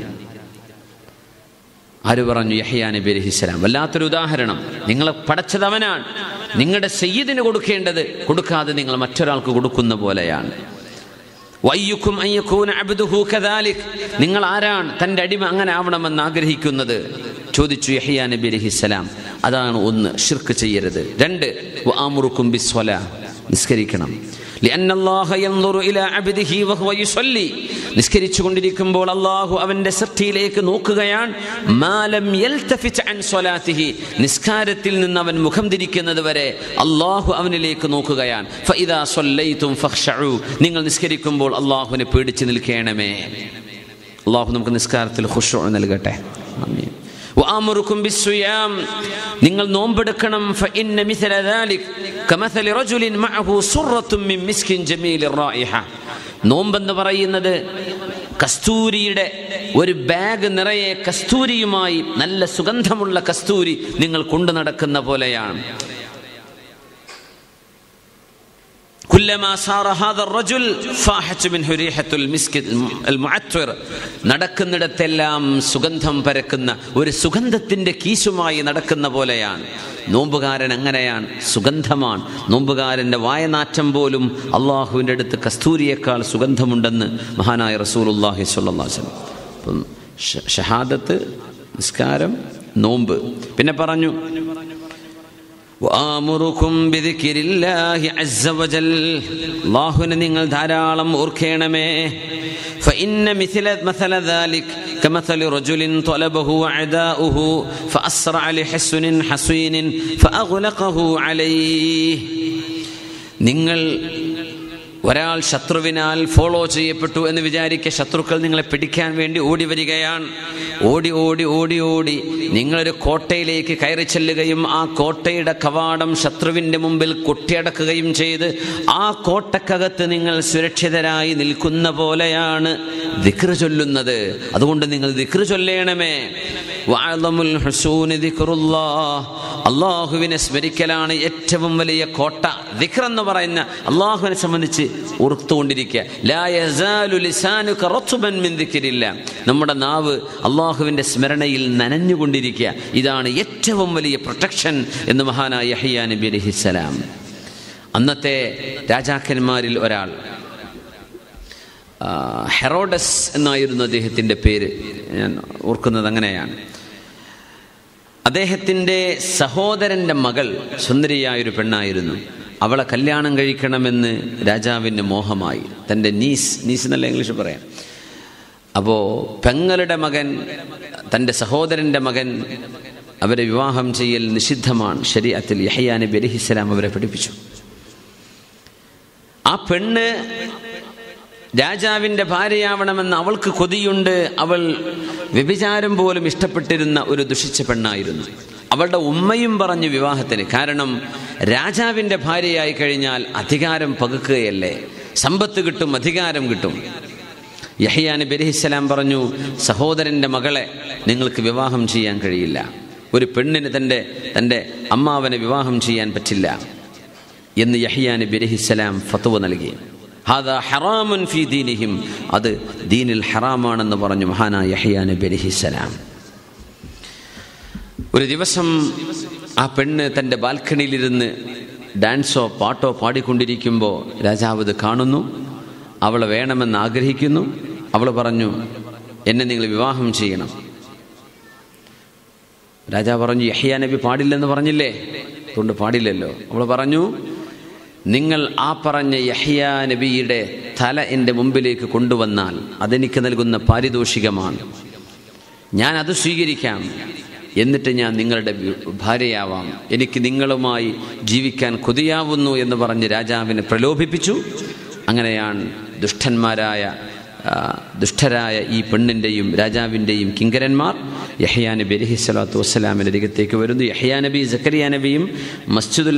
ആര് പറഞ്ഞു? യഹ്യാ നബി അലൈഹിസ്സലാം. വല്ലാത്തൊരു ഉദാഹരണം. നിങ്ങളെ പടച്ചത് അവനാണ്, നിങ്ങളുടെ സയ്യിദിന് കൊടുക്കേണ്ടത് കൊടുക്കാതെ നിങ്ങൾ മറ്റൊരാൾക്ക് കൊടുക്കുന്ന പോലെയാണ്. വയ്യുക്കും അയ്യക്കൂന അബ്ദുഹു കദാലിക്, നിങ്ങൾ ആരാണ് തൻ്റെ അടിമ അങ്ങനെ ആവണമെന്ന് ആഗ്രഹിക്കുന്നത്? ചോദിച്ചു യഹ്യാ നബി അലൈഹിസ്സലാം. അതാണ് ഒന്ന്, ശിർക്ക് ചെയ്യരുത്. രണ്ട്, വഅമുറുക്കും ബിസ്സലാ, നിസ്കരിക്കണം. നിസ്കരിച്ചു കൊണ്ടിരിക്കുമ്പോൾ അള്ളാഹു അവന്റെ സൃഷ്ടിയിലേക്ക് നോക്കുകയാണ്. നിസ്കാരത്തിൽ നിന്ന് അവൻ മുഖം തിരിക്കുന്നത് വരെ അള്ളാഹു അവനിലേക്ക് നോക്കുകയാണ്. നിങ്ങൾ നിസ്കരിക്കുമ്പോൾ അള്ളാഹുവിനെ പേടിച്ച് നിൽക്കണമേ. അള്ളാഹു നമുക്ക് നിസ്കാരത്തിൽ ഖുശൂ നൽകട്ടെ. ആമീൻ. വഅമുറുക്കും ബിസ്സിയാം, നിങ്ങൾ നോമ്പെടുക്കണം. ഫഇന്ന മിസ്ല ദാലിക് കമസലി റജുലിൻ മഅഹു സുറത്തുൻ മിൻ മിസ്കിൻ ജമീലിർ റായിഹ. നോമ്പെന്ന് പറയുന്നത് കസ്തൂരിയുടെ ഒരു ബാഗ് നിറയെ കസ്തൂരിയുമായി, നല്ല സുഗന്ധമുള്ള കസ്തൂരി നിങ്ങൾ കൊണ്ടു നടക്കുന്ന പോലെയാണ്. നടക്കുന്നിടത്തെല്ലാം സുഗന്ധം പരക്കുന്ന ഒരു സുഗന്ധത്തിന്റെ കീശുമായി നടക്കുന്ന പോലെയാണ്. നോമ്പുകാരൻ അങ്ങനെയാണ്, സുഗന്ധമാണ്. നോമ്പുകാരന്റെ വായനാറ്റം പോലും അള്ളാഹുവിൻ്റെ അടുത്ത് കസ്തൂരിയേക്കാൾ സുഗന്ധമുണ്ടെന്ന് മഹാനായ റസൂലുള്ളാഹി സ്വല്ലല്ലാഹു അലൈഹി വസല്ലം. അപ്പം ഷഹാദത്ത്, നിസ്കാരം, നോമ്പ്. പിന്നെ പറഞ്ഞു വഅമുറുക്കും ബിദിക്രില്ലാഹി അസ്സ വജൽ, അല്ലാഹുവിനെ നിങ്ങൾ ധാരാളം ഓർക്കണമേ. ഫഇന്ന മിസ്ല മസല ദാലിക് കമസലി റജുലിൻ ത്വലബഹു വഅദാഉഹു ഫഅസ്റഅ ലിഹസ്നിൻ ഹസീനിൻ ഫഅഗ്ലഖഹു അലൈഹി. നിങ്ങൾ ഒരാൾ ശത്രുവിനാൽ ഫോളോ ചെയ്യപ്പെട്ടു എന്ന് വിചാരിക്കുക. ശത്രുക്കൾ നിങ്ങളെ പിടിക്കാൻ വേണ്ടി ഓടി വരികയാണ്. ഓടി ഓടി ഓടി ഓടി നിങ്ങളൊരു കോട്ടയിലേക്ക് കയറി ചെല്ലുകയും ആ കോട്ടയുടെ കവാടം ശത്രുവിൻ്റെ മുമ്പിൽ കൊട്ടിയടക്കുകയും ചെയ്ത് ആ കോട്ടക്കകത്ത് നിങ്ങൾ സുരക്ഷിതരായി നിൽക്കുന്ന പോലെയാണ് ദിക്ർ ചൊല്ലുന്നത്. അതുകൊണ്ട് നിങ്ങൾ ദിക്ർ ചൊല്ലേണമേ. വഅദമുൽ ഹുസൂനി ദിക്റുല്ലാഹ്, അള്ളാഹുവിനെ സ്മരിക്കലാണ് ഏറ്റവും വലിയ കോട്ട. ദിക്ർ എന്ന് പറയുന്ന അള്ളാഹുവിനെ സംബന്ധിച്ച് ഓർത്തുകൊണ്ടിരിക്കുക. ലാ യസാലു ലിസാനുക റത്ബൻ മിൻ ദിക്രില്ലാ, നമ്മുടെ നാവ് അള്ളാഹുവിൻ്റെ സ്മരണയിൽ നനഞ്ഞുകൊണ്ടിരിക്കുക. ഇതാണ് ഏറ്റവും വലിയ പ്രൊട്ടക്ഷൻ എന്ന് മഹാനായ യഹ്യാ നബി അലൈഹിസ്സലാം. അന്നത്തെ രാജാക്കന്മാരിൽ ഒരാൾ, ഹെറോഡസ് എന്നായിരുന്നു അദ്ദേഹത്തിൻ്റെ പേര്, ഞാൻ ഓർക്കുന്നത് അങ്ങനെയാണ്. അദ്ദേഹത്തിൻ്റെ സഹോദരൻ്റെ മകൾ സുന്ദരിയായൊരു പെണ്ണായിരുന്നു. അവളെ കല്യാണം കഴിക്കണമെന്ന് രാജാവിന് മോഹമായി. തൻ്റെ നീസ്, നീസ് എന്നല്ല ഇംഗ്ലീഷ് പറയാം. അപ്പോൾ പെങ്ങളുടെ മകൻ, തൻ്റെ സഹോദരൻ്റെ മകൻ, അവരെ വിവാഹം ചെയ്യൽ നിഷിദ്ധമാണ് ശരീഅത്തിൽ. യഹ്യാ നബി അലൈഹിസ്സലാം അവരെ പഠിപ്പിച്ചു. ആ പെണ്ണ് രാജാവിൻ്റെ ഭാര്യയാവണമെന്ന് അവൾക്ക് കൊതിയുണ്ട്. അവൾ വ്യഭിചാരം പോലും ഇഷ്ടപ്പെട്ടിരുന്ന ഒരു ദുഷിച്ച പെണ്ണായിരുന്നു. അവളുടെ ഉമ്മയും പറഞ്ഞു വിവാഹത്തിന്. കാരണം രാജാവിൻ്റെ ഭാര്യയായി കഴിഞ്ഞാൽ അധികാരം പകുക്കുകയല്ലേ, സമ്പത്ത് കിട്ടും, അധികാരം കിട്ടും. യഹ്യാ നബി അലൈഹിസ്സലാം പറഞ്ഞു, സഹോദരൻ്റെ മകളെ നിങ്ങൾക്ക് വിവാഹം ചെയ്യാൻ കഴിയില്ല. ഒരു പെണ്ണിന് തൻ്റെ തൻ്റെ അമ്മാവനെ വിവാഹം ചെയ്യാൻ പറ്റില്ല എന്ന് യഹ്യാ നബി അലൈഹിസ്സലാം ഫത്വ നൽകി. ഹാദാ ഹറാമുൻ ഫീ ദീനിഹിം, അത് ദീനിൽ ഹറാമാണെന്ന് പറഞ്ഞു മഹാനായ യഹ്യാ നബി അലൈഹിസ്സലാം. ഒരു ദിവസം ആ പെണ്ണ് തൻ്റെ ബാൽക്കണിയിലിരുന്ന് ഡാൻസോ പാട്ടോ പാടിക്കൊണ്ടിരിക്കുമ്പോൾ രാജാവ് ഇത് കാണുന്നു. അവളെ വേണമെന്ന് ആഗ്രഹിക്കുന്നു. അവൾ പറഞ്ഞു, എന്നെ നിങ്ങൾ വിവാഹം ചെയ്യണം. രാജാവ് പറഞ്ഞു, യഹ്യാ നബി പാടില്ലെന്ന് പറഞ്ഞില്ലേ, അതുകൊണ്ട് പാടില്ലല്ലോ. അവൾ പറഞ്ഞു, നിങ്ങൾ ആ പറഞ്ഞ യഹ്യാ നബിയുടെ തല എൻ്റെ മുമ്പിലേക്ക് കൊണ്ടുവന്നാൽ അതെനിക്ക് നൽകുന്ന പാരിതോഷികമാണ്, ഞാൻ അത് സ്വീകരിക്കാം, എന്നിട്ട് ഞാൻ നിങ്ങളുടെ ഭാര്യയാവാം, എനിക്ക് നിങ്ങളുമായി ജീവിക്കാൻ കൊതിയാവുന്നു എന്ന് പറഞ്ഞ് രാജാവിനെ പ്രലോഭിപ്പിച്ചു. അങ്ങനെയാണ് ദുഷ്ടന്മാരായ ദുഷ്ടരായ ഈ പെണ്ണിൻ്റെയും രാജാവിൻ്റെയും കിങ്കരന്മാർ യഹ്യാ നബി അലൈഹി സ്വലാത്തു വസ്സലാമിൻ്റെ അരികത്തേക്ക് വരുന്നു. യഹ്യാ നബി സക്കരിയ നബിയും മസ്ജിദുൽ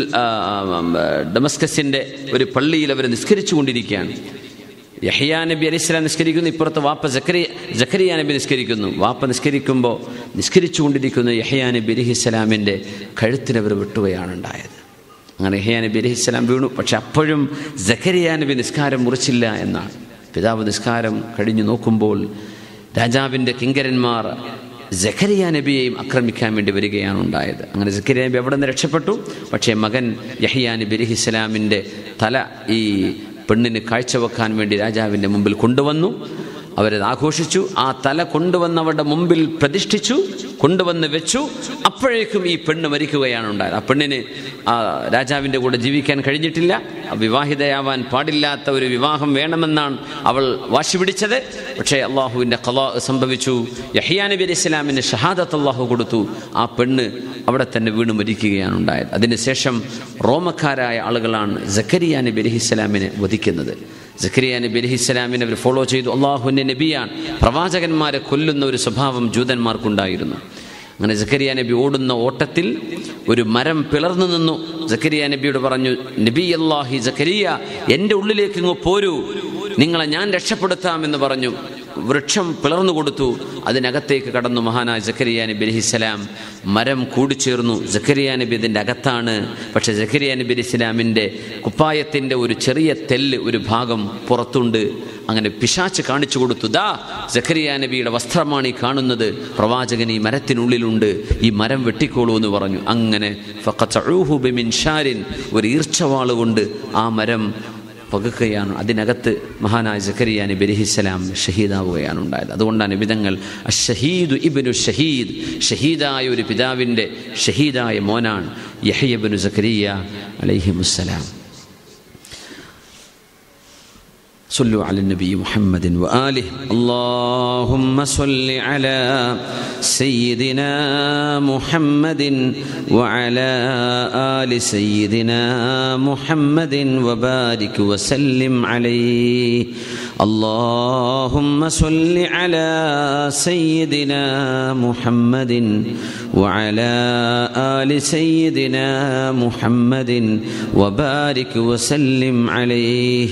ഡമസ്കസിൻ്റെ ഒരു പള്ളിയിൽ അവർ നിസ്കരിച്ചു കൊണ്ടിരിക്കുകയാണ്. യഹ്യാ നബി അലൈഹി സ്വലാം നിസ്കരിക്കുന്നു, ഇപ്പുറത്ത് വാപ്പ സക്കരിയ സക്കരിയ നബി നിസ്കരിക്കുന്നു. വാപ്പ നിസ്കരിക്കുമ്പോൾ നിസ്കരിച്ചു കൊണ്ടിരിക്കുന്ന യഹ്യാ നബി അലൈഹി സ്വലാമിൻ്റെ കഴുത്തിനവർ വെട്ടുകയാണ് ഉണ്ടായത്. അങ്ങനെ യഹ്യാ നബി അലൈഹി സ്വലാം വീണു. പക്ഷെ അപ്പോഴും സക്കരിയ നബി നിസ്കാരം മുറിച്ചില്ല എന്നാണ്. പിതാവ് നിസ്കാരം കഴിഞ്ഞു നോക്കുമ്പോൾ രാജാവിൻ്റെ കിങ്കരന്മാർ സക്കരിയ നബിയെയും ആക്രമിക്കാൻ വേണ്ടി വരികയാണ് ഉണ്ടായത്. അങ്ങനെ സക്കരിയ നബി അവിടെ നിന്ന് രക്ഷപ്പെട്ടു. പക്ഷേ മകൻ യഹ്യാ നബി അലൈഹി സ്വലാമിൻ്റെ തല ഈ പെണ്ണിന് കാഴ്ചവെക്കാൻ വേണ്ടി രാജാവിൻ്റെ മുമ്പിൽ കൊണ്ടുവന്നു. അവരത് ആഘോഷിച്ചു. ആ തല കൊണ്ടുവന്നവരുടെ മുമ്പിൽ പ്രതിഷ്ഠിച്ചു, കൊണ്ടുവന്ന് വെച്ചു. അപ്പോഴേക്കും ഈ പെണ്ണ് മരിക്കുകയാണ് ഉണ്ടായത്. ആ പെണ്ണിന് ആ രാജാവിൻ്റെ കൂടെ ജീവിക്കാൻ കഴിഞ്ഞിട്ടില്ല. വിവാഹിതയാവാൻ പാടില്ലാത്ത ഒരു വിവാഹം വേണമെന്നാണ് അവൾ വാശി പിടിച്ചത്. പക്ഷേ അള്ളാഹുവിൻ്റെ ഖളാ സംഭവിച്ചു. യഹ്യാ നബി അലൈഹി സ്വലാമിന് ഷഹാദത്ത് അള്ളാഹു കൊടുത്തു. ആ പെണ്ണ് അവിടെ തന്നെ വീണ് മരിക്കുകയാണ് ഉണ്ടായത്. അതിനുശേഷം റോമക്കാരായ ആളുകളാണ് സക്കരിയ നബി അലൈഹി സ്വലാമിനെ വധിക്കുന്നത്. സക്കരിയ നബി അലൈഹി സ്വലാമിനെ അവർ ഫോളോ ചെയ്തു. അള്ളാഹുവിൻ്റെ നബിയാണ്, പ്രവാചകന്മാരെ കൊല്ലുന്ന ഒരു സ്വഭാവം ജൂതന്മാർക്കുണ്ടായിരുന്നു. അങ്ങനെ സക്കരിയ നബി ഓടുന്ന ഓട്ടത്തിൽ ഒരു മരം പിളർന്നു നിന്നു. സക്കരിയ നബിയോട് പറഞ്ഞു, നബി അല്ലാഹി സക്കരിയ, എൻ്റെ ഉള്ളിലേക്ക് ഇങ്ങ് പോരൂ, നിങ്ങളെ ഞാൻ രക്ഷപ്പെടുത്താമെന്ന് പറഞ്ഞു. വൃക്ഷം പിളർന്നു കൊടുത്തു. അതിനകത്തേക്ക് കടന്നു മഹാനായ സക്കരിയ നബി അലൈഹിസ്സലാം. മരം കൂടിച്ചേർന്നു. സക്കരിയ നബി ഇതിൻ്റെ അകത്താണ്. പക്ഷേ സക്കരിയ നബി അലൈഹിസ്സലാമിൻ്റെ കുപ്പായത്തിൻ്റെ ഒരു ചെറിയ തെല്ല് ഒരു ഭാഗം പുറത്തുണ്ട്. അങ്ങനെ പിശാച്ച് കാണിച്ചു കൊടുത്തു, ദാ സക്കരിയ നബിയുടെ വസ്ത്രമാണ് ഈ കാണുന്നത്, പ്രവാചകൻ ഈ മരത്തിനുള്ളിലുണ്ട്, ഈ മരം വെട്ടിക്കോളൂ എന്ന് പറഞ്ഞു. അങ്ങനെ ഫഖതഉഹു ബിമിൻശാരിൻ, ഒരു ഈർച്ചവാള് കൊണ്ട് ആ മരം പകുക്കുകയാണ്. അതിനകത്ത് മഹാനായ സക്കരിയ നബി അലൈഹിസ്സലാം ഷഹീദാവുകയാണ് ഉണ്ടായത്. അതുകൊണ്ടാണ് നബിതങ്ങൾ അഷ്ഷഹീദു ഇബ്നു ഷഹീദ്, ഷഹീദായ ഒരു പിതാവിൻ്റെ ഷഹീദായ മോനാണ് യഹ്യ ഇബ്നു സക്കരിയ അലൈഹിമുസ്സലാം. صلوا على النبي محمد وآله. اللهم صل على سيدنا محمد وعلى آل سيدنا محمد وبارك وسلم عليه. اللهم صل على سيدنا محمد وعلى آل سيدنا محمد وبارك وسلم عليه.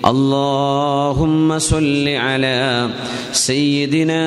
اللهم صل على سيدنا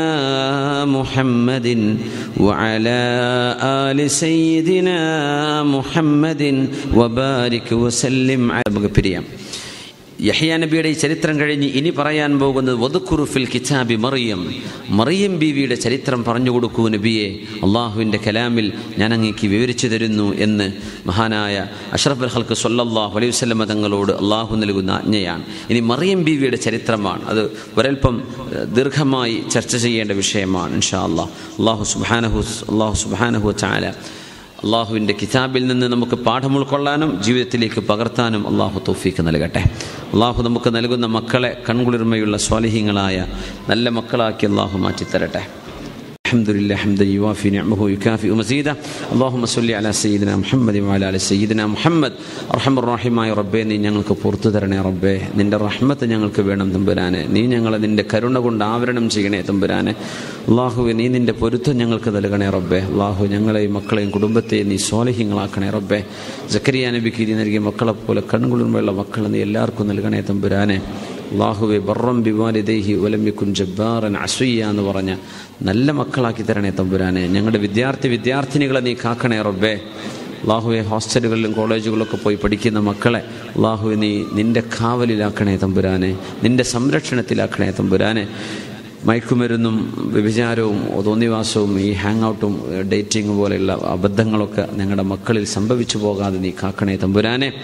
محمد وعلى آل سيدنا محمد وبارك وسلم عليه. യഹ്യാ നബിയുടെ ഈ ചരിത്രം കഴിഞ്ഞ് ഇനി പറയാൻ പോകുന്നത് വദ്കുറു ഫിൽ കിതാബി മറിയം, മറിയം ബീവിയുടെ ചരിത്രം പറഞ്ഞു കൊടുക്കൂ നബിയെ, അള്ളാഹുവിൻ്റെ കലാമിൽ ഞാൻ അങ്ങേക്ക് വിവരിച്ചു തരുന്നു എന്ന് മഹാനായ അഷ്റഫുൽ ഖൽഖ് സ്വല്ലല്ലാഹു അലൈഹി വസല്ലം തങ്ങളോട് അള്ളാഹു നൽകുന്ന ആജ്ഞയാണ്. ഇനി മറിയം ബീവിയുടെ ചരിത്രമാണ്. അത് ഒരൽപ്പം ദീർഘമായി ചർച്ച ചെയ്യേണ്ട വിഷയമാണ് ഇൻഷാ അല്ലാഹ്. അള്ളാഹു സുബ്ഹാനഹു അള്ളാഹു സുബ്ഹാനഹു വതആല അള്ളാഹുവിൻ്റെ കിതാബിൽ നിന്ന് നമുക്ക് പാഠം ഉൾക്കൊള്ളാനും ജീവിതത്തിലേക്ക് പകർത്താനും അള്ളാഹു തൗഫീഖ് നൽകട്ടെ. അള്ളാഹു നമുക്ക് നൽകുന്ന മക്കളെ കൺകുളിർമയുള്ള സ്വാലിഹീങ്ങളായ നല്ല മക്കളാക്കി അള്ളാഹു മാറ്റിത്തരട്ടെ. الحمد لله حمدا يوافي نعمه ويكافئ مزيده. اللهم صل على سيدنا محمد وعلى ال سيدنا محمد. അർഹമർ റഹീമായ റബ്ബേ, നീ ഞങ്ങൾക്ക് പുറത്തു തരണേ റബ്ബേ. നിന്റെ റഹ്മത്ത് ഞങ്ങൾക്ക് വേണം തമ്പുരാനെ. നീ ഞങ്ങളെ നിന്റെ കരുണ കൊണ്ട് ആവരണം ചെയ്യണേ തമ്പുരാനെ. അള്ളാഹുവെ, നീ നിന്റെ പൊരുത്തം ഞങ്ങൾക്ക് നൽകണേ റബ്ബേ. അള്ളാഹു ഞങ്ങളെയും മക്കളെയും കുടുംബത്തെയും നീ സ്വാലിഹീങ്ങളാക്കണേ റബ്ബേ. സക്കരിയ നബിക്ക് നീ നൽകിയ മക്കളെ പോലെ കൺകുളിർമയുള്ള മക്കളെ നീ എല്ലാവർക്കും നൽകണേ തമ്പുരാനെ. അള്ളാഹുവെ, ബർറം ബിവാലിദൈഹി വലം യകുൻ ജബ്ബാറൻ അസ്വിയ എന്ന് പറഞ്ഞ നല്ല മക്കളാക്കി തരണേ തമ്പുരാനെ. ഞങ്ങളുടെ വിദ്യാർത്ഥി വിദ്യാർത്ഥിനികളെ നീ കാക്കണേ റബ്ബേ. അള്ളാഹുവെ, ഹോസ്റ്റലുകളിലും കോളേജുകളിലൊക്കെ പോയി പഠിക്കുന്ന മക്കളെ അള്ളാഹുവെ നീ നിൻ്റെ കാവലിലാക്കണേ തമ്പുരാനെ, നിൻ്റെ സംരക്ഷണത്തിലാക്കണേ തമ്പുരാനെ. മയക്കുമരുന്നും വ്യഭിചാരവും തോന്നിവാസവും ഈ ഹാങ് ഔട്ടും ഡേറ്റിംഗ് പോലെയുള്ള അബദ്ധങ്ങളൊക്കെ ഞങ്ങളുടെ മക്കളിൽ സംഭവിച്ചു പോകാതെ നീ കാക്കണേ തമ്പുരാനെ.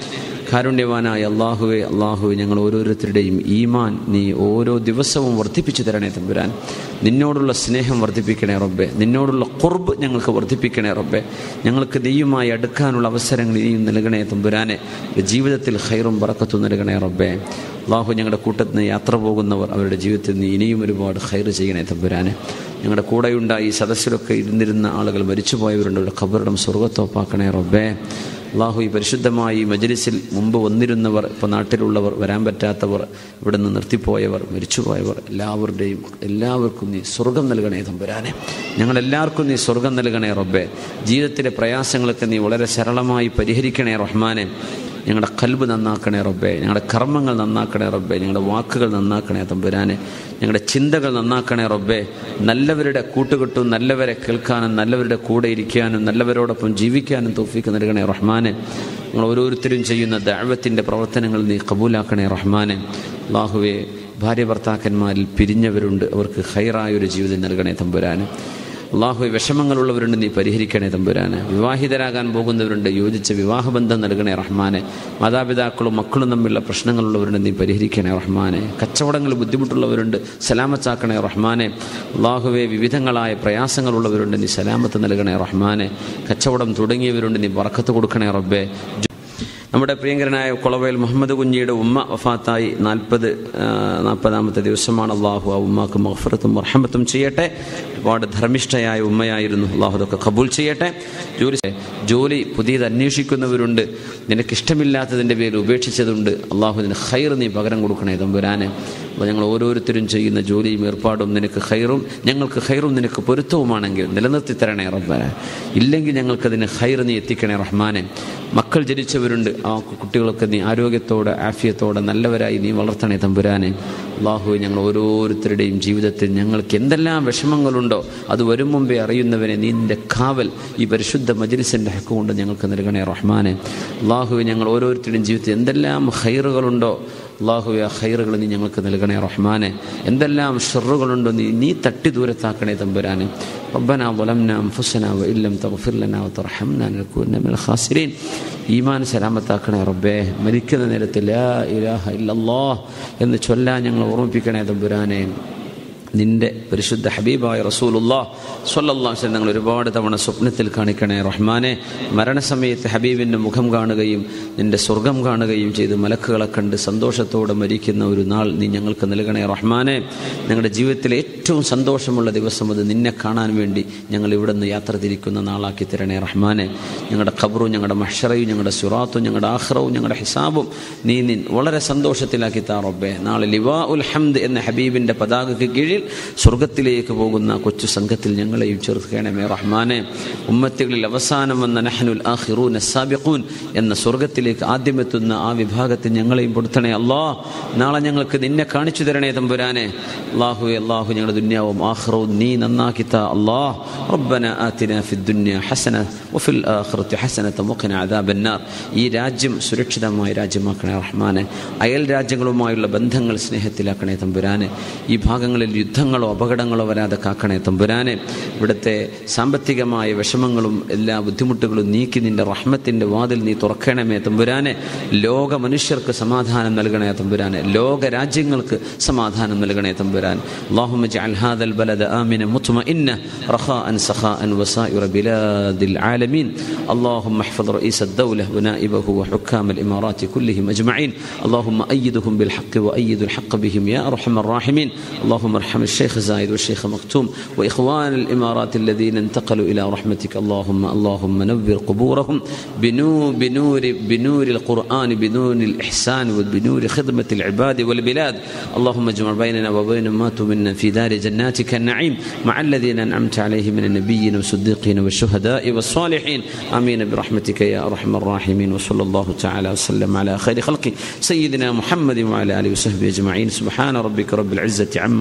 കാരുണ്യവാനായ അള്ളാഹുവെ അള്ളാഹുവെ ഞങ്ങൾ ഓരോരുത്തരുടെയും ഈമാൻ നീ ഓരോ ദിവസവും വർദ്ധിപ്പിച്ചു തരണേ തമ്പുരാൻ. നിന്നോടുള്ള സ്നേഹം വർദ്ധിപ്പിക്കണേ റബ്ബെ, നിന്നോടുള്ള ഖുർബ് ഞങ്ങൾക്ക് വർദ്ധിപ്പിക്കണേ റബ്ബെ. ഞങ്ങൾക്ക് നീയുമായി അടുക്കാനുള്ള അവസരങ്ങൾ ഇനിയും നൽകണേ തമ്പുരാനെ. ജീവിതത്തിൽ ഖൈറും ബറക്കത്തും നൽകണേ റബ്ബെ. അള്ളാഹു ഞങ്ങളുടെ കൂട്ടത്തിൽ നിന്ന് യാത്ര പോകുന്നവർ അവരുടെ ജീവിതത്തിൽ നിന്ന് ഇനിയും ഒരുപാട് ഖൈർ ചെയ്യണേ തമ്പുരാനെ. ഞങ്ങളുടെ കൂടെയുണ്ടായി ഈ സദസ്സിലൊക്കെ ഇരുന്നിരുന്ന ആളുകൾ മരിച്ചുപോയവരുണ്ട്, അവരുടെ ഖബറിടം സ്വർഗ്ഗത്തോപ്പാക്കണേ റബ്ബേ. അള്ളാഹു ഈ പരിശുദ്ധമായി മജ്ലിസിൽ മുമ്പ് വന്നിരുന്നവർ, ഇപ്പോൾ നാട്ടിലുള്ളവർ, വരാൻ പറ്റാത്തവർ, ഇവിടെ നിന്ന് നിർത്തിപ്പോയവർ, മരിച്ചുപോയവർ എല്ലാവരുടെയും എല്ലാവർക്കും നീ സ്വർഗം നൽകണേ തമ്പുരാനെ. ഞങ്ങളെല്ലാവർക്കും നീ സ്വർഗം നൽകണേ റബ്ബേ. ജീവിതത്തിലെ പ്രയാസങ്ങളൊക്കെ നീ വളരെ സരളമായി പരിഹരിക്കണേ റഹ്മാനെ. ഞങ്ങളുടെ ഖൽബ് നന്നാക്കണേ റബ്ബേ, ഞങ്ങളുടെ കർമ്മങ്ങൾ നന്നാക്കണേ റബ്ബേ, ഞങ്ങളുടെ വാക്കുകൾ നന്നാക്കണേ തമ്പുരാനെ, ഞങ്ങളുടെ ചിന്തകൾ നന്നാക്കണേ റബ്ബേ. നല്ലവരുടെ കൂട്ടുകെട്ടും നല്ലവരെ കേൾക്കാനും നല്ലവരുടെ കൂടെ ഇരിക്കാനും നല്ലവരോടൊപ്പം ജീവിക്കാനും തൗഫീക്ക് നൽകണേ റഹ്മാനെ. ഞങ്ങൾ ഓരോരുത്തരും ചെയ്യുന്ന ദഅവത്തിൻ്റെ പ്രവർത്തനങ്ങൾ നീ ഖബൂലാക്കണേ റഹ്മാനെ. അല്ലാഹുവേ, ഭാര്യ ഭർത്താക്കന്മാരിൽ പിരിഞ്ഞവരുണ്ട്, അവർക്ക് ഖൈറായൊരു ജീവിതം നൽകണേ തമ്പുരാനെ. അള്ളാഹു വിഷമങ്ങളുള്ളവരുണ്ട്, നീ പരിഹരിക്കണേ തമ്പുരാനെ. വിവാഹിതരാകാൻ പോകുന്നവരുണ്ട്, യോജിച്ച വിവാഹബന്ധം നൽകണേ റഹ്മാനെ. മാതാപിതാക്കളും മക്കളും തമ്മിലുള്ള പ്രശ്നങ്ങളുള്ളവരുണ്ട്, നീ പരിഹരിക്കണേ റഹ്മാനെ. കച്ചവടങ്ങൾ ബുദ്ധിമുട്ടുള്ളവരുണ്ട്, സലാമത്താക്കണേ റഹ്മാനെ. അള്ളാഹുവെ, വിവിധങ്ങളായ പ്രയാസങ്ങളുള്ളവരുണ്ട്, നീ സലാമത്ത് നൽകണേ റഹ്മാനെ. കച്ചവടം തുടങ്ങിയവരുണ്ട്, നീ ബറക്കത്ത് കൊടുക്കണേ റബ്ബേ. നമ്മുടെ പ്രിയങ്കരനായ കൊളവയിൽ മുഹമ്മദ് കുഞ്ഞിയുടെ ഉമ്മ വഫാത്തായി നാൽപ്പത് നാൽപ്പതാമത്തെ ദിവസമാണ്. അള്ളാഹു ആ ഉമ്മാക്ക് മഗ്ഫിറത്തും റഹ്മത്തും ചെയ്യട്ടെ. ഒരുപാട് ധർമ്മിഷ്ഠയായ ഉമ്മയായിരുന്നു. അള്ളാഹു അതൊക്കെ കബൂൽ ചെയ്യട്ടെ. ജോലി ജോലി പുതിയത് അന്വേഷിക്കുന്നവരുണ്ട്, നിനക്കിഷ്ടമില്ലാത്തതിൻ്റെ പേരിൽ ഉപേക്ഷിച്ചതുണ്ട്. അള്ളാഹു നിന് ഖൈർ നീ പകരം കൊടുക്കണേ തമ്പുരാനെ. അപ്പോൾ ഞങ്ങൾ ഓരോരുത്തരും ചെയ്യുന്ന ജോലിയും ഏർപ്പാടും നിനക്ക് ഖൈറും ഞങ്ങൾക്ക് ഖൈറും നിനക്ക് പൊരുത്തവുമാണെങ്കിൽ നിലനിർത്തി തരണേ റബ്ബേ. ഇല്ലെങ്കിൽ ഞങ്ങൾക്കതിന് ഖൈർ നീ എത്തിക്കണേ റഹ്മാനെ. മക്കൾ ജനിച്ചവരുണ്ട്, ആ കുട്ടികളൊക്കെ നീ ആരോഗ്യത്തോടെ ആഫിയത്തോടെ നല്ലവരായി നീ വളർത്തണേ തമ്പുരാനെ. അള്ളാഹു, ഞങ്ങൾ ഓരോരുത്തരുടെയും ജീവിതത്തിൽ ഞങ്ങൾക്ക് എന്തെല്ലാം വിഷമങ്ങളുണ്ടോ അത് വരും മുമ്പേ അറിയുന്നവനെ നീ നിൻ്റെ കാവൽ ഈ പരിശുദ്ധ മജ്ലിസിൻ്റെ ഹക്ക് കൊണ്ട് ഞങ്ങൾക്ക് നൽകണേ റഹ്മാനെ. അള്ളാഹു, ഞങ്ങൾ ഓരോരുത്തരുടെയും ജീവിതത്തിൽ എന്തെല്ലാം ഖൈറുകളുണ്ടോ അള്ളാഹു ആ ഖൈറുകൾ നീ ഞങ്ങൾക്ക് നൽകണേ റഹ്മാനെ. എന്തെല്ലാം ഷർറുകളുണ്ടോ നീ നീ തട്ടി ദൂരത്താക്കണേ തമ്പുരാനെ. റബ്ബനാ ളലംനാ അൻഫുസനാ വഇല്ലം തഗ്ഫിർ ലനാ വതർഹംനാ ലനകൂനന്ന മിനൽ ഖാസിരീൻ. ഈമാൻ സലാമത്താക്കണേ റബ്ബേ. മരിക്കുന്ന നേരത്ത് ലാ ഇലാഹ ഇല്ലല്ലാഹ് എന്ന് ചൊല്ലാൻ ഞങ്ങൾ ഓർമ്മിപ്പിക്കണേ തമ്പുരാനെ. നിന്റെ പരിശുദ്ധ ഹബീബായ റസൂലുള്ളാഹ് സ്വല്ലല്ലാഹു അലൈഹി വസല്ലം ഞങ്ങൾ ഒരുപാട് തവണ സ്വപ്നത്തിൽ കാണിക്കണേ റഹ്മാനെ. മരണസമയത്ത് ഹബീബിൻ്റെ മുഖം കാണുകയും നിന്റെ സ്വർഗം കാണുകയും ചെയ്ത് മലക്കുകളെ കണ്ട് സന്തോഷത്തോടെ മരിക്കുന്ന ഒരു നാൾ നീ ഞങ്ങൾക്ക് നൽകണേ റഹ്മാനെ. ഞങ്ങളുടെ ജീവിതത്തിലെ ഏറ്റവും സന്തോഷമുള്ള ദിവസം അത് നിന്നെ കാണാൻ വേണ്ടി ഞങ്ങൾ ഇവിടെ നിന്ന് യാത്ര തിരിക്കുന്ന നാളാക്കി തരണേ റഹ്മാനെ. ഞങ്ങളുടെ ഖബറും ഞങ്ങളുടെ മഹ്ശറയും ഞങ്ങളുടെ സിറാത്തും ഞങ്ങളുടെ ആഖിറവും ഞങ്ങളുടെ ഹിസാബും നീ നിൻ വളരെ സന്തോഷത്തിലാക്കി താ റബ്ബേ. നാളെ ലിവാ ഉൽ ഹംദ് എന്ന ഹബീബിൻ്റെ പതാകയ്ക്ക് കീഴിൽ സ്വർഗത്തിലേക്ക് പോകുന്ന കൊച്ചു സംഘത്തിൽ ഞങ്ങളെയും ചേർക്കണമേ റഹ്മാനെ. ഉമ്മത്തുകളിൽ അവസാനം വന്ന നഹ്നുൽ ആഖിറൂന സാബിഖൂൻ എന്ന സ്വർഗത്തിലേക്ക് ആദ്യമെത്തുന്ന ആ വിഭാഗത്തിൽ ഞങ്ങളെയും പെടുത്തണേ അല്ലാഹ്. നാളെ ഞങ്ങൾക്ക് നിന്നെ കാണിച്ചു തരണേ തമ്പുരാനെ. അല്ലാഹു അല്ലാഹു ഞങ്ങളുടെ ദുനിയാവും ആഖിറവും നീ നന്നാക്കി താ അല്ലാഹ്. റബ്ബനാ ആതിനാ ഫിദ് ദുനിയ ഹസന വഫിൽ ആഖിറതി ഹസനത വഖിനാ അദാബന്നാർ. ഈ രാജ്യം സുരക്ഷിതമായ രാജ്യമാക്കണേ റഹ്മാനെ. അയൽ രാജ്യങ്ങളുമായുള്ള ബന്ധങ്ങൾ സ്നേഹത്തിലാക്കണേ തമ്പുരാനെ. ഈ ഭാഗങ്ങളിൽ യുദ്ധങ്ങളോ അപകടങ്ങളോ വരാതെ കാക്കണേ തമ്പുരാനെ. ഇവിടുത്തെ സാമ്പത്തികമായ വിഷമങ്ങളും എല്ലാ ബുദ്ധിമുട്ടുകളും നീക്കി നിന്റെ റഹ്മത്തിൻ്റെ വാതിൽ നീ തുറക്കണമേ തമ്പുരാനെ. ലോക മനുഷ്യർക്ക് സമാധാനം നൽകണേ തമ്പുരാനെ. ലോക രാജ്യങ്ങൾക്ക് സമാധാനം നൽകണേ തമ്പുരാൻ. اللهم اجعل هذا البلد آمنا مطمئنا رخاء سخاء وسائر بلاد العالمين. اللهم احفظ رئيس الدولة ونائبه وحكام الإمارات كلهم أجمعين. اللهم أيدهم بالحق وأيد الحق بهم يا أرحم الراحمين. اللهم ارحم الشيخ زايد والشيخ مكتوم وإخوان الإمارات الذين انتقلوا إلى رحمتك. اللهم اللهم نور قبورهم بنور بنور بنور القرآن بنور الإحسان وبنور خدمة العباد والبلاد. اللهم اجمع بيننا وبين ما منا في دار جناتك النعيم مع الذين أنعمت عليهم من النبيين والصديقين والشهداء والصالحين. آمين برحمتك يا أرحم الراحمين. وصلى الله تعالى وسلم على خير خلقه سيدنا محمد وعلى آله وصحبه أجمعين. سبحان ربك رب العزة عما يصفون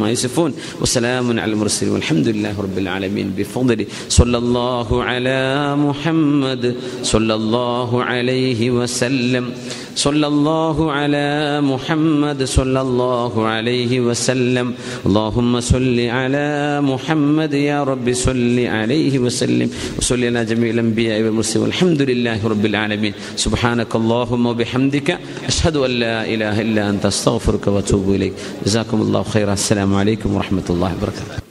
يصفون وسلام على المرسلين والحمد لله رب العالمين بفضله صلى الله على محمد صلى الله عليه وسلم صلى الله على محمد صلى الله عليه وسلم اللهم صل على محمد يا رب صل عليه وسلم وصل على جميع الأنبياء والمرسلين والحمد لله رب العالمين سبحانك اللهم وبحمدك أشهد أن لا إله إلا أنت أستغفرك وأتوب إليك جزاكم الله خيرا السلام عليكم ورحمة الله وبركاته.